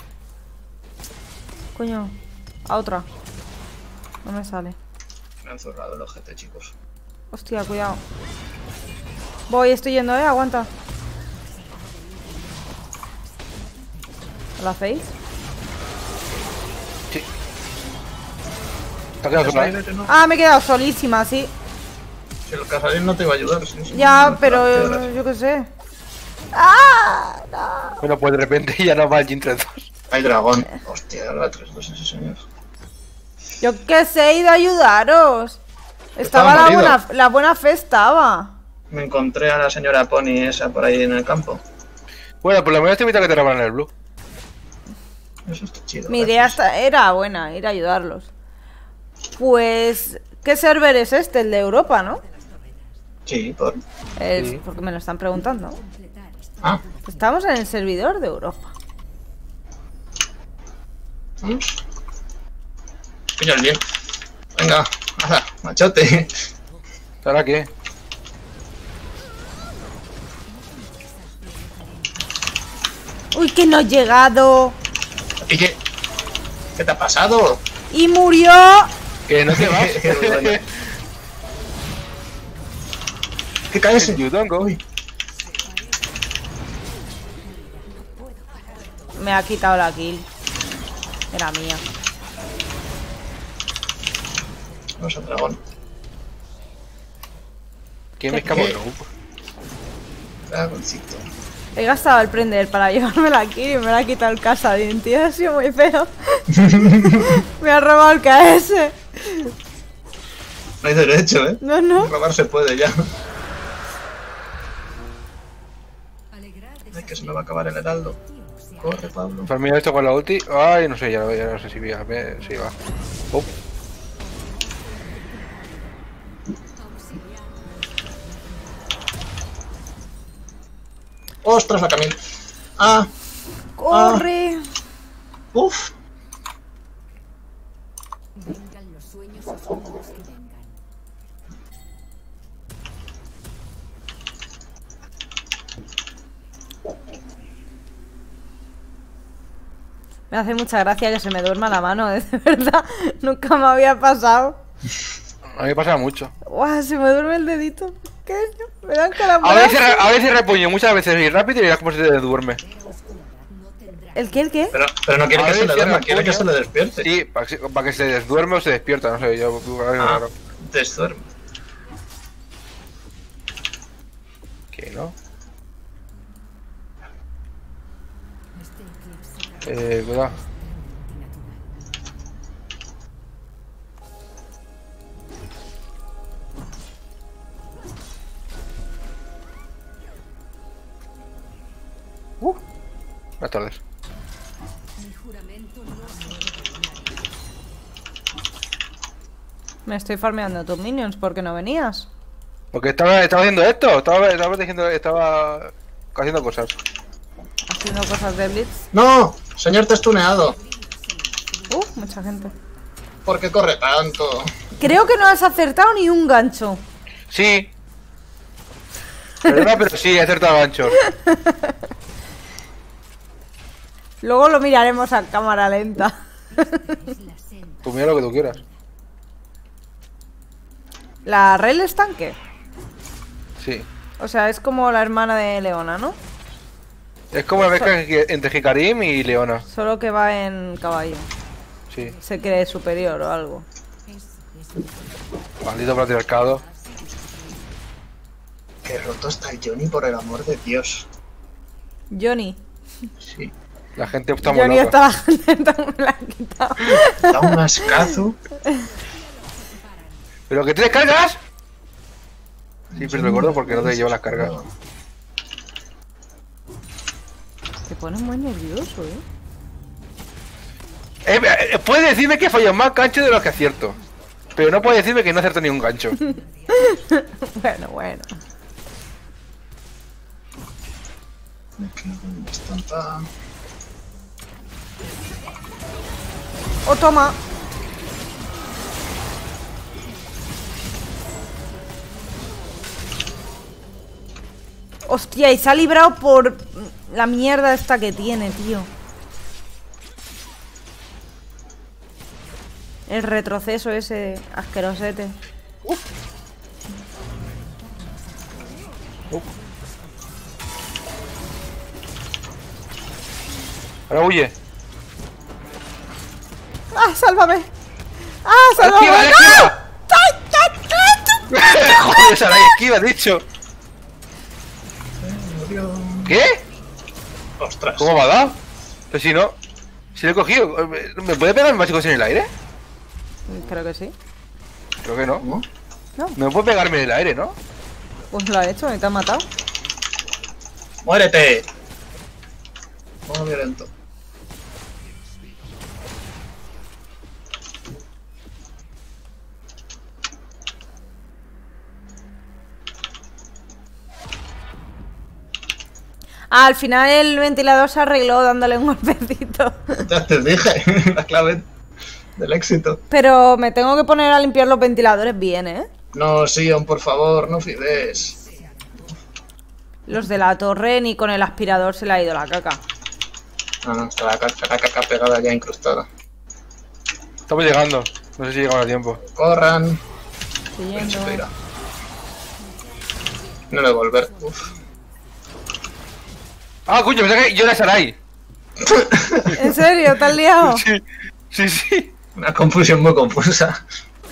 Coño, a otra. No me sale. Me han zurrado el ojete, chicos. Hostia, cuidado. Voy, estoy yendo, aguanta. ¿Lo hacéis? Sí. ¿Te has quedado sola, eh? No. Ah, me he quedado solísima, sí. Si el Casarín no te iba a ayudar. Sí. Ya, No, pero piedras. yo qué sé. ¡Ah! No. Bueno, pues de repente ya no va el Jin 3-2. Hay dragón. Hostia, la 3-2 ese señor. Yo qué sé, he ido a ayudaros. Estaba Estaba morido. la buena fe estaba. Me encontré a la señora Pony esa por ahí en el campo. Bueno, por lo menos te invito a que te robaran el blue. Eso está chido. Mi idea gracias. era buena, ir a ayudarlos. Pues, ¿qué server es este? El de Europa, ¿no? Sí, por... Porque me lo están preguntando. Ah. Estamos en el servidor de Europa. Pilla el bien. Venga, hala, machote. ¿Ahora qué? Uy, que no he llegado. ¿Y qué? ¿Qué te ha pasado? Y murió. Que no te vas. ¿Qué caes? You don't go. Uy. me ha quitado la kill. Era mía. Vamos al dragón. ¿Quién me escapó? Dragoncito. He gastado el prender para llevarme la kill y me la ha quitado el Casadín, tío. Ha sido muy feo. Me ha robado el KS. No hay derecho, ¿eh? No. Robar se puede ya. Ay, que se me va a acabar el heraldo. Corre, Pablo. Termino esto con la ulti. Ay, no sé, ya no sé si va. Sí, va. ¡Ostras, la Camille! ¡Ah! ¡Corre! ¡Uf! Vengan los sueños oscuros que vengan. Me hace mucha gracia que se me duerma la mano, de verdad. Nunca me había pasado. A mí me pasa mucho. ¡Guau! Se me duerme el dedito. ¿Qué? Me dan calambre. A veces repuño, muchas veces ir rápido y verás cómo se te duerme. ¿El qué? ¿El qué? Pero no quiere A que se ver, le si duerma, repuño. quiere que se le despierte. Sí, para que se desduerme o se despierta, no sé, yo... Ah, desduerme. ¿Qué, no? Este eclipse Cuidado. Buenas tardes. mi juramento no se Me estoy farmeando tus minions, ¿por qué no venías? Porque estaba haciendo esto, estaba haciendo cosas. Haciendo cosas de Blitz. ¡No! Señor testuneado. Mucha gente. ¿Por qué corre tanto? Creo que no has acertado ni un gancho. Sí. Perdona, pero sí, he acertado gancho. Luego lo miraremos a cámara lenta. Tú mira lo que tú quieras. ¿La Rel es tanque? Sí. O sea, es como la hermana de Leona, ¿no? Es como la mezcla entre Hikarim y Leona. Solo que va en caballo. Sí. Se cree superior o algo. Maldito patriarcado. Qué roto está el Johnny, por el amor de Dios. Johnny. Sí. La gente está muy Johnny loca. está la gente me la ha quitado. Da un ascazo. ¿Pero que te descargas? Sí, pero recuerdo porque no te llevo las cargas. Te pones muy nervioso, ¿eh? Puedes decirme que fallo más gancho de los que acierto. Pero no puedes decirme que no acierto ni un gancho. Bueno. ¡Oh, toma! Hostia, y se ha librado por la mierda esta que tiene, tío. El retroceso ese asquerosete. Ahora huye. ¡Ah, sálvame! ¡Ah, sálvame! ¡Esquiva, ¡No! esquiva! ¡Ay! Joder, Sarai, esquiva, dicho. ¿Qué? Ostras. ¿Cómo me ha dado? Pero si no... Si lo he cogido... ¿Me puede pegar básicos en el aire? Creo que sí. Creo que no. ¿No? No puede pegarme en el aire, ¿no? Pues lo ha hecho y te ha matado. ¡Muérete! Modo violento. Ah, al final el ventilador se arregló dándole un golpecito. Ya te dije, la clave del éxito. Pero me tengo que poner a limpiar los ventiladores bien, ¿eh? No, Sion, por favor, no fides. Los de la torre ni con el aspirador se le ha ido la caca. No, está la caca pegada ya incrustada. Estamos llegando. No sé si llegamos a tiempo. Corran. Siguiendo. No devolver. Uf. Ah, coño, pensaba que yo era Sarai. ¿En serio? ¿Te has liado? Sí, sí, sí. Una confusión muy confusa.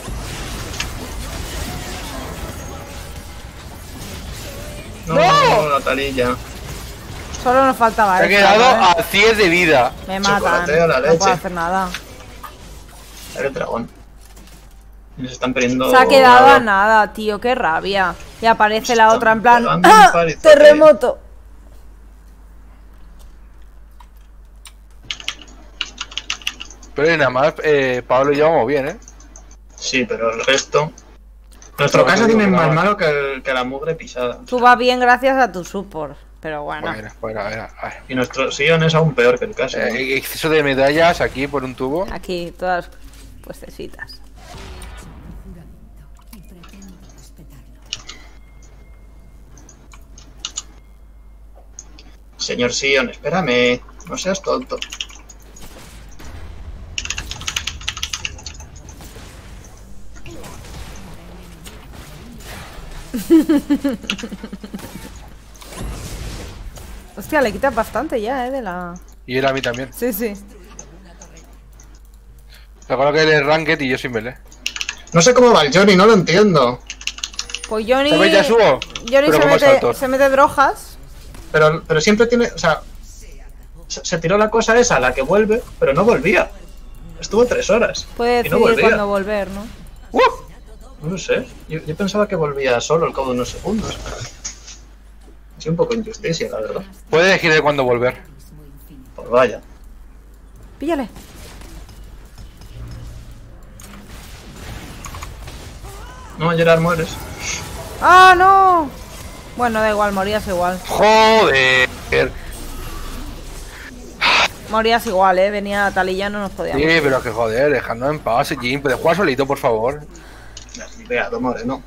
No, Natalilla. Solo nos faltaba Se ha eso, quedado ¿eh? a 100 de vida. Me matan. Chocolateo, la No leche. puedo hacer nada. El dragón. Nos están perdiendo. Se ha quedado a nada, tío. Qué rabia. Y aparece la otra en plan... pegando un ¡Ah! palizote. ¡Terremoto! Pero nada más, Pablo y yo vamos bien, ¿eh? Sí, pero el resto. Nuestro No, caso no digo tiene que más nada. malo que la mugre pisada. Tú vas bien gracias a tu support. Pero bueno. Bueno, a ver. Y nuestro Sion es aún peor que el caso. Exceso de medallas aquí por un tubo. Aquí todas puestecitas. Y pretendo respetarlo. Señor Sion, espérame. No seas tonto. Hostia, le quitas bastante ya, de la... Y él a mí también. Sí, sí. Recuerdo que él es ranked y yo sin melee. No sé cómo va el Johnny, no lo entiendo. Pues Johnny... ¿Sabes, Yasuo? Johnny Pero como saltos. se mete drogas. Pero siempre tiene. O sea. Se tiró la cosa esa, la que vuelve, pero no volvía. Estuvo 3 horas. Puede y no decidir volvía. cuándo volver, ¿no? No lo sé. Yo pensaba que volvía solo al cabo de unos segundos. Es un poco injusticia, la verdad. Puede elegir de cuándo volver. Pues vaya. Píllale. No, Gerard, mueres. ¡Ah, no! Bueno, da igual, morías igual. Joder. Morías igual, Venía Talilla, no nos podíamos. Sí, pero que joder, dejadnos en paz, Jim. ¿Puedes jugar solito, por favor? Veado, Moreno.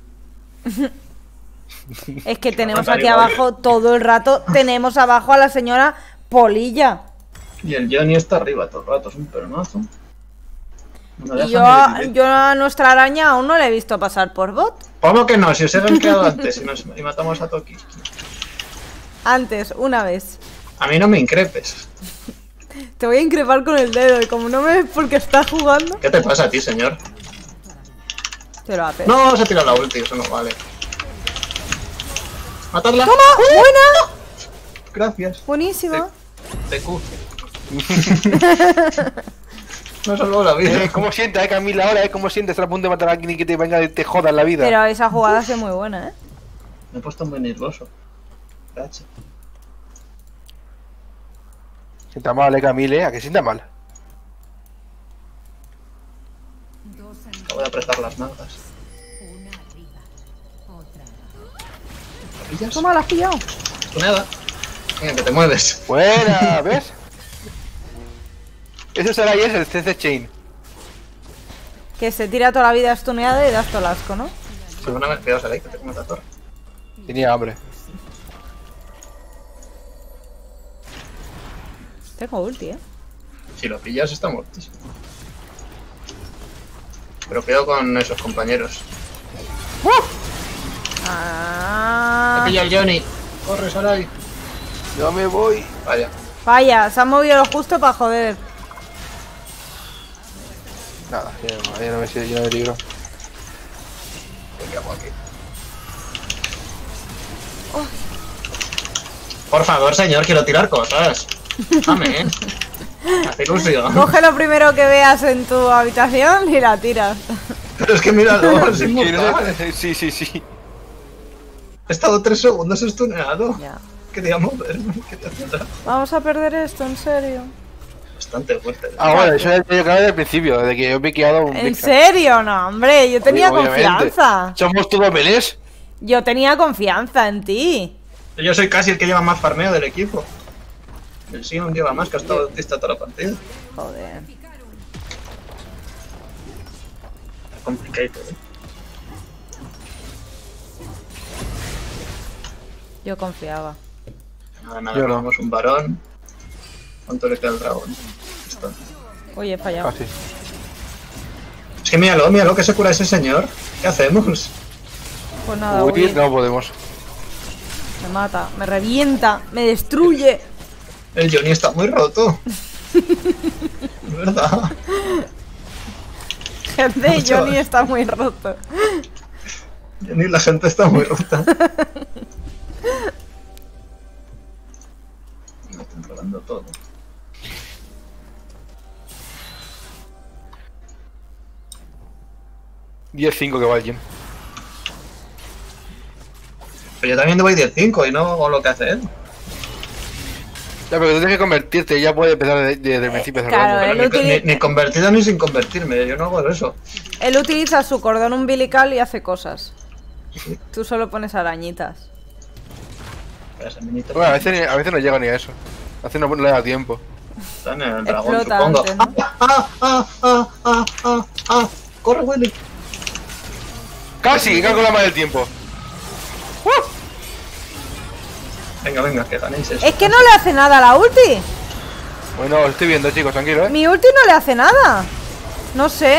Es que tenemos Tal aquí igual. abajo todo el rato. Tenemos abajo a la señora Polilla. Y el Johnny está arriba todo el rato, es un permazo. No me Y deja ni vivir. yo a nuestra araña aún no la he visto pasar por bot. ¿Cómo que no? Si os he gankeado antes y matamos a Toki. Antes, una vez. A mí no me increpes. Te voy a increpar con el dedo y como no me ves porque estás jugando, ¿Qué te pasa a ti, señor? te lo haces. No, se ha tirado la ulti, eso no vale. ¡Matadla! ¡Toma! ¡Buena! Gracias. Buenísima. TQ. Me salvó la vida. ¿Cómo sientes, Camila, ahora? ¿Cómo sientes estar a punto de matar a alguien y que te venga y te joda en la vida? Pero esa jugada es muy buena, Me he puesto muy nervioso. Gracias. Sienta mal, Camille, ¿A que sienta mal? Te voy a apretar las nalgas. Una arriba, otra abajo. ¿La pillas? Toma, la has pillado. Tú nada. Venga, que te mueves. Buena, ¿ves? Eso será y es el CC Chain. Que se tira toda la vida stuneada y das todo el asco, ¿no? Seguramente, cuidado, Sarai, que te comes la torre. Tenía hambre. Tengo ulti, Si lo pillas, está muertísimo. Pero cuidado con esos compañeros. Me Ah. pilla el Johnny. Corre, Sarai. Yo me voy. Vaya. Vaya, se han movido lo justo para joder. Nada, yo no me sé, yo no me libro. ¿Qué hago aquí? Por favor, señor, quiero tirar cosas. Dame, Me hace ilusión. Coge lo primero que veas en tu habitación y la tiras. Pero es que míralo, es Que no inmortal. sé- Sí. He estado 3 segundos estuneado. Ya. Quería moverme, quería tirar. Vamos a perder esto, en serio. Bastante fuerte. Ah, bueno, eso ya yo desde el principio, desde que yo he piqueado un ¿En Blitzcrank. serio? No, hombre, yo tenía Obviamente. confianza. Somos todos melés. Yo tenía confianza en ti. Yo soy casi el que lleva más farmeo del equipo. El Sion lleva más, que ha estado autista toda la partida. Joder. Es complicado, Yo confiaba. Nada, Yo no. vamos un varón. ¿Cuánto le queda al dragón? Esto. Oye, he fallado. Casi. Es que míralo, que se cura ese señor. ¿Qué hacemos? Pues nada, Uy, huye. no podemos. Me mata, me revienta, me destruye. El Johnny está muy roto. Es verdad. Gente, Johnny está muy roto. Johnny, la gente está muy rota. Me están robando todo. $10-5 que va el gym. Pero yo también voy 10-5 y no hago lo que hace él. Ya, pero tú tienes que convertirte y ya puedes empezar desde el principio a claro, cerrarlo. él Ni convertido ni sin convertirme, yo no hago eso. Él utiliza su cordón umbilical y hace cosas. Tú solo pones arañitas. Bueno, a veces no llega ni a eso. A veces no le da tiempo. Está en el dragón, Explota supongo. antes, ¿no? ¡Corre, Willy! ¡Casi! ¡Calcula más del tiempo! Venga, venga, que ganéis eso. Es que no le hace nada a la ulti. Bueno, os estoy viendo, chicos, tranquilo, Mi ulti no le hace nada. No sé.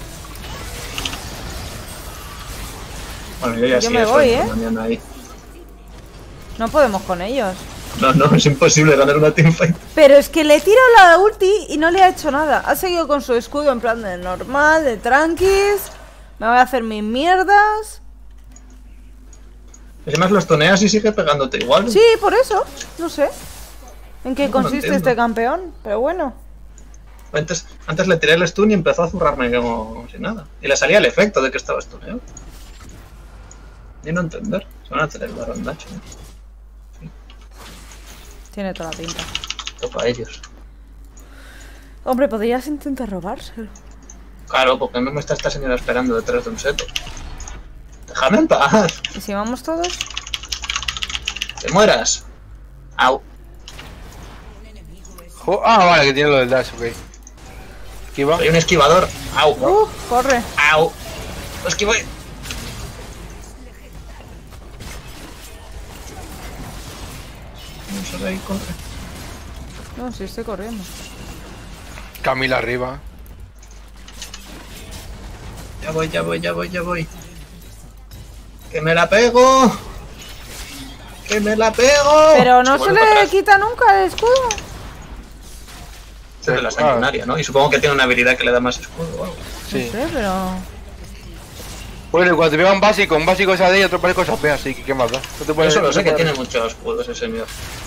Bueno, yo ya Yo sí me estoy voy, ¿eh? mañana ahí. No podemos con ellos. No, es imposible ganar una teamfight. Pero es que le he tirado la ulti y no le ha hecho nada. Ha seguido con su escudo en plan de normal, de tranquis. Me voy a hacer mis mierdas. Además los toneas y sigue pegándote igual. Sí, por eso. No sé en qué No consiste entiendo. este campeón. Pero bueno. Antes le tiré el stun y empezó a zurrarme como si nada. Y le salía el efecto de que estaba stuneado. Y no entender. Se van a tener el barondacho. Tiene toda la pinta. Toca a ellos. Hombre, podrías intentar robárselo. Claro, porque no me está esta señora esperando detrás de un seto. Déjame en paz. ¿Y si vamos todos? Te mueras. Au. Vale, que tiene lo del dash, ok. Esquiva. Soy un esquivador. Au. Corre. Au. Lo esquivé. Vamos a ver ahí, corre. No, sí estoy corriendo. Camila arriba. Ya voy. ¡Que me la pego! ¡Que me la pego! Pero no se vuelve para le atrás. quita nunca el escudo. Es de la sanguinaria, ¿no? Y supongo que tiene una habilidad que le da más escudo o algo. Sí. No sé, pero... Bueno, y cuando te pega un básico es AD y otro básico es AP, así que qué más da. No te puedes- Eso lo no sé, te que puedes- tiene muchos escudos ese señor.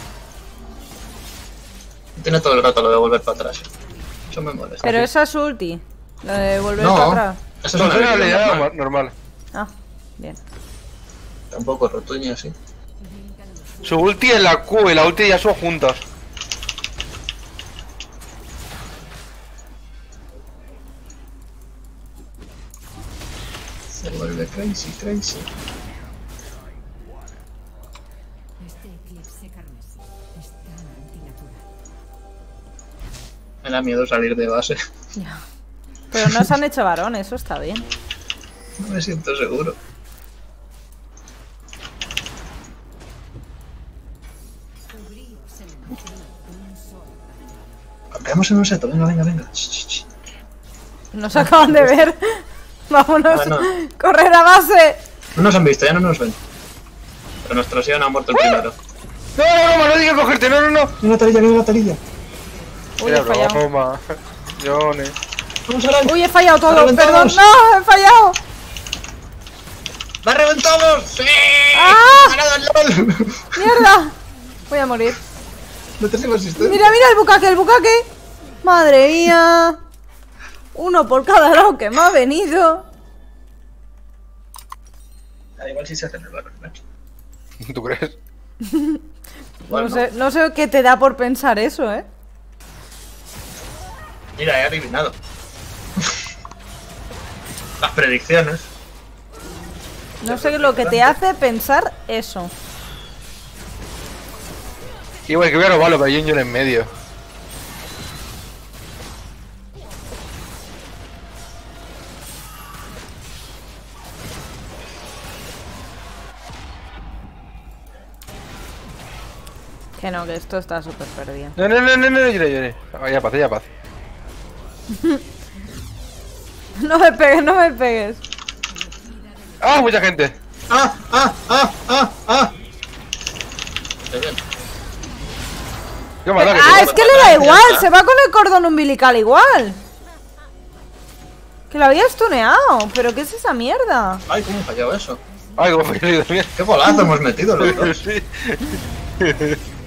Tiene todo el rato lo de volver para atrás. Eso me molesta. Pero esa es ulti. La de volver No. para atrás. Eso No, es es una una habilidad habilidad normal. normal. Ah, bien. Tampoco rotuña así. Su ulti es la Q y la ulti de Yasuo juntos. Se vuelve crazy. Este eclipse carmesí es tan antinatural. Me da miedo salir de base. Ya. Pero no se han hecho varón, eso está bien. No me siento seguro. Campeamos en un seto, venga. Ch. Nos acaban de ver. Vámonos. Bueno. Correr a base. No nos han visto, ya no nos ven. Pero nuestro Sion ha muerto el primero. No digas cogerte, no. Viene una tarilla. Uy, he fallado. broma. Johnny. Vamos a la... Uy, he fallado todo. Reventamos. Perdón, no, he fallado. ¡La reventamos! ¡Sí! ¡Ah! ¡Ganado el LOL! Mierda. Voy a morir. No te sigo asistencia. Mira el bucaque. Madre mía. Uno por cada lado que me ha venido. Da igual si se hace en el balón, ¿no? ¿Tú crees? Igual No sé qué te da por pensar eso, ¿eh? Mira, he adivinado. Las predicciones. No sé lo que te hace pensar eso. Igual que voy a robarlo, pero hay un John en medio. Que no, que esto está súper perdido. No, lloré. Ya paz. No me pegues. ¡Ah, mucha gente! Estoy bien. ¿Qué mata, Ah, es que le da igual, se va con el cordón umbilical igual. Que lo había stuneado, pero ¿qué es esa mierda? Ay, ¿cómo ha fallado eso? Ay, cómo fue también. Qué golazo hemos metido los dos. Sí.